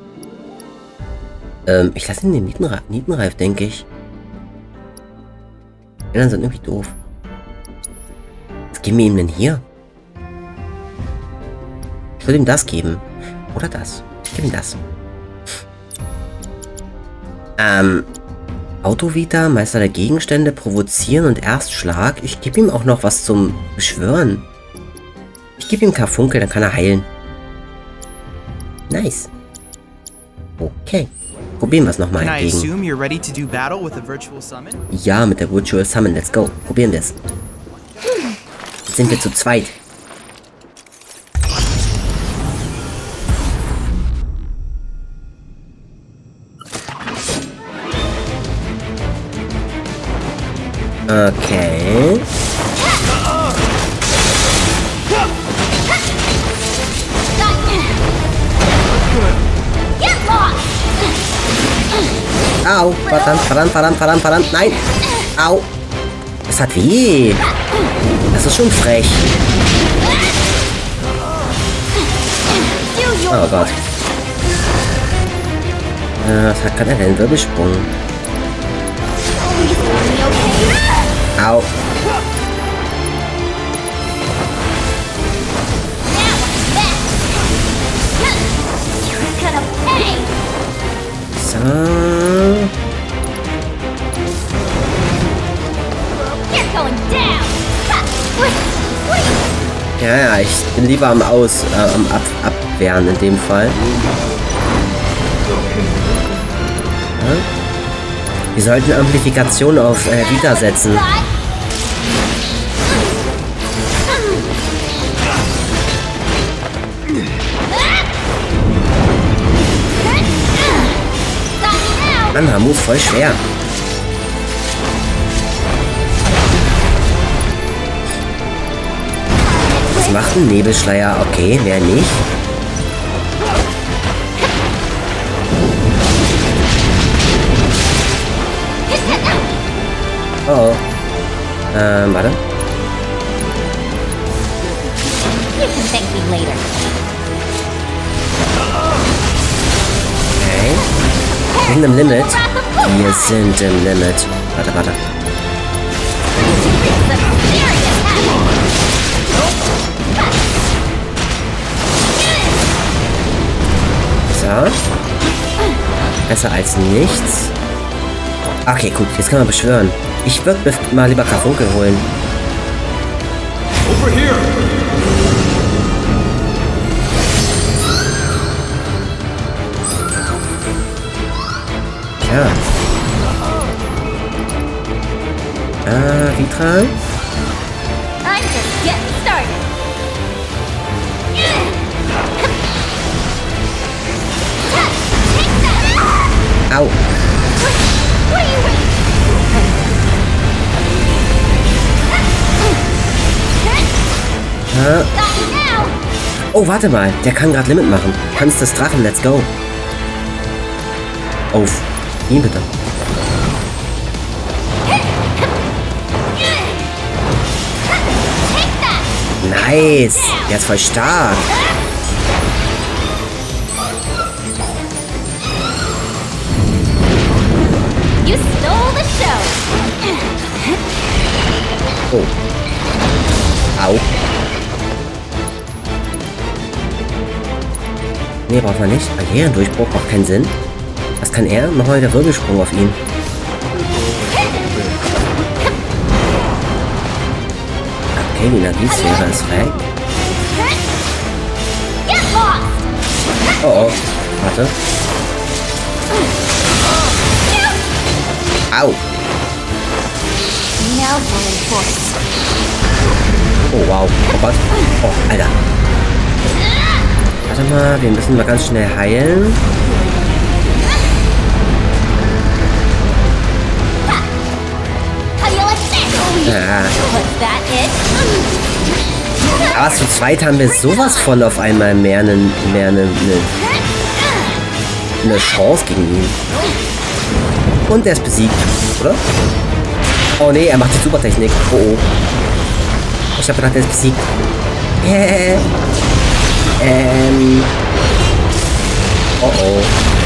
Ähm, ich lasse ihn den Nietenreif, Nietenreif, denke ich. Die anderen sind irgendwie doof. Was geben wir ihm denn hier? Ich will ihm das geben. Oder das. Ich gebe ihm das. Ähm... Autovita, Meister der Gegenstände, Provozieren und Erstschlag. Ich gebe ihm auch noch was zum Beschwören. Ich gebe ihm Karfunkel, dann kann er heilen. Nice. Okay. Probieren wir es nochmal Can I entgegen. assume you're ready to do battle with a virtual summon? Ja, mit der Virtual Summon. Let's go. Probieren wir es. Jetzt sind wir zu zweit. Okay. Au, verdammt, verdammt, verdammt, verdammt, verdammt, nein. Au. Das hat weh. Das ist schon frech. Oh Gott. Äh, was hat gerade denn? Wirbelsprung. Au. So. Ja, ja, ich bin lieber am Aus, äh, am Ab Abwehren in dem Fall. Ja. Wir sollten Amplifikation auf äh, Vita setzen. Mann, Hamu ist voll schwer. Was macht ein Nebelschleier? Okay, mehr nicht. Oh. Ähm, warte. Okay. Wir sind im Limit. Wir sind im Limit. Warte, warte. So. Besser als nichts. Okay, gut. Jetzt kann man beschwören. Ich würde mal lieber Karfunkel holen. Over here. Ja. Ah, Vitra. I'm just getting started. Au. What are you waiting? Ah. Oh, warte mal. Der kann gerade Limit machen. Tanz des Drachen, let's go. Auf. Ihn bitte. Nice. Der ist voll stark. You stole the show. Oh. Au. Nee, braucht man nicht. Barrierendurchbruch braucht keinen Sinn. Was kann er? Mach mal der Wirbelsprung auf ihn. Okay, die Energiesphäre ist weg. Oh oh. Warte. Au. Oh wow. Oh Gott. Oh, Alter. Warte mal, wir müssen mal ganz schnell heilen. Ja. Aber zu zweit haben wir sowas von auf einmal mehr eine mehr eine, eine, eine Chance gegen ihn. Und er ist besiegt, oder? Oh nee, er macht die Supertechnik. Oh oh. Ich hab gedacht, er ist besiegt. Äh, ähm. Oh oh.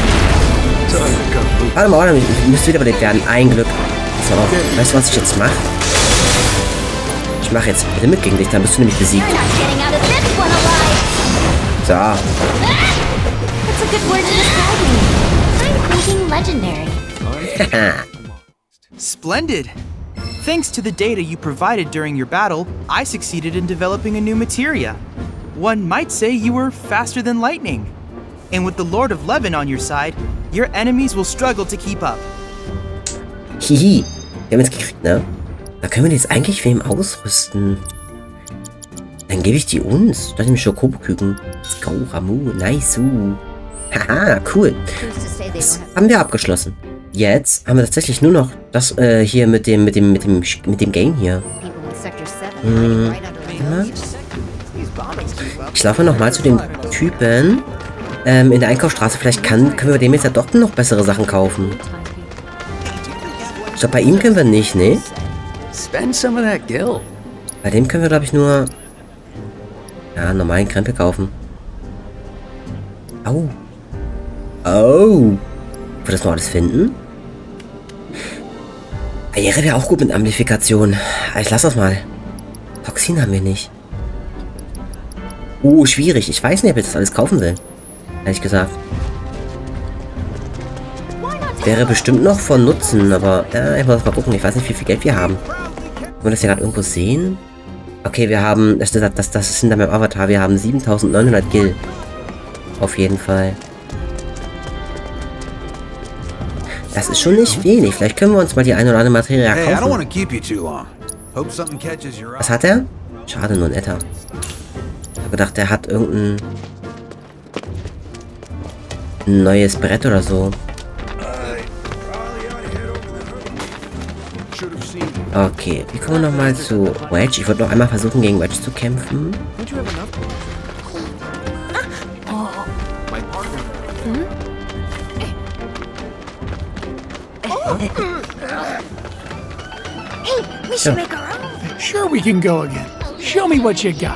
Warte mal, warte mal, ich müsste wiederbelebt werden. Ein Glück. So, weißt du, was ich jetzt mache? Ich mache jetzt Limit gegen dich, dann bist du nämlich besiegt. So. Splendid! Thanks to the data you provided during your battle, I succeeded in developing a new materia. one might say you were faster than lightning. And with the Lord of Levin on your side, your enemies will struggle to keep up. Hihi, wir haben jetzt gekriegt, ne? Da können wir jetzt eigentlich wem ausrüsten. Dann gebe ich die uns, statt dem Schokoboküken. Let's go, Ramu, nice. Haha, cool. Das haben wir abgeschlossen. Jetzt haben wir tatsächlich nur noch das äh, hier mit dem, mit dem, mit dem, mit dem Game hier. Hm, ich laufe nochmal zu dem Typen ähm, in der Einkaufsstraße. Vielleicht kann, können wir dem jetzt ja doch noch bessere Sachen kaufen. Ich glaube, bei ihm können wir nicht, ne? Bei dem können wir, glaube ich, nur ja, normalen Krempel kaufen. Au. Oh. Wird das noch alles finden? Barriere wäre auch gut mit Amplifikation. Ich lass das mal. Toxin haben wir nicht. Uh, schwierig. Ich weiß nicht, ob ich das alles kaufen will. Ehrlich gesagt. Wäre bestimmt noch von Nutzen, aber ja, ich muss mal gucken. Ich weiß nicht, wie viel Geld wir haben. Wollen wir das hier gerade irgendwo sehen? Okay, wir haben, das, das, das, das ist hinter meinem Avatar, wir haben siebentausendneunhundert Gil. Auf jeden Fall. Das ist schon nicht wenig. Vielleicht können wir uns mal die eine oder andere Materie kaufen. Was hat er? Schade, nur ein Ether. Ich habe gedacht, der hat irgendein ein neues Brett oder so. Okay, wir kommen nochmal zu Wedge. Ich wollte noch einmal versuchen, gegen Wedge zu kämpfen. Hey, we should make our own. Sure, we can go again. Show me what you got.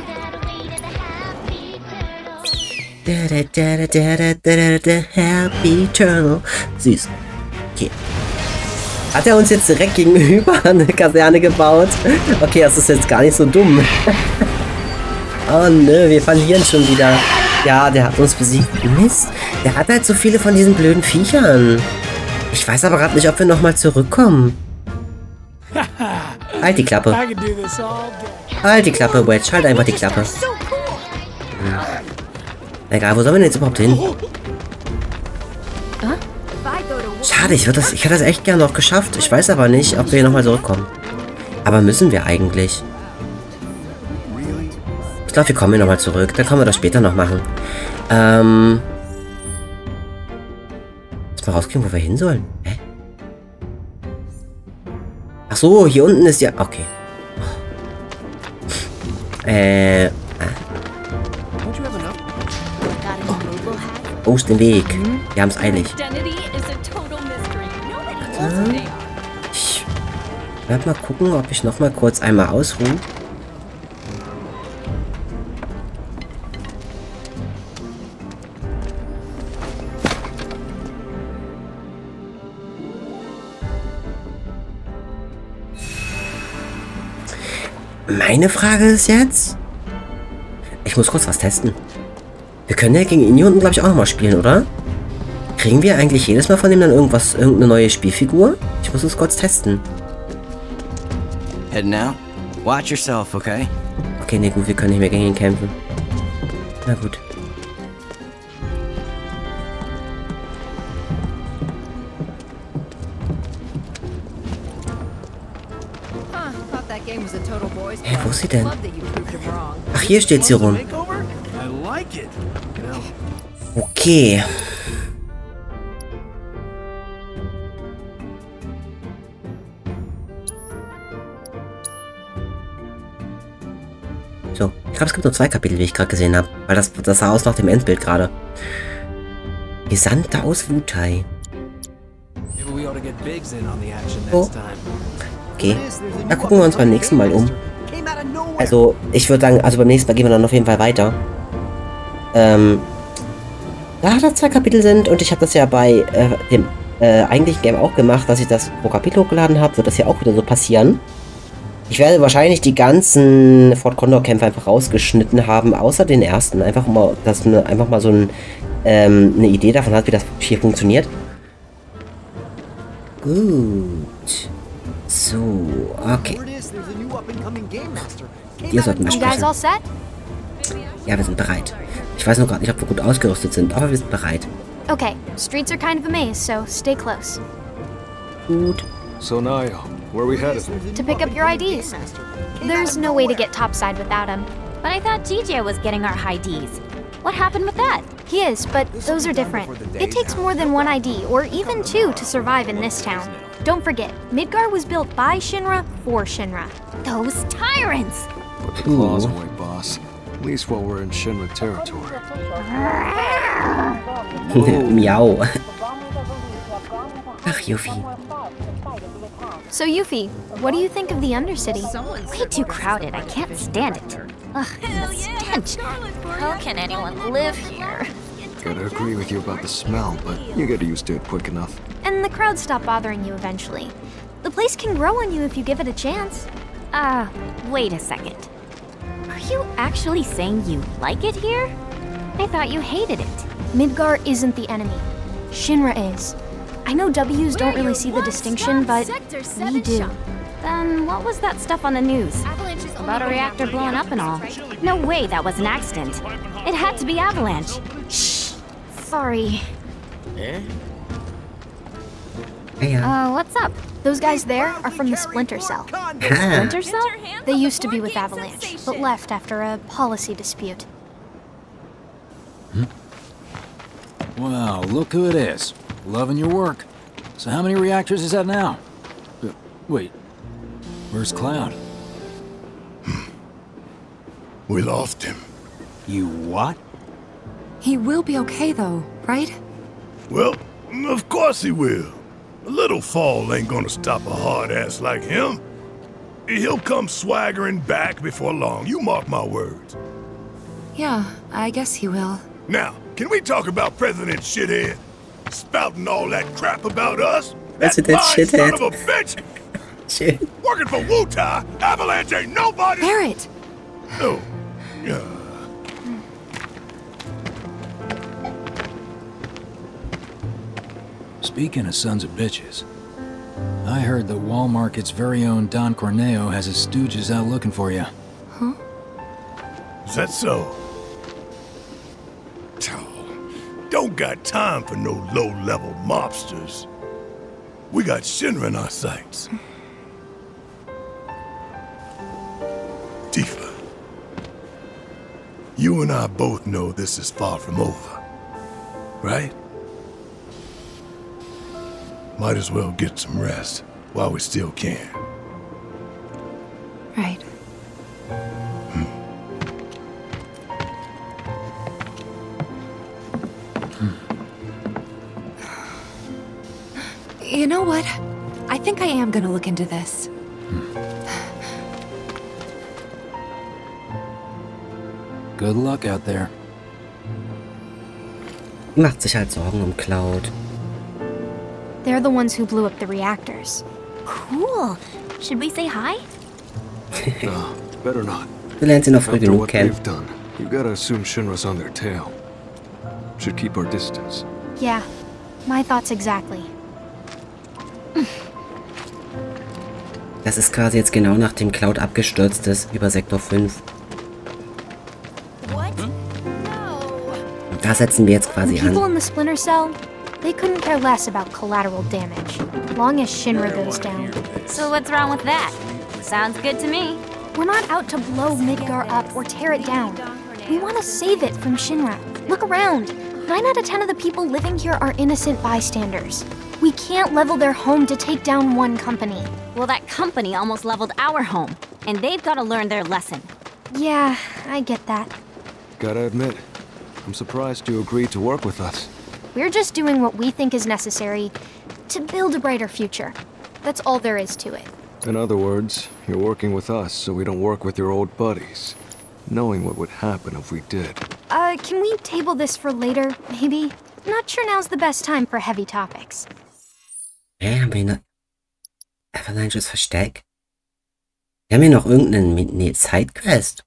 Da, da, da, da, da, da, da, Happy Turtle. Süß. Okay. Hat er uns jetzt direkt gegenüber eine Kaserne gebaut? Okay, das ist jetzt gar nicht so dumm. Oh ne, wir verlieren schon wieder. Ja, der hat uns besiegt. Mist. Der hat halt so viele von diesen blöden Viechern. Ich weiß aber gerade nicht, ob wir nochmal zurückkommen. Halt die Klappe. Halt die Klappe, Wedge. Halt einfach die Klappe. Hm. Egal, wo sollen wir denn jetzt überhaupt hin? Schade, ich, das, ich hätte das echt gerne noch geschafft. Ich weiß aber nicht, ob wir hier nochmal zurückkommen. Aber müssen wir eigentlich? Ich glaube, wir kommen hier nochmal zurück. Dann können wir das später noch machen. Ähm... Mal rauskriegen, wo wir hin sollen. Hä? Ach so, hier unten ist ja... Okay. Äh... Ah. Wo ist der Weg? Wir haben es eilig. Warte. Ich werde mal gucken, ob ich noch mal kurz einmal ausruhe. Meine Frage ist jetzt... Ich muss kurz was testen. Wir können ja gegen ihn hier unten, glaube ich, auch nochmal spielen, oder? Kriegen wir eigentlich jedes Mal von dem dann irgendwas, irgendeine neue Spielfigur? Ich muss es kurz testen. Head now. Watch yourself, okay? Okay, ne gut, wir können nicht mehr gegen ihn kämpfen. Na gut. Hä, wo ist sie denn? Ach, hier steht sie rum. Okay. So, ich glaube, es gibt nur zwei Kapitel, wie ich gerade gesehen habe. Weil das, das sah aus nach dem Endbild gerade. Gesandter aus Wutai. Oh. Okay, da gucken wir uns beim nächsten Mal um. Also, ich würde sagen, also beim nächsten Mal gehen wir dann auf jeden Fall weiter. Ähm, da das zwei Kapitel sind und ich habe das ja bei äh, dem äh, eigentlichen Game auch gemacht, dass ich das pro Kapitel hochgeladen habe, wird das ja auch wieder so passieren. Ich werde wahrscheinlich die ganzen Fort Condor Kämpfe einfach rausgeschnitten haben, außer den ersten. Einfach mal, dass man einfach mal so ein, ähm, eine Idee davon hat, wie das hier funktioniert. Gut. So, okay. Ihr sollten mal sprechen. Ja, wir sind bereit. Ich weiß noch gerade nicht, ob wir gut ausgerüstet sind, aber wir sind bereit. Okay, streets are kind of a maze, so stay close. Gut. So Naya, where are we headed? To pick up your I Ds. There's no way to get topside without him. But I thought G J was getting our I Ds. What happened with that? He is, but those are different. It takes more than one I D, or even two, to survive in this town. Don't forget, Midgar was built by Shinra for Shinra. Those tyrants! Put the claws away, boss. At least while we're in Shinra territory. Miau. Ach, Yuffie. So, Yuffie, what do you think of the Undercity? Way too crowded. I can't stand it. Ugh, the stench. How can anyone live here? Gotta agree with you about the smell, but you get used to it quick enough. And the crowds stop bothering you eventually. The place can grow on you if you give it a chance. Ah, uh, wait a second. Are you actually saying you like it here? I thought you hated it. Midgar isn't the enemy. Shinra is. I know W's don't really see the distinction, but we do. Then what was that stuff on the news? About a reactor blowing up and all. No way that was an accident. It had to be Avalanche. Shh. Sorry. Yeah. Uh, what's up? Those guys there are from the Splinter Cell. Splinter Cell? They used to be with Avalanche, but left after a policy dispute. Hmm? Wow, look who it is. Loving your work. So how many reactors is that now? Uh, wait, where's Cloud? We lost him. You what? He will be okay though, right? Well, of course he will. A little fall ain't gonna stop a hard ass like him. He'll come swaggering back before long, you mark my words. Yeah, I guess he will. Now, can we talk about President Shithead? Spouting all that crap about us? President Shithead. Son of a bitch! Shit. Working for Wutai, Avalanche ain't nobody! Barret! Oh, yeah. Speaking of sons of bitches, I heard that Wall Market's very own Don Corneo has his stooges out looking for you. Huh? Is that so? Don't got time for no low-level mobsters. We got Shinra in our sights. Tifa, you and I both know this is far from over, right? Might as well get some rest while we still can. Right. You know what? I think I am gonna look into this. Good luck out there. Macht sich halt Sorgen um Cloud. They're the ones who blew up the reactors. Cool. Should we say hi? No, better not. Du lernst ihn noch früh After genug what kennen. they've done, you gotta assume Shinra's on their tail. Should keep our distance. Yeah, my thoughts exactly. Das ist quasi jetzt genau nachdem Cloud abgestürzt ist, über Sektor fünf. Und da setzen wir jetzt quasi People an. in the Splinter Cell, they couldn't care less about collateral damage, long as Shinra goes down. So what's wrong with that? Sounds good to me. We're not out to blow Midgar up or tear it down. We want to save it from Shinra. Look around. Nine out of ten of the people living here are innocent bystanders. We can't level their home to take down one company. Well, that company almost leveled our home, and they've got to learn their lesson. Yeah, I get that. Gotta admit, I'm surprised you agreed to work with us. We're just doing what we think is necessary to build a brighter future. That's all there is to it. In other words, you're working with us so we don't work with your old buddies, knowing what would happen if we did. Uh, can we table this for later, maybe? Not sure now's the best time for heavy topics. Ja, haben wir noch Avalanches Versteck? Wir haben hier noch irgendeinen nee, Sidequest.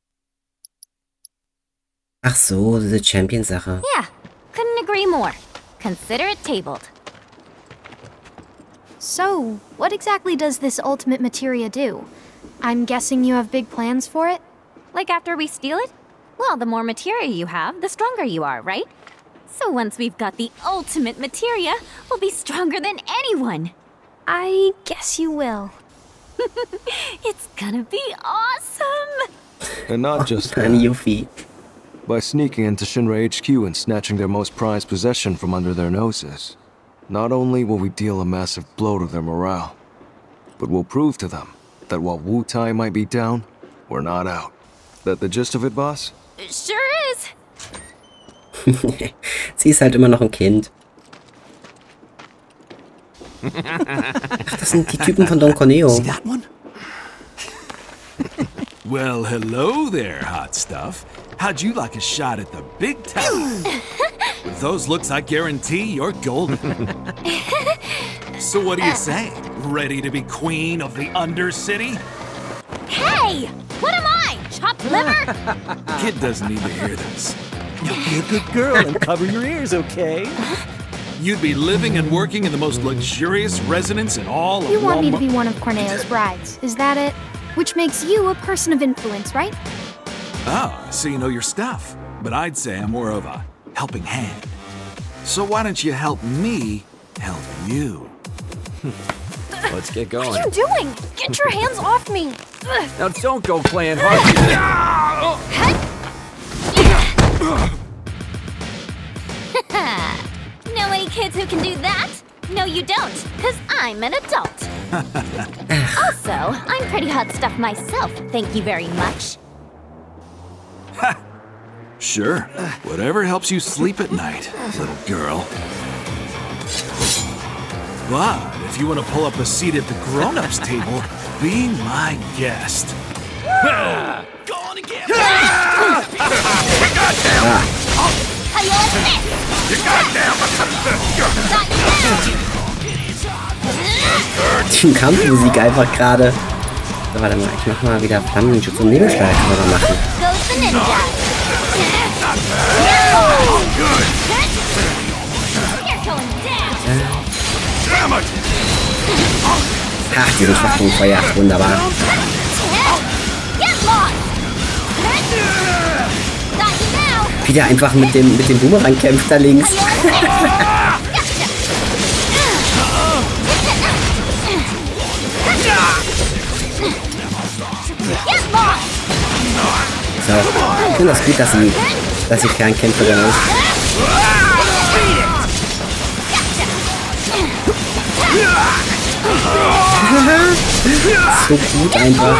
Ach so, diese Champion-Sache. Yeah, couldn't agree more. Consider it tabled. So, what exactly does this ultimate materia do? I'm guessing you have big plans for it? Like after we steal it? Well, the more materia you have, the stronger you are, right? So once we've got the ultimate materia, we'll be stronger than anyone. I guess you will. It's gonna be awesome! And not just that. And Yuffie. By sneaking into Shinra H Q and snatching their most prized possession from under their noses, not only will we deal a massive blow to their morale, but we'll prove to them that while Wutai might be down, we're not out. That the gist of it, boss? It sure is! Sie ist halt immer noch ein Kind. Ach, das sind die Typen von Don Corneo. See that one? Well, hello there, hot stuff. How'd you like a shot at the big time? With those looks, I guarantee you're golden. So what do you say? Ready to be queen of the Undercity? Hey! What am I? Chopped liver? Kid doesn't need to hear this. You be a good girl and cover your ears, okay? You'd be living and working in the most luxurious residence in all of You want me to Walmart. be one of Corneo's brides, is that it? Which makes you a person of influence, right? Oh, so you know your stuff. But I'd say I'm more of a helping hand. So why don't you help me help you? Let's get going. What are you doing? Get your hands off me! Now don't go playing hard. Know any kids who can do that? No, you don't, because I'm an adult. Also, I'm pretty hot stuff myself, thank you very much. Sure. Whatever helps you sleep at night, little girl. But if you want to pull up a seat at the grown-ups table, be my guest. Go on and get How you like this? You goddamn! Den Kampfmusik einfach gerade. So, warte mal, ich mach mal wieder Flammenschutz und Nebelschleier kann man da machen. Goes the ninja. You're going down. Ach, diesen Schwachpunktfeuer, wunderbar. Get lost. Got you now. Wie der einfach mit dem, mit dem Boomerang kämpft da links. So, ich finde das gut, dass sie, dass sie Fernkämpferin ist. So gut einfach.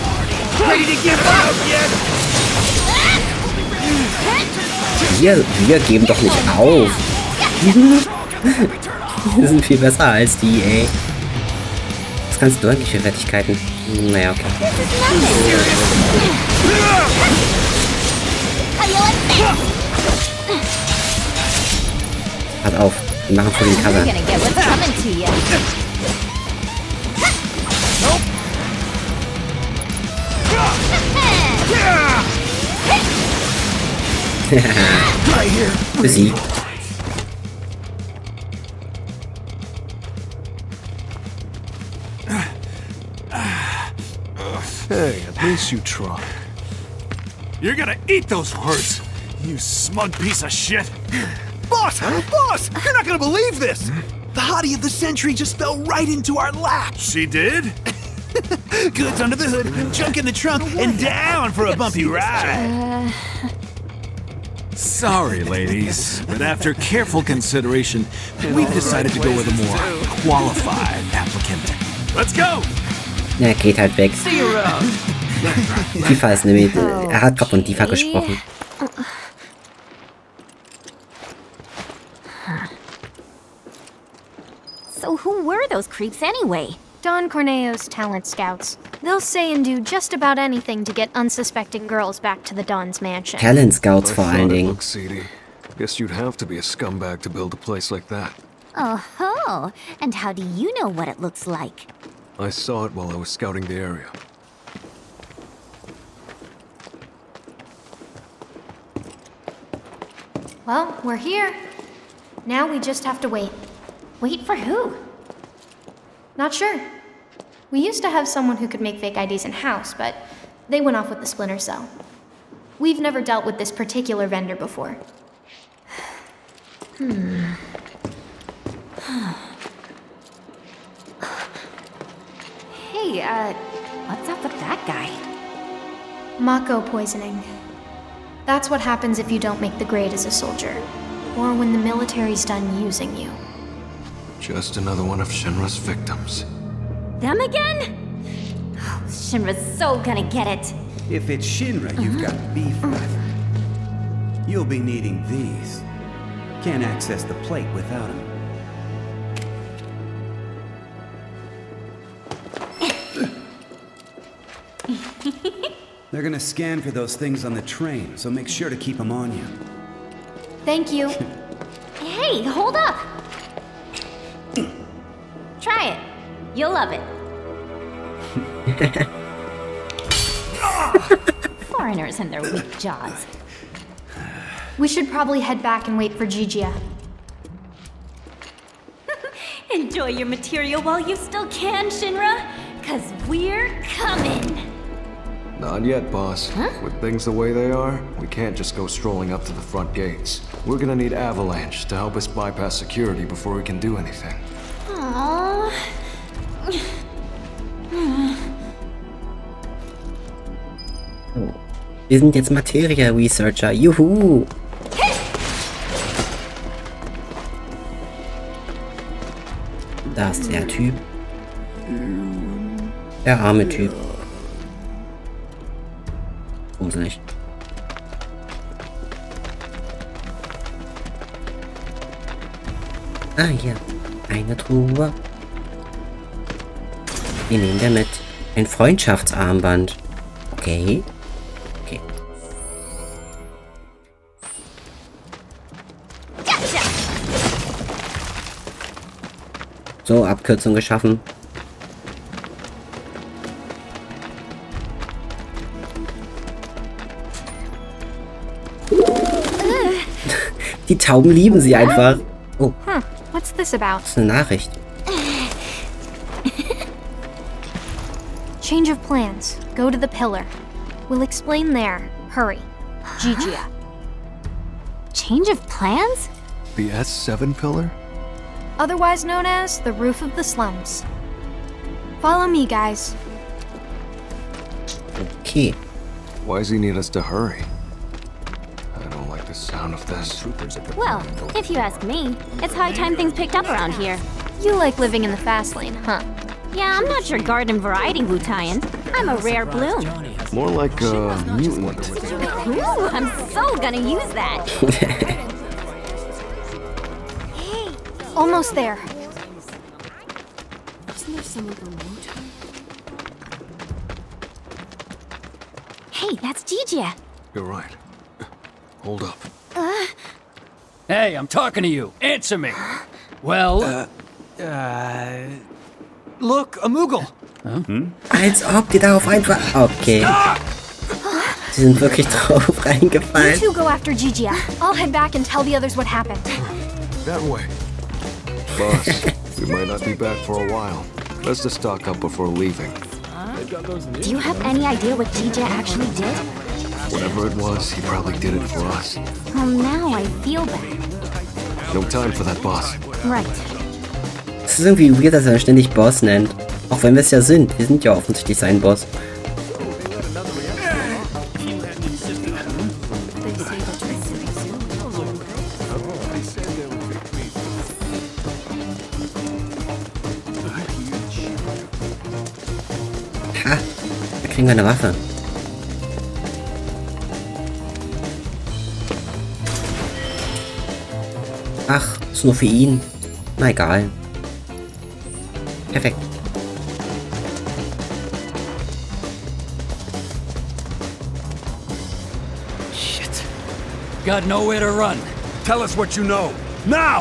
Wir, wir geben doch nicht auf. Wir sind viel besser als die, ey. Das ist ganz deutlich für Fertigkeiten. Naja, okay. Pass auf, wir machen vor den Cover. Besiegt. Hey, at least you tried. You're gonna eat those words, you smug piece of shit. Boss! Boss! You're not gonna believe this! The hottie of the century just fell right into our lap. She did? Goods under the hood, junk in the trunk, and down for a bumpy ride. Uh... Sorry, ladies, but after careful consideration, we've decided to go with a more qualified applicant. Let's go! Na, geht halt weg. Tifa ist nämlich... Er hat gerade von Tifa gesprochen. So who were those creeps anyway? Don Corneo's talent scouts. They'll say and do just about anything to get unsuspecting girls back to the Don's mansion. Talent Scouts vor allen Dingen. Guess you'd have to be a scumbag to build a place like that. Oh-ho! And how do you know what it looks like? I saw it while I was scouting the area. Well, we're here. Now we just have to wait. Wait for who? Not sure. We used to have someone who could make fake I Ds in-house, but they went off with the Splinter Cell. We've never dealt with this particular vendor before. Hmm. Hey, uh, what's up with that guy? Mako poisoning. That's what happens if you don't make the grade as a soldier. Or when the military's done using you. Just another one of Shinra's victims. Them again? Oh, Shinra's so gonna get it. If it's Shinra you've got beef with, you'll be needing these. Can't access the plate without them. They're gonna scan for those things on the train, so make sure to keep them on you. Thank you. Hey, hold up! Try it. You'll love it. Foreigners and their weak jaws. We should probably head back and wait for Gigia. Enjoy your material while you still can, Shinra, cause we're coming. Not yet, boss. Huh? With things the way they are, we can't just go strolling up to the front gates. We're gonna need Avalanche to help us bypass security before we can do anything. Aww. Wir sind jetzt Materia Researcher. Juhu! Da ist der Typ. Der arme Typ. Gruselig. Ah, hier. Eine Truhe. Wir nehmen wir mit. Ein Freundschaftsarmband. Okay. Okay. So, Abkürzung geschaffen. Die Tauben lieben sie einfach. Oh. Huh, what's this about? Das ist eine Nachricht. Change of plans. Go to the pillar. We'll explain there. Hurry. Gigia. Change of plans? The S seven pillar? Otherwise known as the roof of the slums. Follow me, guys. Okay. Why does he need us to hurry? I don't like the sound of this. Well, if you ask me, it's high time things picked up around here. You like living in the fast lane, huh? Yeah, I'm not your garden variety Wutaian. I'm a rare bloom. More like a mutant. Ooh, I'm so gonna use that. Hey, almost there. Isn't there someone from Wutai? Hey, that's Gigia. You're right. Hold up. Uh, Hey, I'm talking to you. Answer me. Well, uh, uh look, a Moogle. Huh? Hm? Als ob die darauf einfach... Okay. Sie sind wirklich drauf You reingefallen. two go after Gigia. I'll head back and tell the others what happened. That way. Boss, we might not be back for a while. Let's just stock up before leaving. do you have any idea what Gigia actually did? Whatever it was, he probably did it for us. Well, now I feel bad. No time for that, boss. Right. Es ist irgendwie weird, dass er ständig Boss nennt. Auch wenn wir es ja sind. Wir sind ja offensichtlich sein Boss. Ha! Da kriegen wir eine Waffe. Ach, ist nur für ihn. Na egal. Perfekt. Shit. Got nowhere to run. Tell us what you know. Now!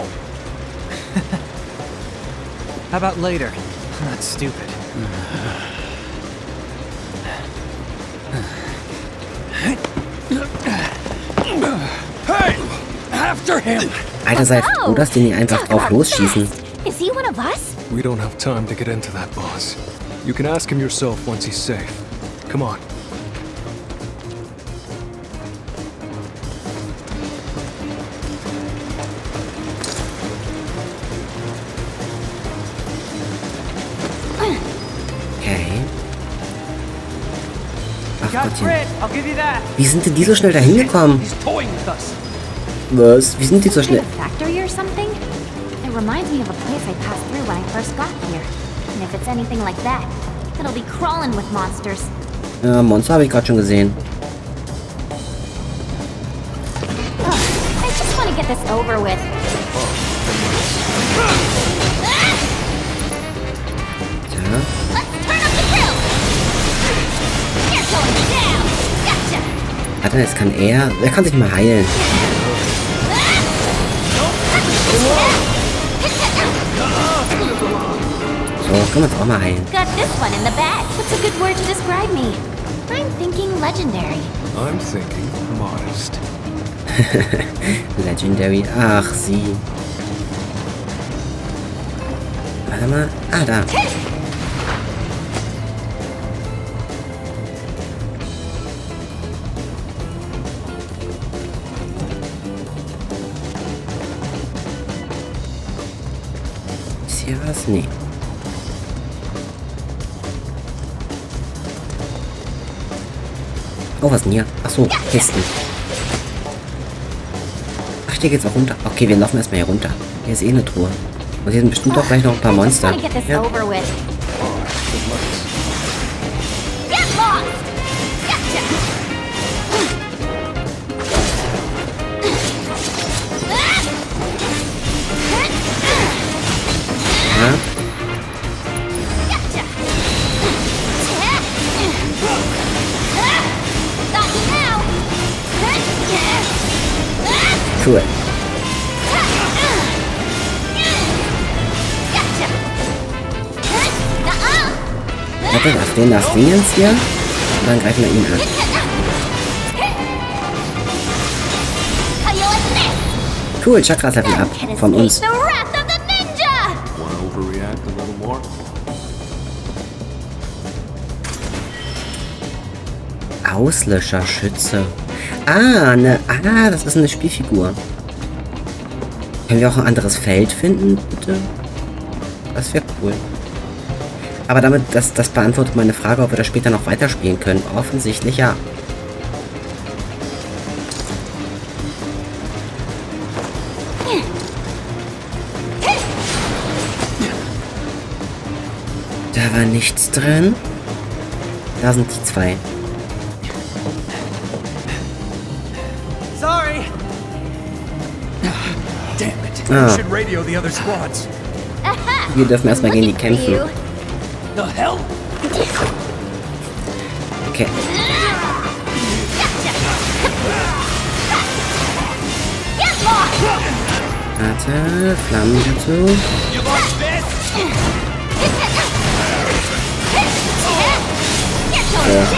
How about later? That's stupid. Hey! After him! Alter, seid froh, dass die nicht einfach drauf losschießen. Is he one of us? We don't have time to get into that, boss. You can ask him yourself once he's safe. Come on. Gottchen. Wie sind denn die so schnell da hingekommen? Was? Wie sind die so schnell? Factory or something? It reminds me of a place I passed through when I first got here. And if it's anything like that, it'll be crawling with monsters. Ja, Monster habe ich gerade schon gesehen. Ugh, I just want to get this over with. Ja. Warte, jetzt kann er... Er kann sich mal heilen. So, können wir uns auch mal heilen. Got this one in the bag. What's a good word to describe me? I'm thinking legendary. I'm thinking modest. Legendary. Ach, sie. Warte mal. Ah, da. Ist hier was? Nee. Oh, was denn hier? Achso, Kisten. Ach, hier geht's auch runter. Okay, wir laufen erstmal hier runter. Hier ist eh eine Truhe. Und hier sind bestimmt auch gleich noch ein paar Monster. Ja. Ja. Cool. Warte, darf den das Ding jetzt hier? Und dann greifen wir ihn an. Cool, Chakras leveln ab. Von uns. Auslöscherschütze. Ah, ne, ah, das ist eine Spielfigur. Können wir auch ein anderes Feld finden, bitte? Das wäre cool. Aber damit, das, das beantwortet meine Frage, ob wir das später noch weiterspielen können. Offensichtlich ja. Da war nichts drin. Da sind die zwei. Sorry. Damn it. Ah. You should radio the other squads. Wir dürfen erstmal gegen die kämpfen. The hell? Okay. Warte, Flammen dazu. So.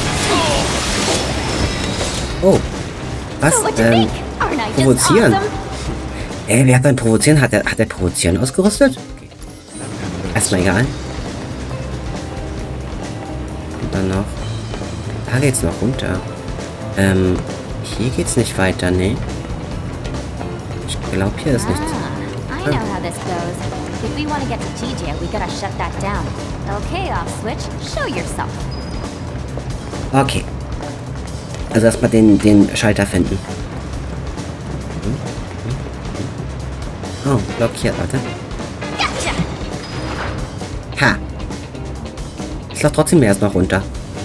Oh. Was? Ähm, provozieren? Ey, wer hat beim Provozieren? Hat er, hat er Provozieren ausgerüstet? Okay. Erstmal egal. Und dann noch. Da geht's noch runter. Ähm, hier geht's nicht weiter, ne? Ich glaube, hier ist nichts. I know how this goes. If we want to get to T J, we gotta shut that down. Okay, off switch, show yourself. Okay. Also erstmal den, den Schalter finden. Oh, blockiert, warte. Ha! Ich lauf trotzdem erst noch runter.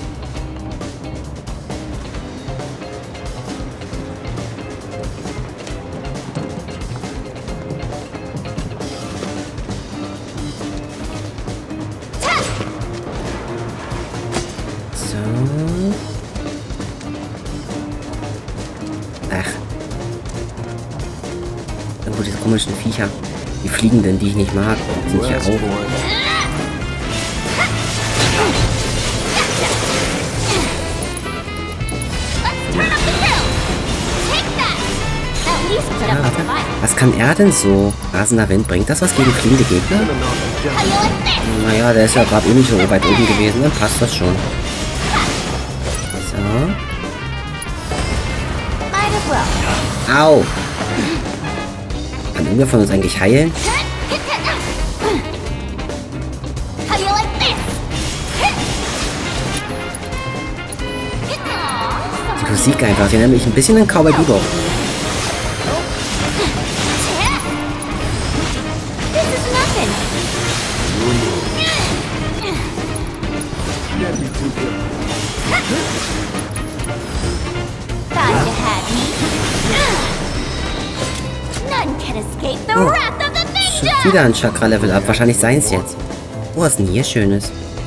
Komischen Viecher. Die Fliegenden, die ich nicht mag, sind hier auch. Ja, warte. Was kann er denn so? Rasender Wind, bringt das was gegen fliegende Gegner? Naja, der ist ja gerade eh nicht so weit oben gewesen, dann passt das schon. So. Au! Kann irgendwer von uns eigentlich heilen? Musik einfach. Die erinnert mich ein bisschen an Cowboy Bebop. Oh, schon wieder ein Chakra-Level-Up. Wahrscheinlich seins jetzt. Oh, was ist denn hier Schönes?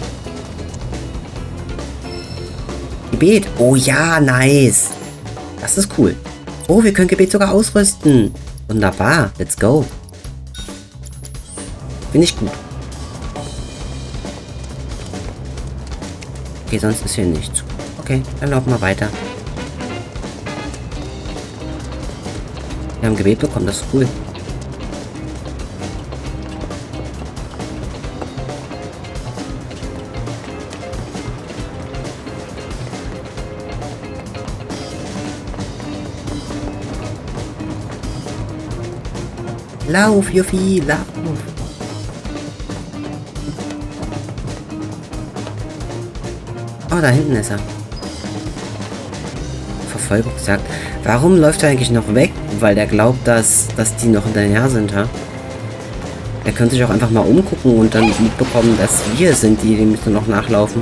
Gebet. Oh ja, nice. Das ist cool. Oh, wir können Gebet sogar ausrüsten. Wunderbar. Let's go. Finde ich gut. Okay, sonst ist hier nichts. Okay, dann laufen wir weiter. Wir haben Gebet bekommen, das ist cool. Lauf, Yuffie, lauf. Oh, da hinten ist er. Verfolgungsjagd. Warum läuft er eigentlich noch weg? Weil der glaubt, dass, dass die noch hinterher sind, ha? Er könnte sich auch einfach mal umgucken und dann mitbekommen, dass wir sind, die dem müssen noch nachlaufen.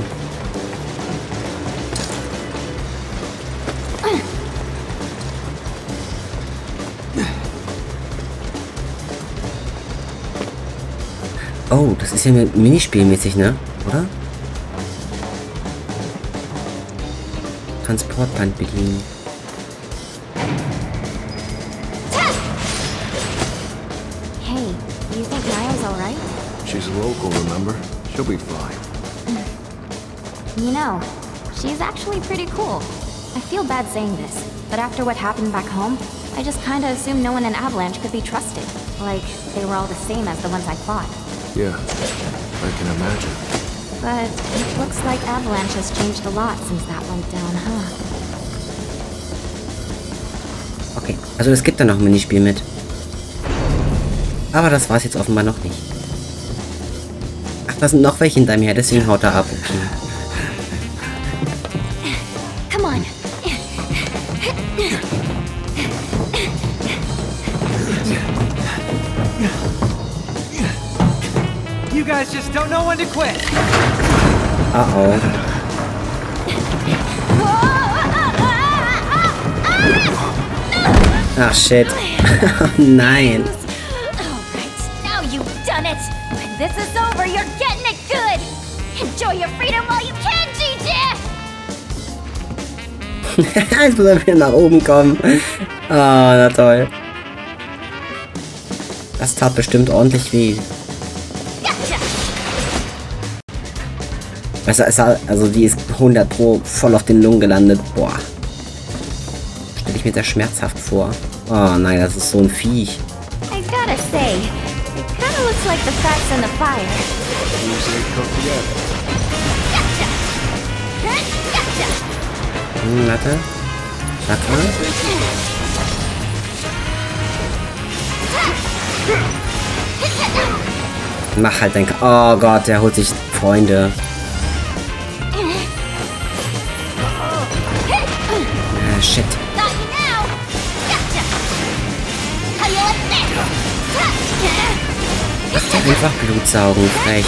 Oh, das ist ja Minispielmäßig, ne? Oder? Transportband bedienen. Hey, do you think Naya's alright? She's local, remember? She'll be fine. You know, she's actually pretty cool. I feel bad saying this, but after what happened back home, I just kinda assumed no one in Avalanche could be trusted. Like, they were all the same as the ones I fought. Yeah, I can imagine. But it looks like Avalanche has changed a lot since that went down, huh? Okay, also es gibt da noch ein Minispiel mit. Aber das war es jetzt offenbar noch nicht. Ach, da sind noch welche hinter mir, deswegen haut er ab, okay. Come on. You guys just don't know when to quit. Uh-oh. Ach, shit. Nein. Alright, now you've done it. When this is over, you're getting it good. Enjoy your freedom while you can, G J. Jetzt muss er wieder nach oben kommen. Ah, na toll. Das tat bestimmt ordentlich weh. Also die ist hundert Pro voll auf den Lungen gelandet. Boah. Stelle ich mir das schmerzhaft vor. Oh nein, das ist so ein Viech. I gotta say, it kinda looks like the facts in the fire. Hm, warte. Chakra. Mach halt dein... K oh Gott, der holt sich Freunde. Ah, shit. Ach, der einfach Blut saugen, frech.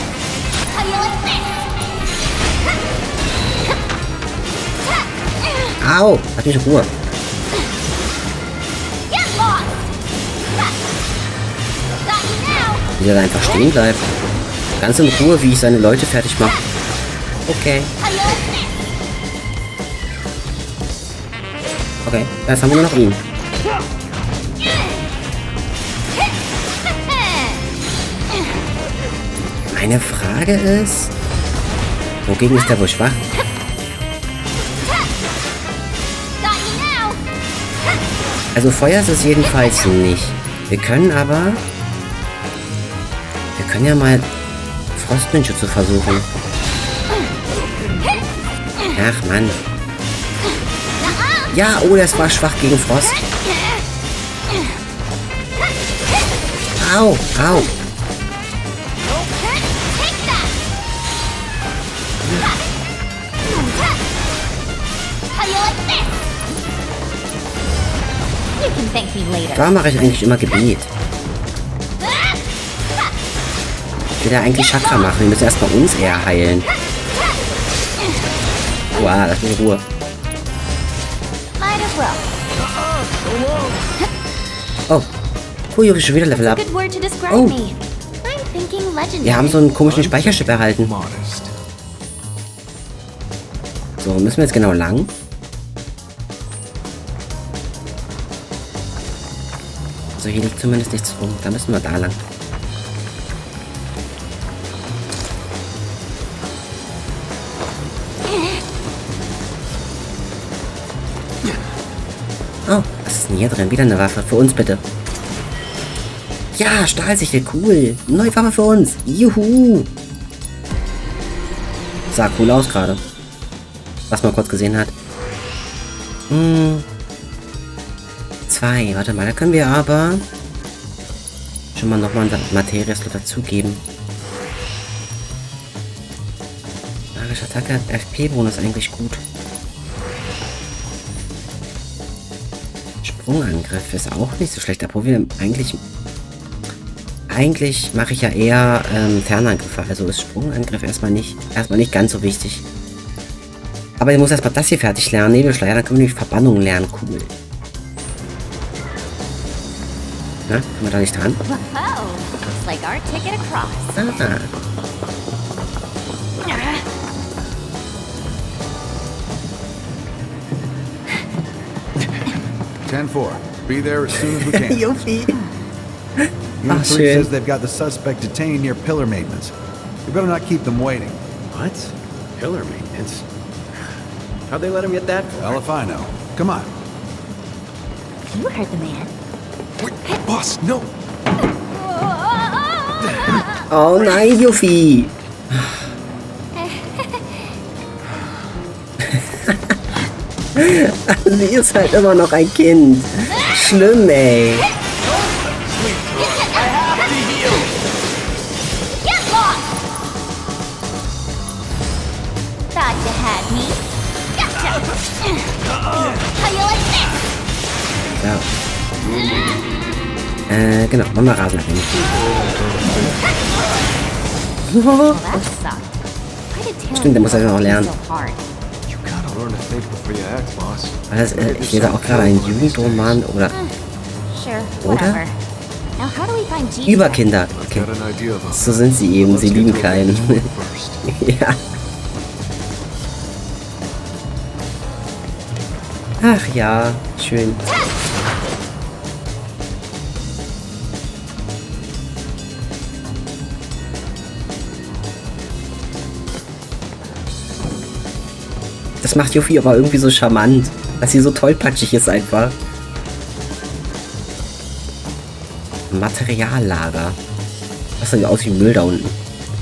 Au, hat mich in Ruhe. Wie der da einfach stehen bleibt. Ganz in Ruhe, wie ich seine Leute fertig mache. Okay. Okay, jetzt haben wir nur noch ihn. Meine Frage ist, wogegen ist der wohl schwach? Also Feuer ist es jedenfalls nicht. Wir können aber... Wir können ja mal Frostninjutsu versuchen. Ach Mann. Ja, oh, das war schwach gegen Frost. Au, au. thank me later. Da mache ich eigentlich immer Gebet. Ich will ja eigentlich Chakra machen. Wir müssen erstmal uns eher heilen. Wow, lass mich in Ruhe. Might as well. Oh. Cool, Yuffie, schon wieder Level Up. Good word to describe Oh. me. I'm thinking legendary. Wir haben so einen komischen Speicherchip erhalten. So, müssen wir jetzt genau lang? Also hier liegt zumindest nichts rum. Da müssen wir da lang. Oh, was ist denn hier drin? Wieder eine Waffe. Für uns bitte. Ja, Stahlsichel, cool. Neue Waffe für uns. Juhu. Sah cool aus gerade. Was man kurz gesehen hat. Hm. Zwei. Warte mal, da können wir aber schon mal nochmal einen Materia-Slot dazugeben. Magische Attacke hat F P-Bonus eigentlich gut. Sprungangriff ist auch nicht so schlecht, obwohl wir eigentlich... Eigentlich mache ich ja eher ähm, Fernangriffe, also ist Sprungangriff erstmal nicht, erstmal nicht ganz so wichtig. Aber ich muss erstmal das hier fertig lernen, Nebelschleier, dann können wir nämlich Verbannung lernen, cool. Na, können wir da nicht dran? Wow, looks like our ticket across. Ah. ten four. Be there as soon as we can. Yuffie. Unit Ah, three schön. says they've got the suspect detained near pillar maintenance. You better not keep them waiting. What? Pillar maintenance? How'd they let him get that far? Hell if I know. Come on. You heard the man. Wait, boss, no. Oh nein, Yuffie. Sie ist halt immer noch ein Kind. Schlimm, ey. Get lost! Thought you had me. Gotcha! How you like this? Ja. Äh, genau. Machen wir Rasen abhängig. Well, that sucked. Stimmt, der muss ja noch lernen. So hard. Learn to think before you act, boss. Weil das, äh, ich lese auch gerade einen Jugendroman oder Sure, Oder? whatever. Now how do we find Gigi? über Kinder. Okay. So sind sie eben, sie lieben Kleinen. Ja. Ach ja, schön. Das macht Yuffie aber irgendwie so charmant, dass sie so tollpatschig ist einfach. Materiallager. Das sieht aus wie Müll da unten.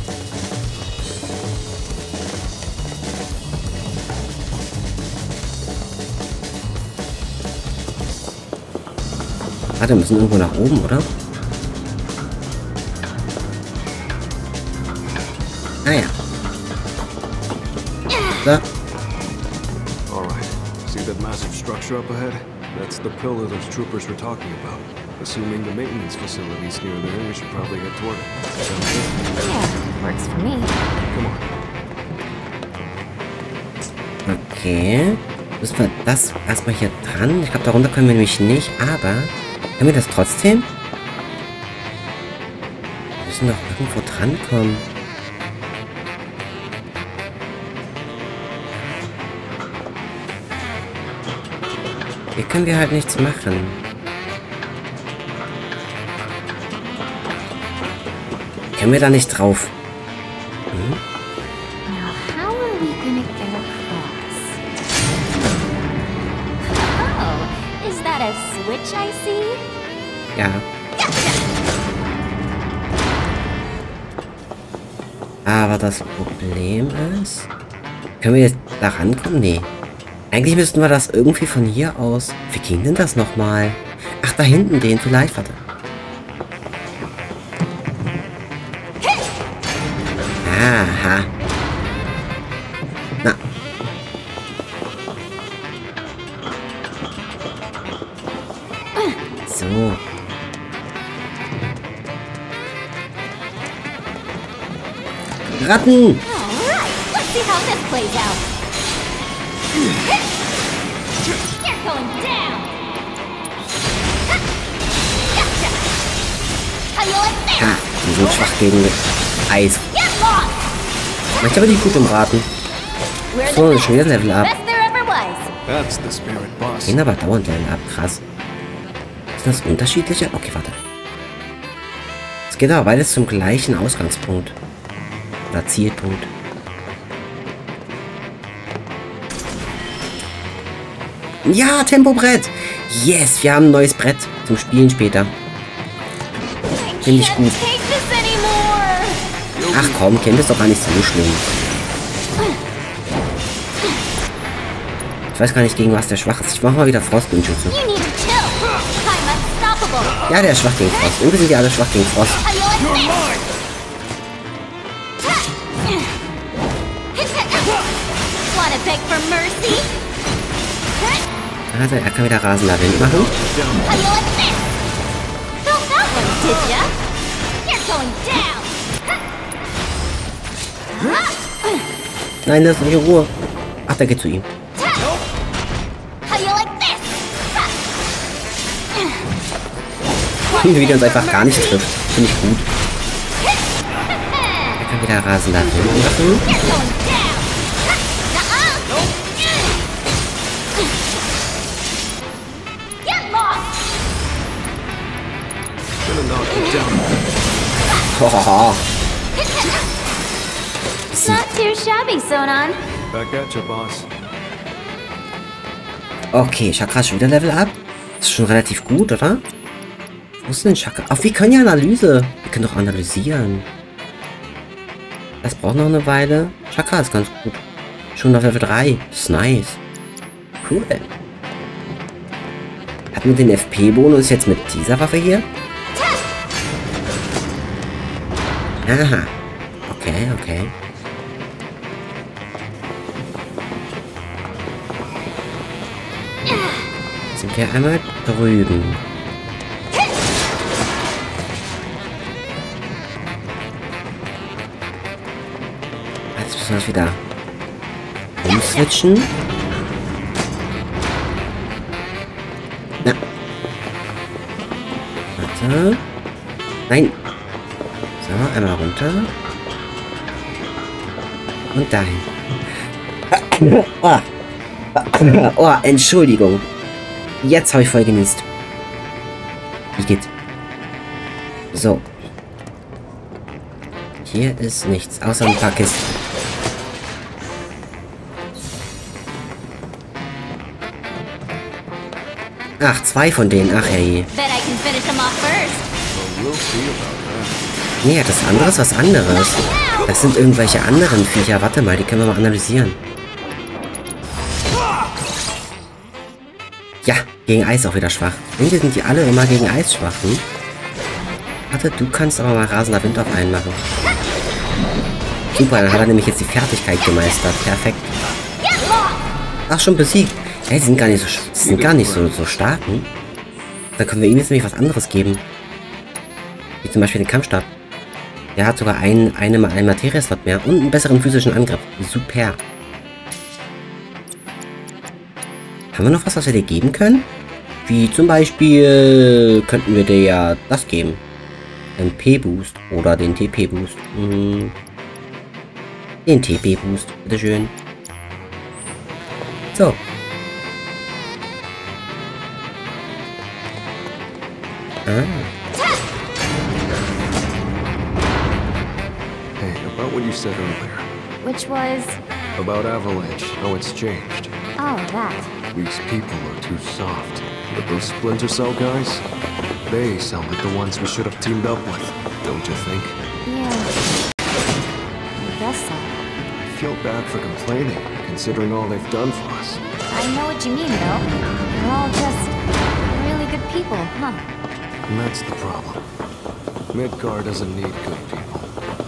Warte, wir müssen irgendwo nach oben, oder? Ah ja. So. See that massive structure up ahead? That's the pillar those troopers were talking about. Assuming the maintenance facility's near there, we should probably head toward it. Sound good? Yeah, works for me. Come on. Okay. Müssen wir das erstmal hier dran? Ich glaube, darunter können wir nämlich nicht, aber können wir das trotzdem? Wir müssen doch irgendwo drankommen. Hier können wir halt nichts machen. Können wir da nicht drauf? Hm? Now how are we gonna get across? Oh, is that a switch I see? Ja. Aber das Problem ist... Können wir jetzt da rankommen? Nee. Eigentlich müssten wir das irgendwie von hier aus... Wie ging denn das nochmal? Ach, da hinten den vielleicht. Warte. Aha. Na. So. Ratten! Alright, let's see how this plays out. You're going down. Gotcha. How you like this? Ha, die sind schwach gegen Eis. Get lost. Macht aber nicht gut im Raten. So, schon wieder Level up. Best there ever was. That's the spirit, boss. Gehen aber dauernd Level up, krass. Ist das unterschiedliche? Okay, warte. Es geht aber beides zum gleichen Ausgangspunkt. Oder Zielpunkt. Ja, Tempobrett! Yes, wir haben ein neues Brett zum Spielen später. Finde ich gut. Ach komm, Camp ist doch gar nicht so schlimm. Ich weiß gar nicht, gegen was der schwach ist. Ich mach mal wieder Frost und Jutsu. Ja, der ist schwach gegen Frost. Irgendwie sind die alle schwach gegen Frost. Also, er kann wieder rasender Wind machen. Nein, lass mich in Ruhe. Ach, der geht zu ihm. Wie der uns einfach gar nicht trifft. Finde ich gut. Er kann wieder rasender Wind machen. Hohoho. Not too shabby, Sonon. Back at you, boss. Okay, Chakra ist schon wieder Level up. Das ist schon relativ gut, oder? Wo ist denn Chakra? Ach, wir können ja Analyse. Wir können doch analysieren. Das braucht noch eine Weile. Chakra ist ganz gut. Schon auf Level drei. Das ist nice. Cool. Hat man den F P-Bonus jetzt mit dieser Waffe hier? Aha. Okay, okay. Sind wir einmal drüben. Jetzt müssen wir uns wieder umswitchen. Na. Warte. Nein. So, einmal runter. Und dahin. Oh. Oh, Entschuldigung. Jetzt habe ich voll genießt. Wie geht's? So. Hier ist nichts, außer ein paar Kisten. Ach, zwei von denen. Ach, hey. Nee, das andere ist was anderes. Das sind irgendwelche anderen Viecher. Warte mal, die können wir mal analysieren. Ja, gegen Eis auch wieder schwach. Irgendwie sind die alle immer gegen Eis schwach, hm? Warte, du kannst aber mal rasender Wind auf einen machen. Super, dann hat er nämlich jetzt die Fertigkeit gemeistert. Perfekt. Ach, schon besiegt. Hey, die sind gar nicht so, die sind gar nicht so, so stark, hm? Dann können wir ihm jetzt nämlich was anderes geben. Wie zum Beispiel den Kampfstab. Der hat sogar einen, eine, einen Materie-Slot mehr und einen besseren physischen Angriff. Super. Haben wir noch was, was wir dir geben können? Wie zum Beispiel könnten wir dir ja das geben. Den P-Boost oder den T P-Boost. Hm. Den T P-Boost, bitteschön. So. Ah. Hey, about what you said earlier. Which was... About Avalanche, how it's changed. Oh, that. These people are too soft. But those Splinter Cell guys, they sound like the ones we should have teamed up with, don't you think? Yeah. I guess so. I feel bad for complaining, considering all they've done for us. I know what you mean, though. They're all just really good people, huh? And that's the problem. Midgar doesn't need good people.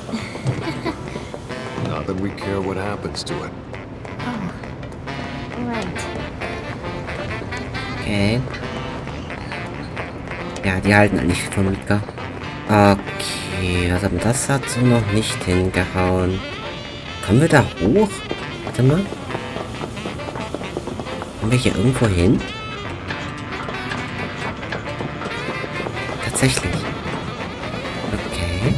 Not that we care what happens to it. Oh. Right. Okay. Ja, die halten eigentlich viel von Mika. Okay, also das hat so noch nicht hingehauen. Kommen wir da hoch? Warte mal. Kommen wir hier irgendwo hin? Tatsächlich. Okay.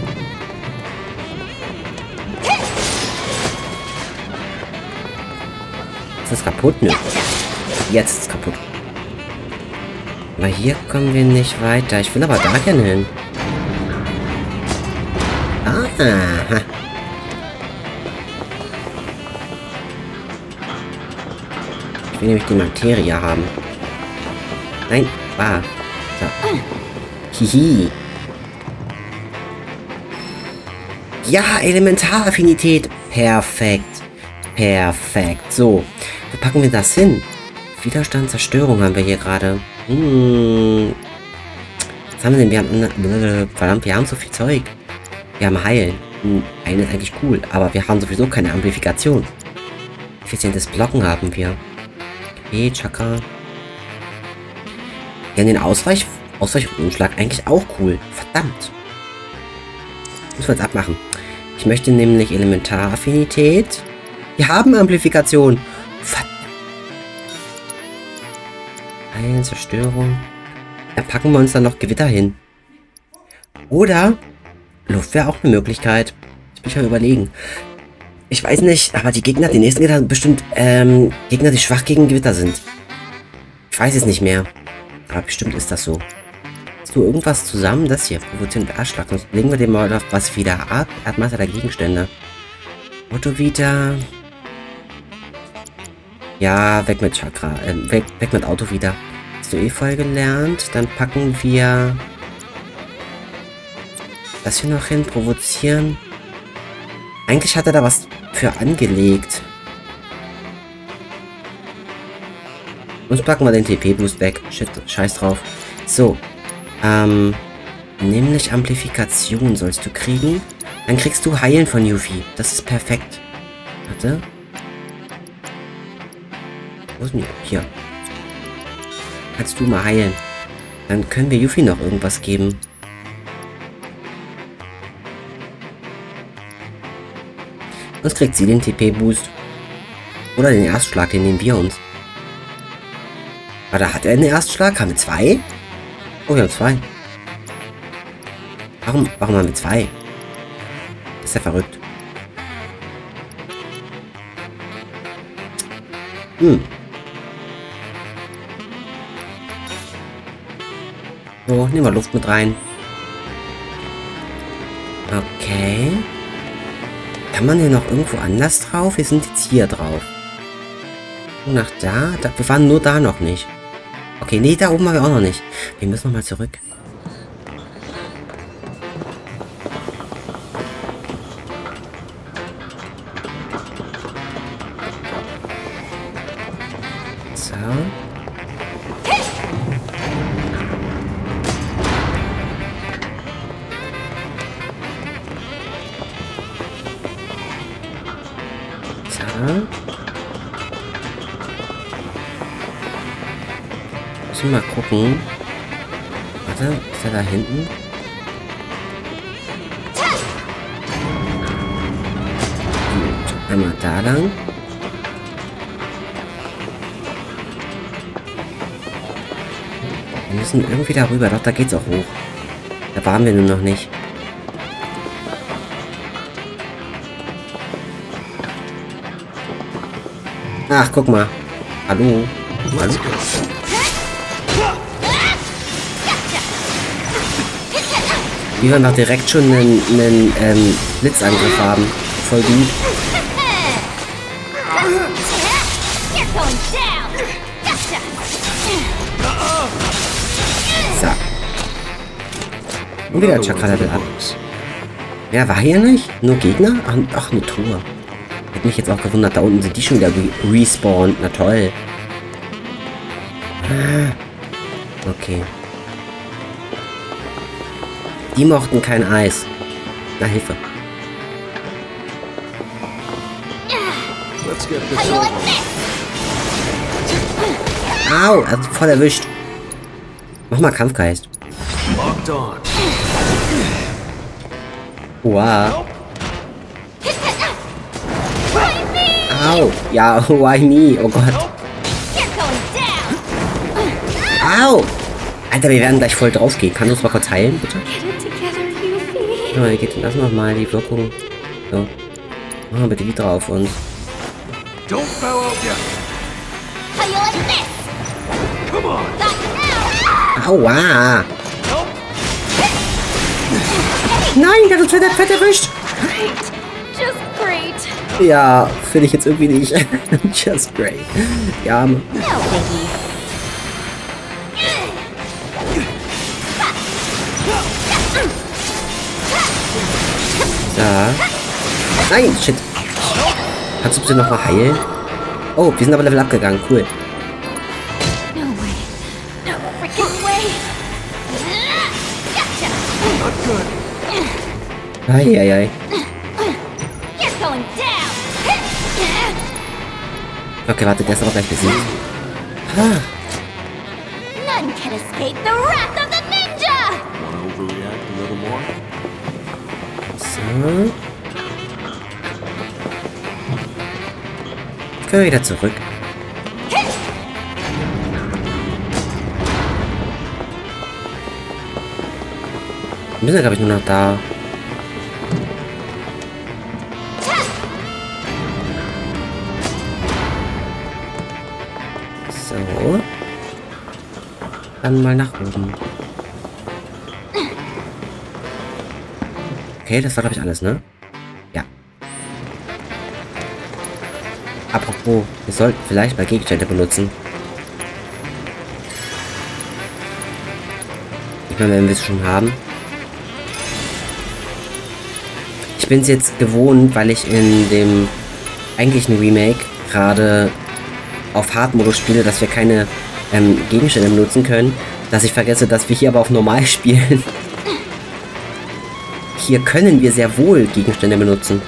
Ist das kaputt? Nö. Jetzt ist es kaputt. Aber hier kommen wir nicht weiter. Ich will aber da gerne hin. Aha. Ich will nämlich die Materie haben. Nein, war. So. Hihi. Ja, Elementaraffinität. Perfekt. Perfekt. So. Wo packen wir das hin? Widerstand, Zerstörung haben wir hier gerade. Hm. Was haben wir denn? Wir haben... Verdammt, wir haben so viel Zeug. Wir haben Heilen. Hm, eine ist eigentlich cool, aber wir haben sowieso keine Amplifikation. Effizientes Blocken haben wir. Okay, Chakra. Ja, den Ausweich... Ausweich und Umschlag eigentlich auch cool. Verdammt. Müssen wir jetzt abmachen. Ich möchte nämlich Elementaraffinität. Wir haben Amplifikation. Verdammt. Heilen, Zerstörung. Da packen wir uns dann noch Gewitter hin. Oder Luft wäre auch eine Möglichkeit. Das will ich mal überlegen. Ich weiß nicht, aber die Gegner, die nächsten Gegner sind bestimmt ähm, Gegner, die schwach gegen Gewitter sind. Ich weiß es nicht mehr. Aber bestimmt ist das so. Hast du irgendwas zusammen? Das hier, provozierend Erschlag. Sonst legen wir dem mal was wieder ab. Erdmasse der Gegenstände. Otto wieder. Ja, weg mit Chakra. Ähm, weg, weg mit Auto wieder. Hast du eh voll gelernt? Dann packen wir das hier noch hin. Provozieren. Eigentlich hat er da was für angelegt. Uns packen wir den T P-Boost weg. Shit, scheiß drauf. So. Ähm. Nämlich Amplifikation sollst du kriegen. Dann kriegst du Heilen von Yuffie. Das ist perfekt. Warte. Wo ist denn die? Hier. Kannst du mal heilen. Dann können wir Yuffie noch irgendwas geben. Sonst kriegt sie den T P-Boost. Oder den Erstschlag, den nehmen wir uns. Warte, hat er einen Erstschlag? Haben wir zwei? Oh, wir haben zwei. Warum, warum haben wir zwei? Das ist ja verrückt. Hm. So, nehmen wir Luft mit rein. Okay. Kann man hier noch irgendwo anders drauf? Wir sind jetzt hier drauf. Nach da? da? Wir waren nur da noch nicht. Okay, nee, da oben waren wir auch noch nicht. Wir müssen noch mal zurück. So. So. Müssen mal gucken. Warte, ist er da hinten? Gut, einmal da lang. Wir müssen irgendwie darüber. Doch, da geht's auch hoch. Da waren wir nur noch nicht. Ach, guck mal. Hallo. Hallo. Wir werden doch direkt schon einen, einen ähm, Blitzangriff haben. Voll gut. So. Und wieder Chakra-Level ab. Ja, war hier nicht? Nur Gegner? Ach, ach, eine Truhe. Hätte mich jetzt auch gewundert, da unten sind die schon wieder re respawned. Na toll. Ah. Okay. Die mochten kein Eis. Na, Hilfe. Au, er hat voll erwischt. Mach mal Kampfgeist. Locked on. Wow. Au. Ja, why me? Oh Gott. Au. Alter, wir werden gleich voll drauf gehen. Kann du uns mal kurz heilen, bitte? Ja, hier geht das nochmal die Wirkung. So. Machen wir bitte wieder auf uns. Don't bow out yet. How you like this? Come on. Aua. Nein, der hat uns fett erwischt. Great. Just great. Ja, finde ich jetzt irgendwie nicht. Just great. Ja. No biggie. Da. Nein, shit. Kannst du bitte noch mal heilen? Oh, wir sind aber Level abgegangen. Cool. No way. No freaking way. Gotcha. Not good. Eieiei. You're going down. Okay, warte, der ist aber gleich besiegt. Ah. None can escape the wrath of the ninja. Wanna overreact a little more? So. Jetzt können wir wieder zurück. Wir müssen ja, glaube ich, nur noch da. So. Dann mal nach oben. Okay, das war, glaube ich, alles, ne? Ja. Apropos, wir sollten vielleicht mal Gegenstände benutzen. Ich meine, wenn wir es schon haben. Ich bin es jetzt gewohnt, weil ich in dem eigentlichen Remake gerade auf Hard-Modus spiele, dass wir keine ähm, Gegenstände benutzen können, dass ich vergesse, dass wir hier aber auf Normal spielen. Hier können wir sehr wohl Gegenstände benutzen.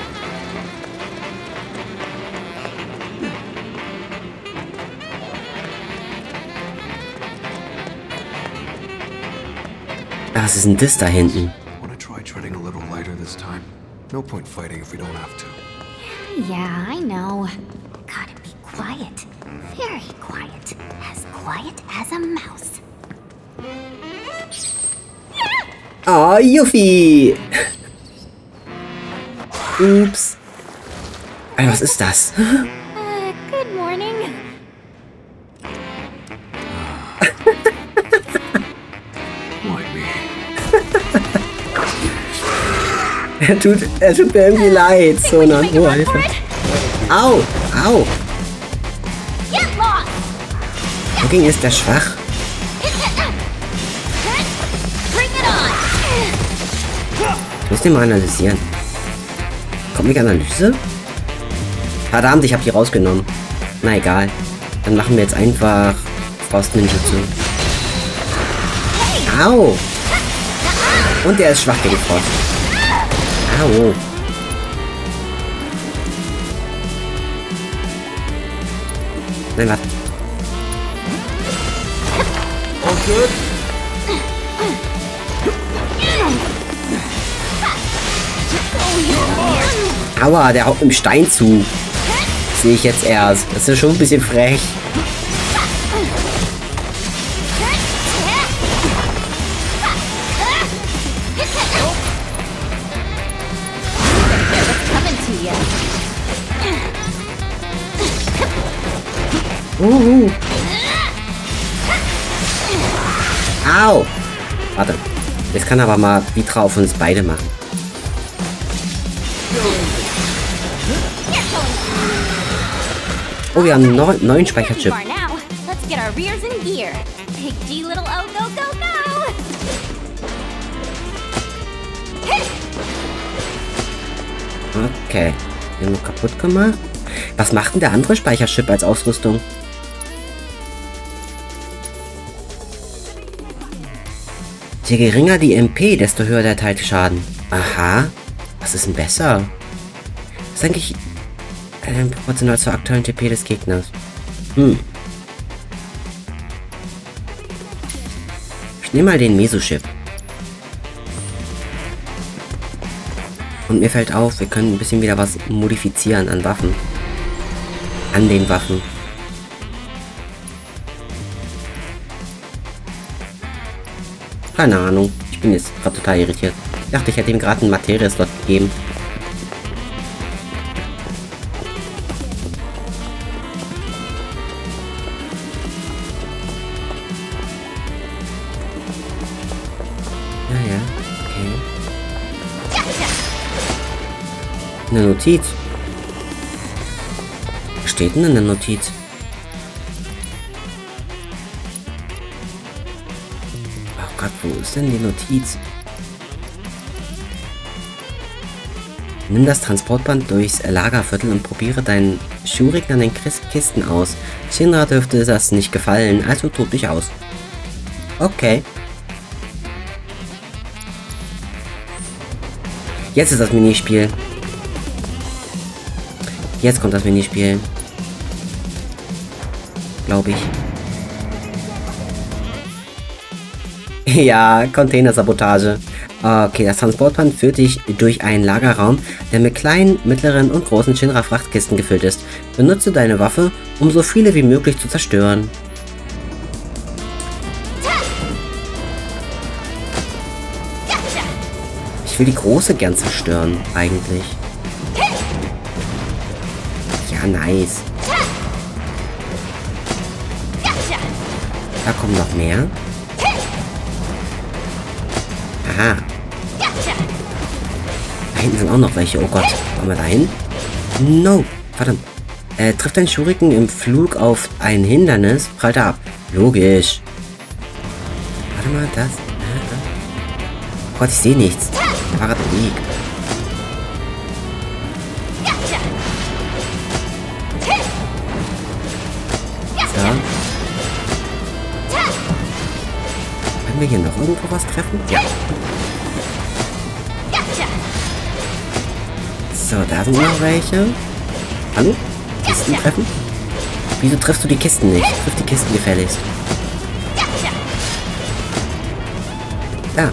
Was ist denn das da hinten? Wanna try treading a little lighter this time? No point fighting if we don't have to. Yeah, I know. Gotta be quiet. Very quiet. As quiet as a mouse. Oh, Yuffie! Ups. Alter, was ist das? Uh, good morning. Er tut, er tut mir irgendwie leid. So, na, oh, Hilfe. Au, au. Dagegen ist der schwach. Ich muss den mal analysieren. Kommt nicht Analyse? Verdammt, ich habe die rausgenommen. Na egal. Dann machen wir jetzt einfach Frost Ninjutsu. Au. Und der ist schwach gegen Frost. Au. Nein, warte. All good? Aua, der haut im Stein zu. Sehe ich jetzt erst. Das ist schon ein bisschen frech. Uhu. Au. Warte. Jetzt kann aber mal Vitra auf uns beide machen. Oh, wir haben einen neuen, neuen Speicherchip. Okay. Wir haben noch kaputt gemacht. Was macht denn der andere Speicherchip als Ausrüstung? Je geringer die M P, desto höher der Teilschaden. Aha. Was ist denn besser? Das ist eigentlich äh, proportional zur aktuellen T P des Gegners. Hm. Ich nehme mal den Meso-Chip. Und mir fällt auf, wir können ein bisschen wieder was modifizieren an Waffen. An den Waffen. Keine Ahnung. Ich bin jetzt gerade total irritiert. Ich dachte, ich hätte ihm gerade einen Materie-Slot gegeben. Ja, ja. Okay. Eine Notiz. Was steht denn in der Notiz? Oh Gott, wo ist denn die Notiz? Nimm das Transportband durchs Lagerviertel und probiere deinen Shuriken an den Kisten aus. Shinra dürfte das nicht gefallen, also tob dich aus. Okay. Jetzt ist das Minispiel. Jetzt kommt das Minispiel. Glaube ich. Ja, Containersabotage. Okay, das Transportband führt dich durch einen Lagerraum, der mit kleinen, mittleren und großen Shinra-Frachtkisten gefüllt ist. Benutze deine Waffe, um so viele wie möglich zu zerstören. Ich will die große gern zerstören, eigentlich. Ja, nice. Da kommen noch mehr. Aha. Da hinten sind auch noch welche. Oh Gott. Kommen wir da hin? No. Verdammt. Äh, trifft ein Shuriken im Flug auf ein Hindernis, prallt er ab. Logisch. Warte mal, das. Oh Gott, ich sehe nichts. Der Fahrrad liegt. So. Können wir hier noch irgendwo was treffen? Ja. So, da sind noch welche. Hallo? Kisten treffen? Wieso triffst du die Kisten nicht? Triff die Kisten gefälligst. Da.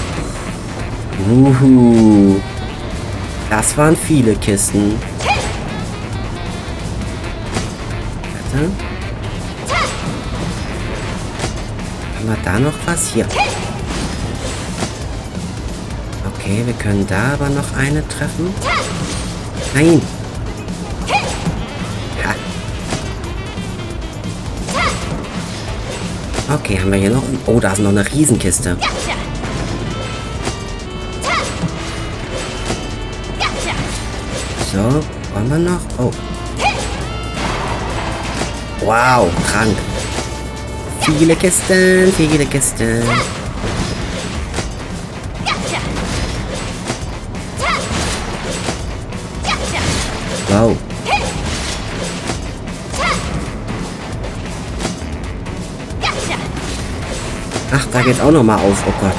Uhu. Das waren viele Kisten. Warte. Haben wir da noch was? Hier. Okay, wir können da aber noch eine treffen. Nein. Ja. Okay, haben wir hier noch... Oh, da ist noch eine Riesenkiste. So, wollen wir noch? Oh. Wow, krank. Viele Kisten, viele Kisten. Wow. Ach, da geht's auch noch mal auf. Oh Gott.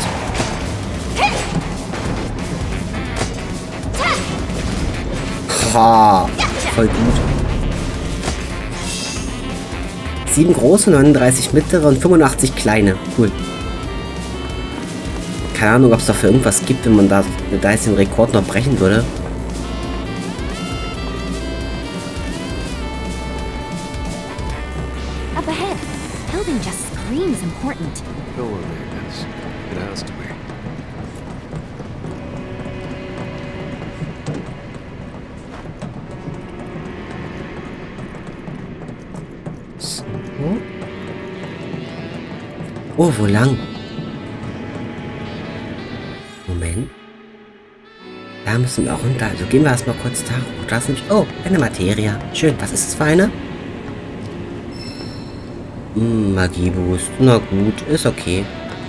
Oh, voll gut. sieben große, neununddreißig mittlere und fünfundachtzig kleine. Cool. Keine Ahnung, ob es dafür irgendwas gibt, wenn man da, da jetzt den Rekord noch brechen würde. Up ahead. Building just screams important. Pillar maintenance. It has to be. Oh, wo lang? Moment. Da müssen wir auch runter. Also gehen wir erstmal kurz da. Oh, da ist nämlich... Oh, eine Materie. Schön. Was ist das für eine? Hm, Magieboost. Na gut, ist okay.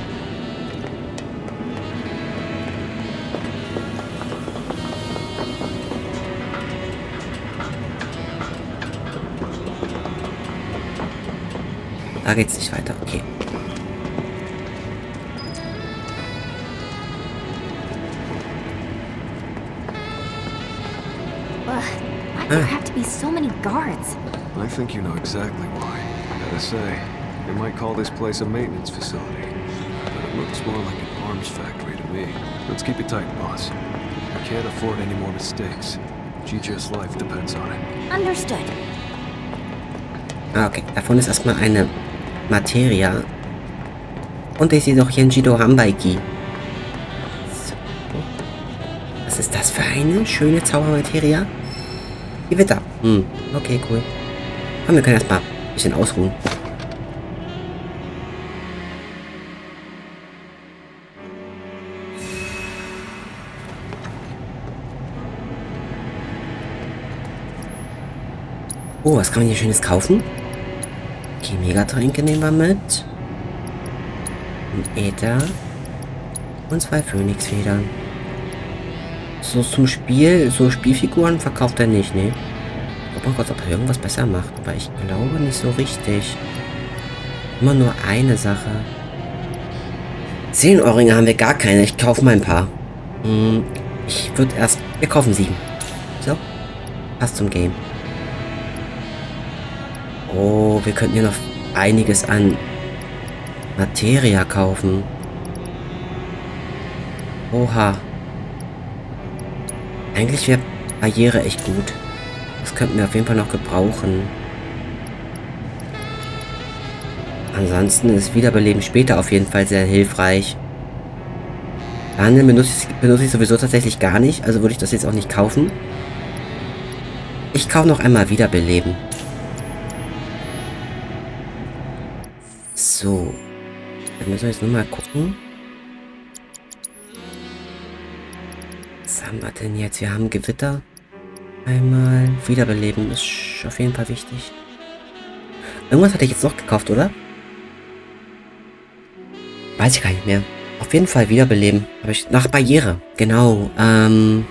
Da geht's nicht weiter. Okay. Why do there have to be so many guards? I think you know exactly why. I gotta say, they might call this place a maintenance facility, but it looks more like an arms factory to me. Let's keep it tight, boss. can't afford any more mistakes. Gigia's life depends on it. Understood. Ah, okay. Davon ist erstmal eine Materia. Und ich sehe doch hier ein Jido Hambaiki. So. Was ist das für eine schöne Zaubermateria? Gewitter. Hm, okay, cool. Komm, wir können erstmal ein bisschen ausruhen. Oh, was kann man hier Schönes kaufen? Okay, Megatränke nehmen wir mit. Ein Äther. Und zwei Phönixfedern. So zum Spiel, so Spielfiguren verkauft er nicht, ne? Oh Gott, ob er irgendwas besser macht. Aber ich glaube nicht so richtig. Immer nur eine Sache. Zehn Ohrringe haben wir gar keine. Ich kaufe mal ein paar. Hm, ich würde erst... Wir kaufen sieben. So. Passt zum Game. Oh, wir könnten hier noch einiges an Materia kaufen. Oha. Eigentlich wäre Barriere echt gut. Das könnten wir auf jeden Fall noch gebrauchen. Ansonsten ist Wiederbeleben später auf jeden Fall sehr hilfreich. Behandeln benutze ich, benutze ich sowieso tatsächlich gar nicht. Also würde ich das jetzt auch nicht kaufen. Ich kaufe noch einmal Wiederbeleben. So. Dann müssen wir jetzt nur mal gucken. Was haben wir denn jetzt? Wir haben Gewitter. Einmal Wiederbeleben ist auf jeden Fall wichtig. Irgendwas hatte ich jetzt noch gekauft, oder? Weiß ich gar nicht mehr. Auf jeden Fall Wiederbeleben. Habe ich nach Barriere. Genau. Ähm.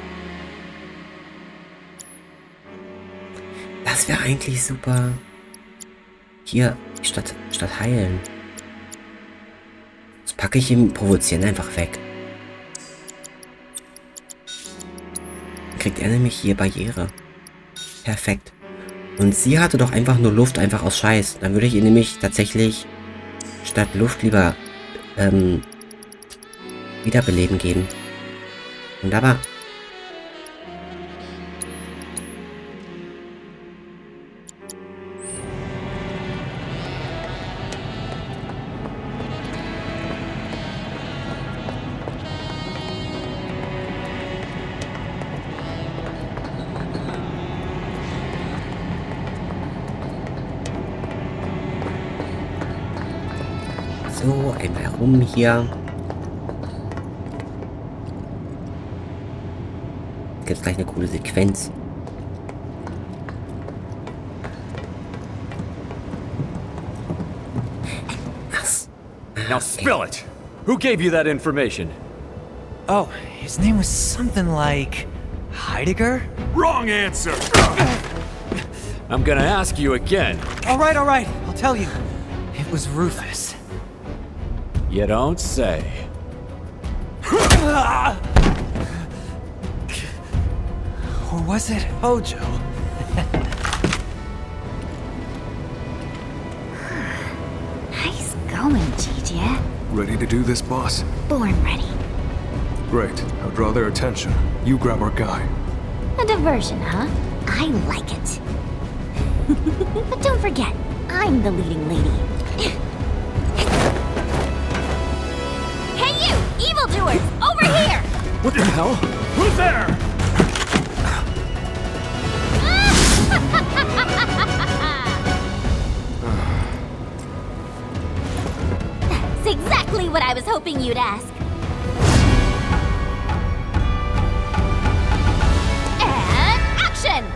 Das wäre eigentlich super. Hier, statt, statt heilen. Das packe ich ihm Provozieren einfach weg. Dann kriegt er nämlich hier Barriere. Perfekt. Und sie hatte doch einfach nur Luft, einfach aus Scheiß. Dann würde ich ihr nämlich tatsächlich statt Luft lieber ähm, Wiederbeleben geben. Wunderbar. So, einmal rum hier. Gibt gleich eine coole Sequenz. Was? Now spill it. Who gave you that information? Oh, his name was something like Heidegger? Wrong answer. I'm gonna ask you again. All right, all right. I'll tell you. It was Rufus. You don't say. Or was it Hojo? Nice going, Gigia. Ready to do this, boss? Born ready. Great. I'll draw their attention. You grab our guy. A diversion, huh? I like it. But don't forget, I'm the leading lady. Hey you! Evildoers! Over here! What the hell? Who's there? That's exactly what I was hoping you'd ask. And action!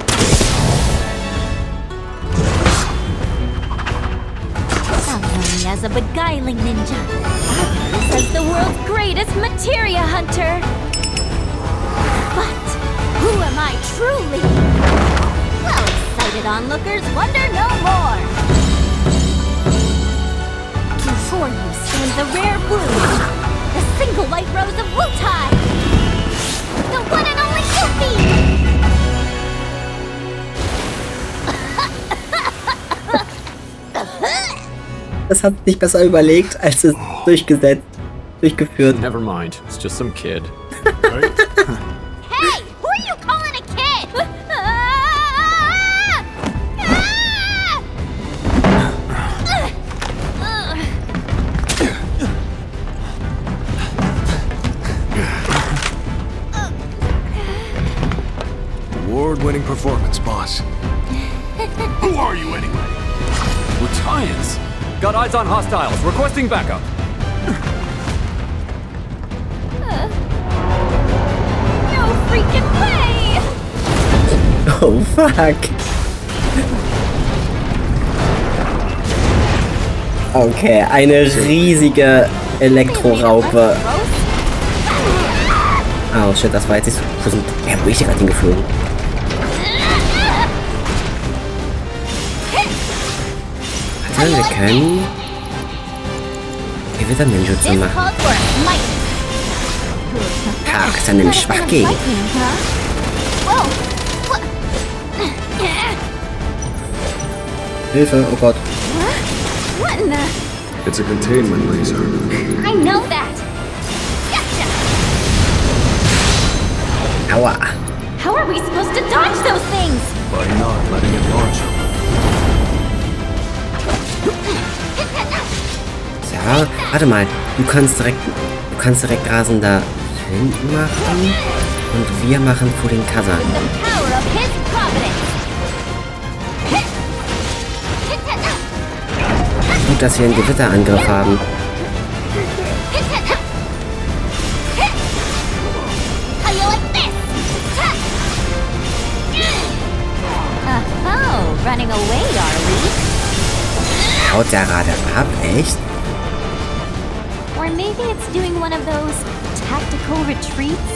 Some know me as a beguiling ninja. Others as the world's greatest materia hunter. But who am I truly? Well, excited onlookers wonder no more. Before you stands a rare bloom, the single white rose of Wutai, the one and only Yuffie. Das hat sich besser überlegt, als es durchgesetzt, durchgeführt. Never mind, it's just some kid. Award-winning performance, boss. Who are you anyway? Lieutenants! Got eyes on hostiles. Requesting backup. Uh, no freaking way! Oh, fuck. Okay, eine riesige Elektroraupe. Oh shit, das war jetzt nicht so... Wo sind... Ja, wo ist der gerade hingeflogen? Warte, wir können... Gewitter Ninjutsu machen. Ha, ist dann nämlich schwach gegen. Hilfe, oh Gott. What in the... It's a containment laser. I know that. Gotcha. Aua. How are we supposed to dodge those things? By not letting it launch them. So, warte mal. Du kannst direkt... Du kannst direkt Rasen da hinten machen. Und wir machen vor den Kasan. Power of his providence. Gut, dass wir einen Gewitterangriff haben. Oh, running away, are we? Haut der gerade ab, echt? Or maybe it's doing one of those tactical retreats?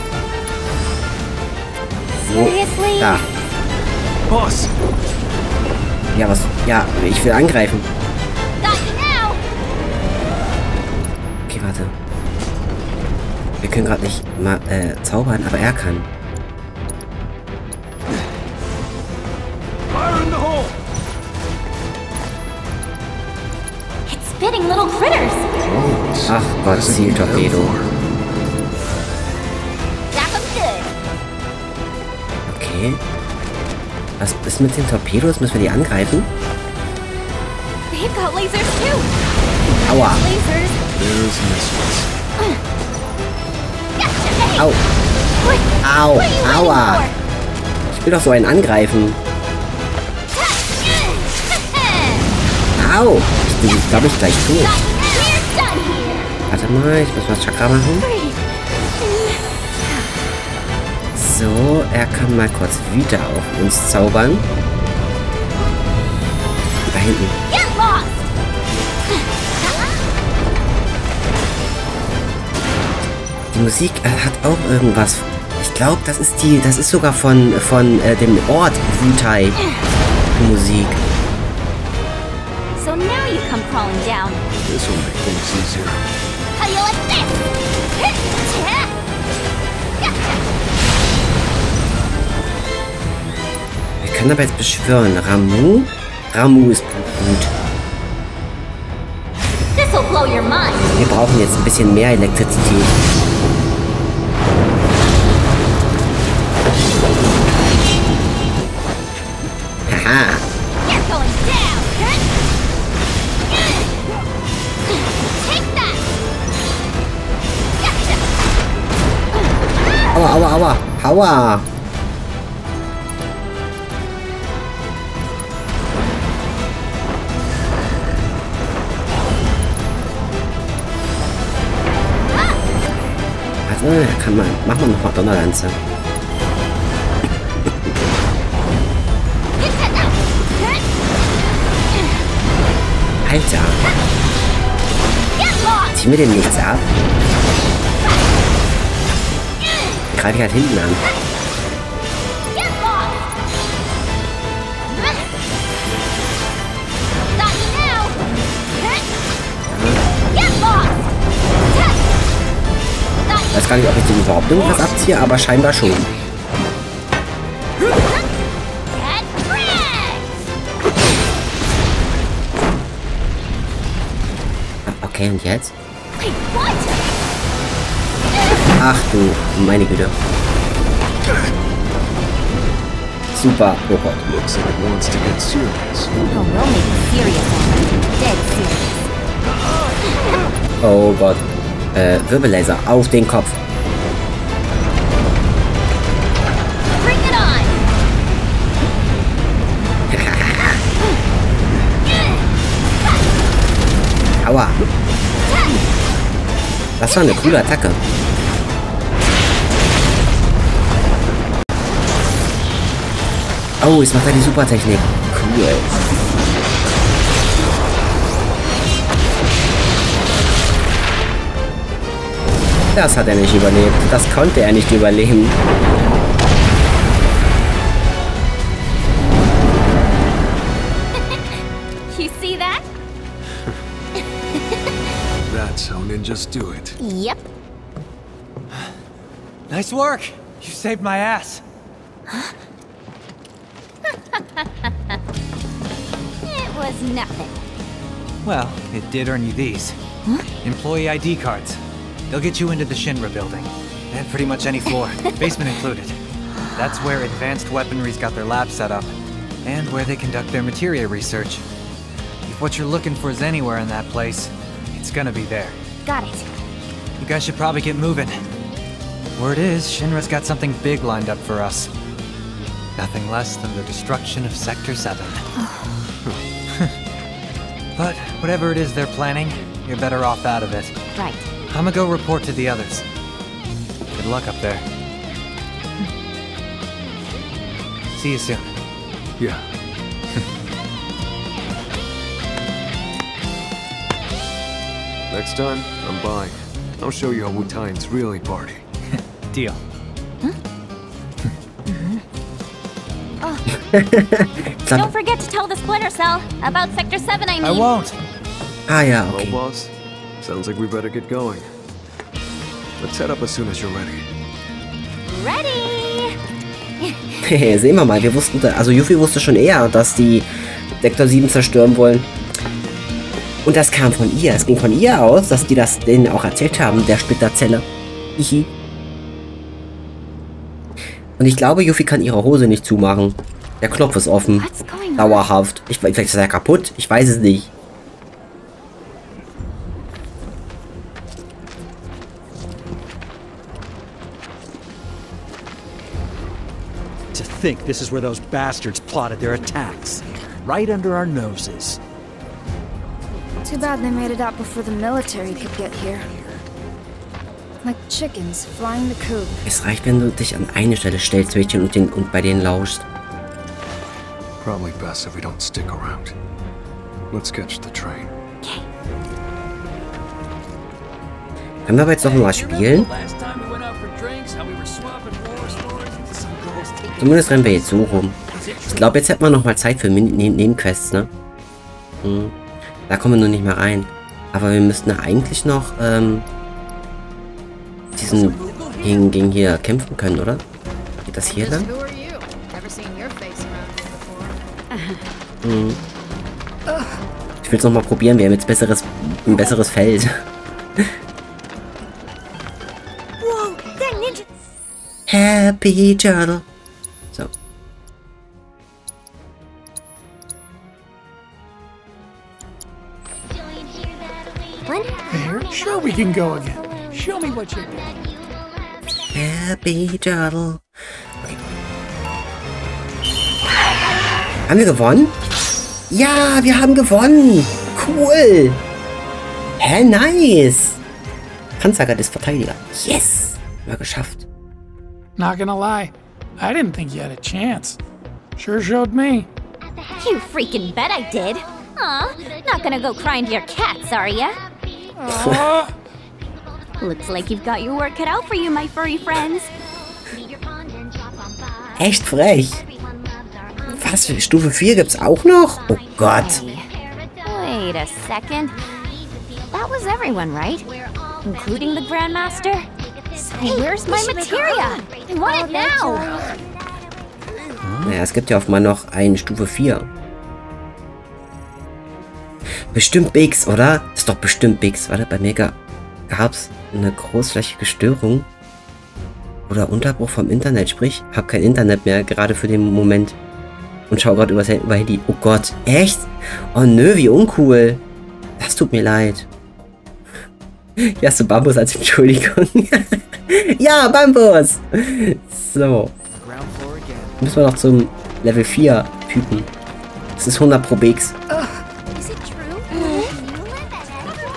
Seriously? Da. Boss! Ja, was? Ja, ich will angreifen. Okay, warte. Wir können gerade nicht mal äh, zaubern, aber er kann. Fire in the hole! It's spitting little critters. Ach Gott, Zieltorpedo. Okay. Was ist mit den Torpedos? Müssen wir die angreifen? They've got lasers too. Aua. Lasers. There's missiles. Gotcha. Au. Au. What are you waiting Aua. for? Ich will doch so einen angreifen. Au. Ich bin, glaube ich, gleich tot. Warte mal, ich muss mal Chakra machen. So, er kann mal kurz wieder auf uns zaubern. Da hinten. Die Musik äh, hat auch irgendwas. Ich glaube, das ist die, das ist sogar von von äh, dem Ort Wutai. Die Musik. So now you come crawling down. This will make things easier. How you like this? Wir können aber jetzt beschwören. Ramu? Ramu ist gut. This'll blow your mind. Wir brauchen jetzt ein bisschen mehr Elektrizität. Haha. You're going down. Take that. Gotcha. Aua, aua, aua. Aua. Warte, kann man. Machen wir nochmal Donnerlanze. Alter. Ziehen wir dem nichts ab? Greife ich halt hinten an. Ich weiß gar nicht, ob ich dem überhaupt irgendwas abziehe, aber scheinbar schon. Okay, und jetzt? Ach du, meine Güte. Super, oh Gott. Looks like it wants to get serious. Oh, we'll make it serious, dead serious. Oh Gott. Äh, Wirbellaser auf den Kopf. Bring it on. Aua. Das war eine coole Attacke. Oh, jetzt macht er die Supertechnik. Cool. Das hat er nicht überlebt. Das konnte er nicht überleben. You see that? That's how ninjas do it. Yep. Nice work. You saved my ass. It was nothing. Well, it did earn you these. Huh? Employee I D cards. They'll get you into the Shinra building. And pretty much any floor, basement included. That's where advanced weaponry's got their lab set up. And where they conduct their materia research. If what you're looking for is anywhere in that place, it's gonna be there. Got it. You guys should probably get moving. Word is, Shinra's got something big lined up for us. Nothing less than the destruction of Sector seven. But whatever it is they're planning, you're better off out of it. Right. I'ma go report to the others. Good luck up there. See you soon. Yeah. Next time, I'm buying. I'll show you how Wu-Tang's really party. Deal. Oh. Don't forget to tell the Splinter Cell about Sector seven, I mean. I won't. Ah ja, okay. Well, boss, sounds like we better get going. Let's head up as soon as you're ready. Ready! Sehen wir mal, wir wussten, also Yuffie wusste schon eher, dass die Sektor sieben zerstören wollen. Und das kam von ihr. Es ging von ihr aus, dass die das denen auch erzählt haben, der Splitterzelle. Hihi. Und ich glaube, Yuffie kann ihre Hose nicht zumachen. Der Knopf ist offen. Dauerhaft. Ich, vielleicht ist er kaputt. Ich weiß es nicht. To think this is where those bastards plotted their attacks. Right under our noses. Too bad they made it out before the military could get here. Like chickens flying the coop. Es reicht, wenn du dich an eine Stelle stellst, Mädchen, und, den, und bei denen lauschst. Probably best if we don't stick around. Let's catch the train. Können wir aber jetzt noch mal spielen? Zumindest rennen wir jetzt so rum. Ich glaube, jetzt hätten wir noch mal Zeit für Min ne Nebenquests, ne? Hm. Da kommen wir nur nicht mehr rein. Aber wir müssten ja eigentlich noch ähm, diesen gegen, gegen hier kämpfen können, oder? Geht das hier lang? Hm. Ich will es noch mal probieren. Wir haben jetzt besseres, ein besseres Feld. Happy Turtle. So. There, sure we can go again. Show me what you got. Happy Turtle. Okay. Haben wir gewonnen? Ja, wir haben gewonnen. Cool. Hä, nice. Panzergard ist Verteidiger. Yes. Haben wir geschafft. Not gonna lie, I didn't think you had a chance. Sure showed me. You freaking bet I did. Aw, not gonna go crying to your cats, are ya? Uh. Looks like you've got your work cut out for you, my furry friends. Echt frech. Was, für Stufe vier gibt's auch noch? Oh Gott. Wait a second. That was everyone, right? Including the Grandmaster? So where's my materia? I want it now! Naja, es gibt ja offenbar noch eine Stufe vier. Bestimmt Bix, oder? Das ist doch bestimmt Bix. Warte, bei mir gab es eine großflächige Störung. Oder Unterbruch vom Internet. Sprich, hab kein Internet mehr, gerade für den Moment. Und schau gerade über Handy. Oh Gott, echt? Oh nö, wie uncool. Das tut mir leid. Hier hast du Bambus als Entschuldigung. Ja, Bambus! So. Müssen wir noch zum Level vier Typen. Das ist hundert pro Bix.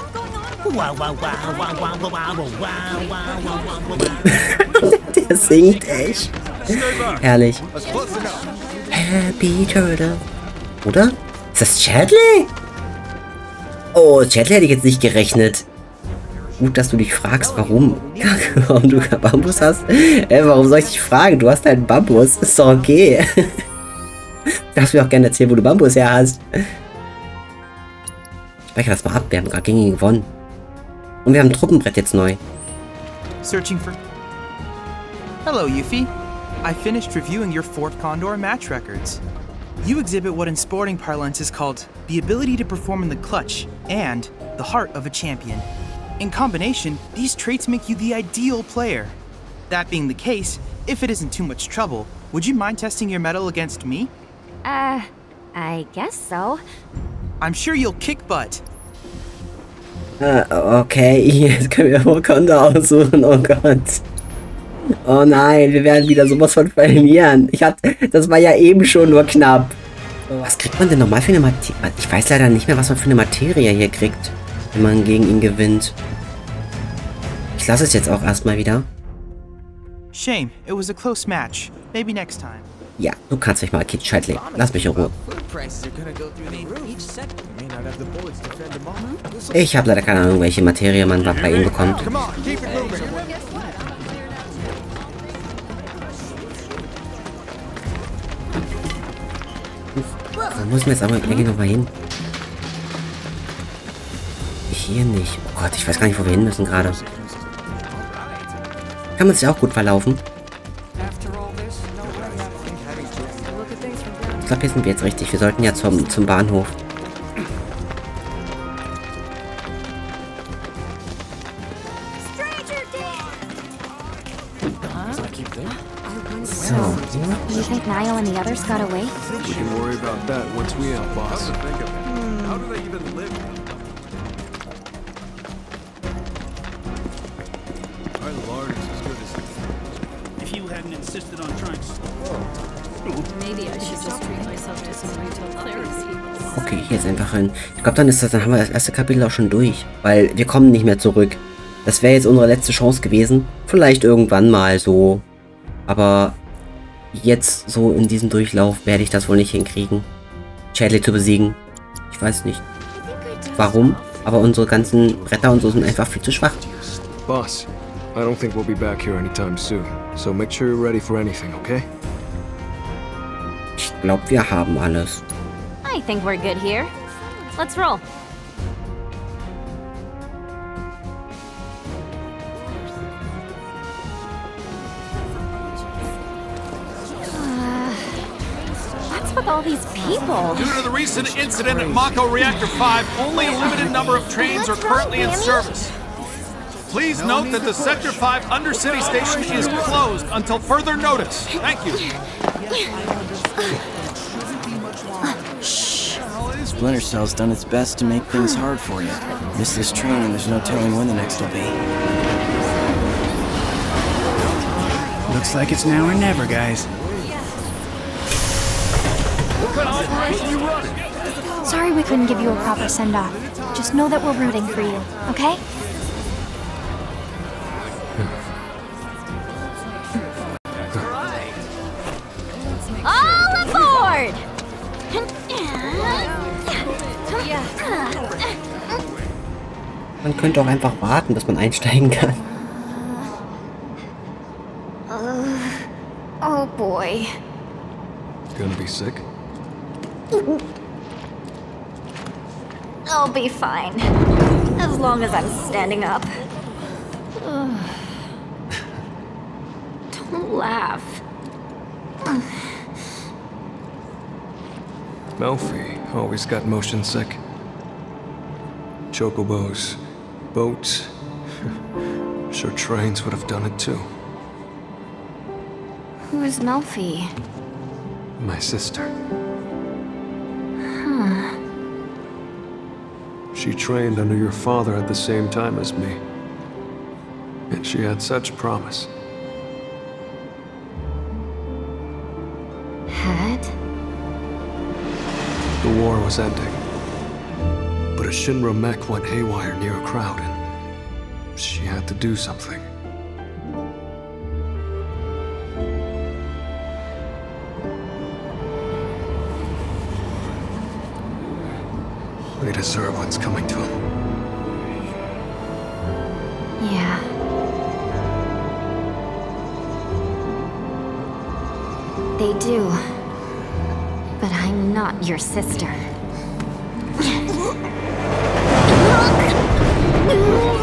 Der singt echt. Herrlich. Happy Turtle. Oder? Ist das Chadley? Oh, Chadley hätte ich jetzt nicht gerechnet. Gut, dass du dich fragst, warum, warum du Bambus hast. Äh, warum soll ich dich fragen? Du hast einen Bambus. Ist doch okay. Du darfst mir auch gerne erzählen, wo du Bambus her hast. Ich speichere das mal ab. Wir haben gerade gegen ihn gewonnen. Und wir haben ein Truppenbrett jetzt neu. Searching for... Hello, Yuffie. I finished reviewing your Fort Condor match records. You exhibit what in sporting parlance is called the ability to perform in the clutch and the heart of a champion. In combination, these traits make you the ideal player. That being the case, if it isn't too much trouble, would you mind testing your mettle against me? Uh, I guess so. I'm sure you'll kick butt. Ah, okay, jetzt können wir Wakanda aussuchen, oh Gott. Oh nein, wir werden wieder sowas von verlieren. Ich hatte, das war ja eben schon nur knapp. Was kriegt man denn nochmal für eine Materie? Ich weiß leider nicht mehr, was man für eine Materie hier kriegt, wenn man gegen ihn gewinnt. Ich lasse es jetzt auch erstmal wieder. Shame, it was a close match. Maybe next time. Ja, du kannst mich mal, Kid Chadley. Lass mich in Ruhe. Ich habe leider keine Ahnung, welche Materie man bei ihm bekommt. Da muss mir jetzt aber irgendwie noch mal hin. Hier nicht. Oh Gott, ich weiß gar nicht, wo wir hin müssen gerade. Kann man sich auch gut verlaufen. Ich glaube, hier sind wir jetzt richtig. Wir sollten ja zum, zum Bahnhof. So. You think Niall and the others got away? We can worry about that once we have boss. How do they even live? Our lord is as good as if you hadn't insisted on trying Maybe I should just treat myself to some retail therapy. Okay, hier ist einfach ein. Ich glaube, dann ist das, dann haben wir das erste Kapitel auch schon durch, weil wir kommen nicht mehr zurück. Das wäre jetzt unsere letzte Chance gewesen. Vielleicht irgendwann mal so. Aber jetzt so in diesem Durchlauf werde ich das wohl nicht hinkriegen, Chadley zu besiegen. Ich weiß nicht warum, aber unsere ganzen Bretter und so sind einfach viel zu schwach. Boss, I don't think we'll be back here anytime soon. So make sure you're ready for anything, okay? Ich glaube, wir haben alles. I think we're good here. Let's roll. With all these people. Due to the recent incident at Mako Reactor five, only a limited number of trains are currently in service. Please note that the Sector five Undercity station is closed until further notice. Thank you. Splinter Cell's done its best to make things hard for you. Miss this train and there's no telling when the next will be. Looks like it's now or never, guys. Sorry we couldn't give you a proper send-off. Just know that we're rooting for you, okay? All aboard! Man könnte auch einfach warten, bis man einsteigen kann. Uh, oh boy. Gonna be sick? I'll be fine. As long as I'm standing up. Ugh. Don't laugh. Melfi always got motion sick. Chocobos, boats. Sure trains would have done it too. Who is Melfi? My sister. Huh. She trained under your father at the same time as me. And she had such promise. Had? The war was ending. But a Shinra mech went haywire near a crowd and had to do something. They deserve what's coming to them. Yeah. They do. But I'm not your sister.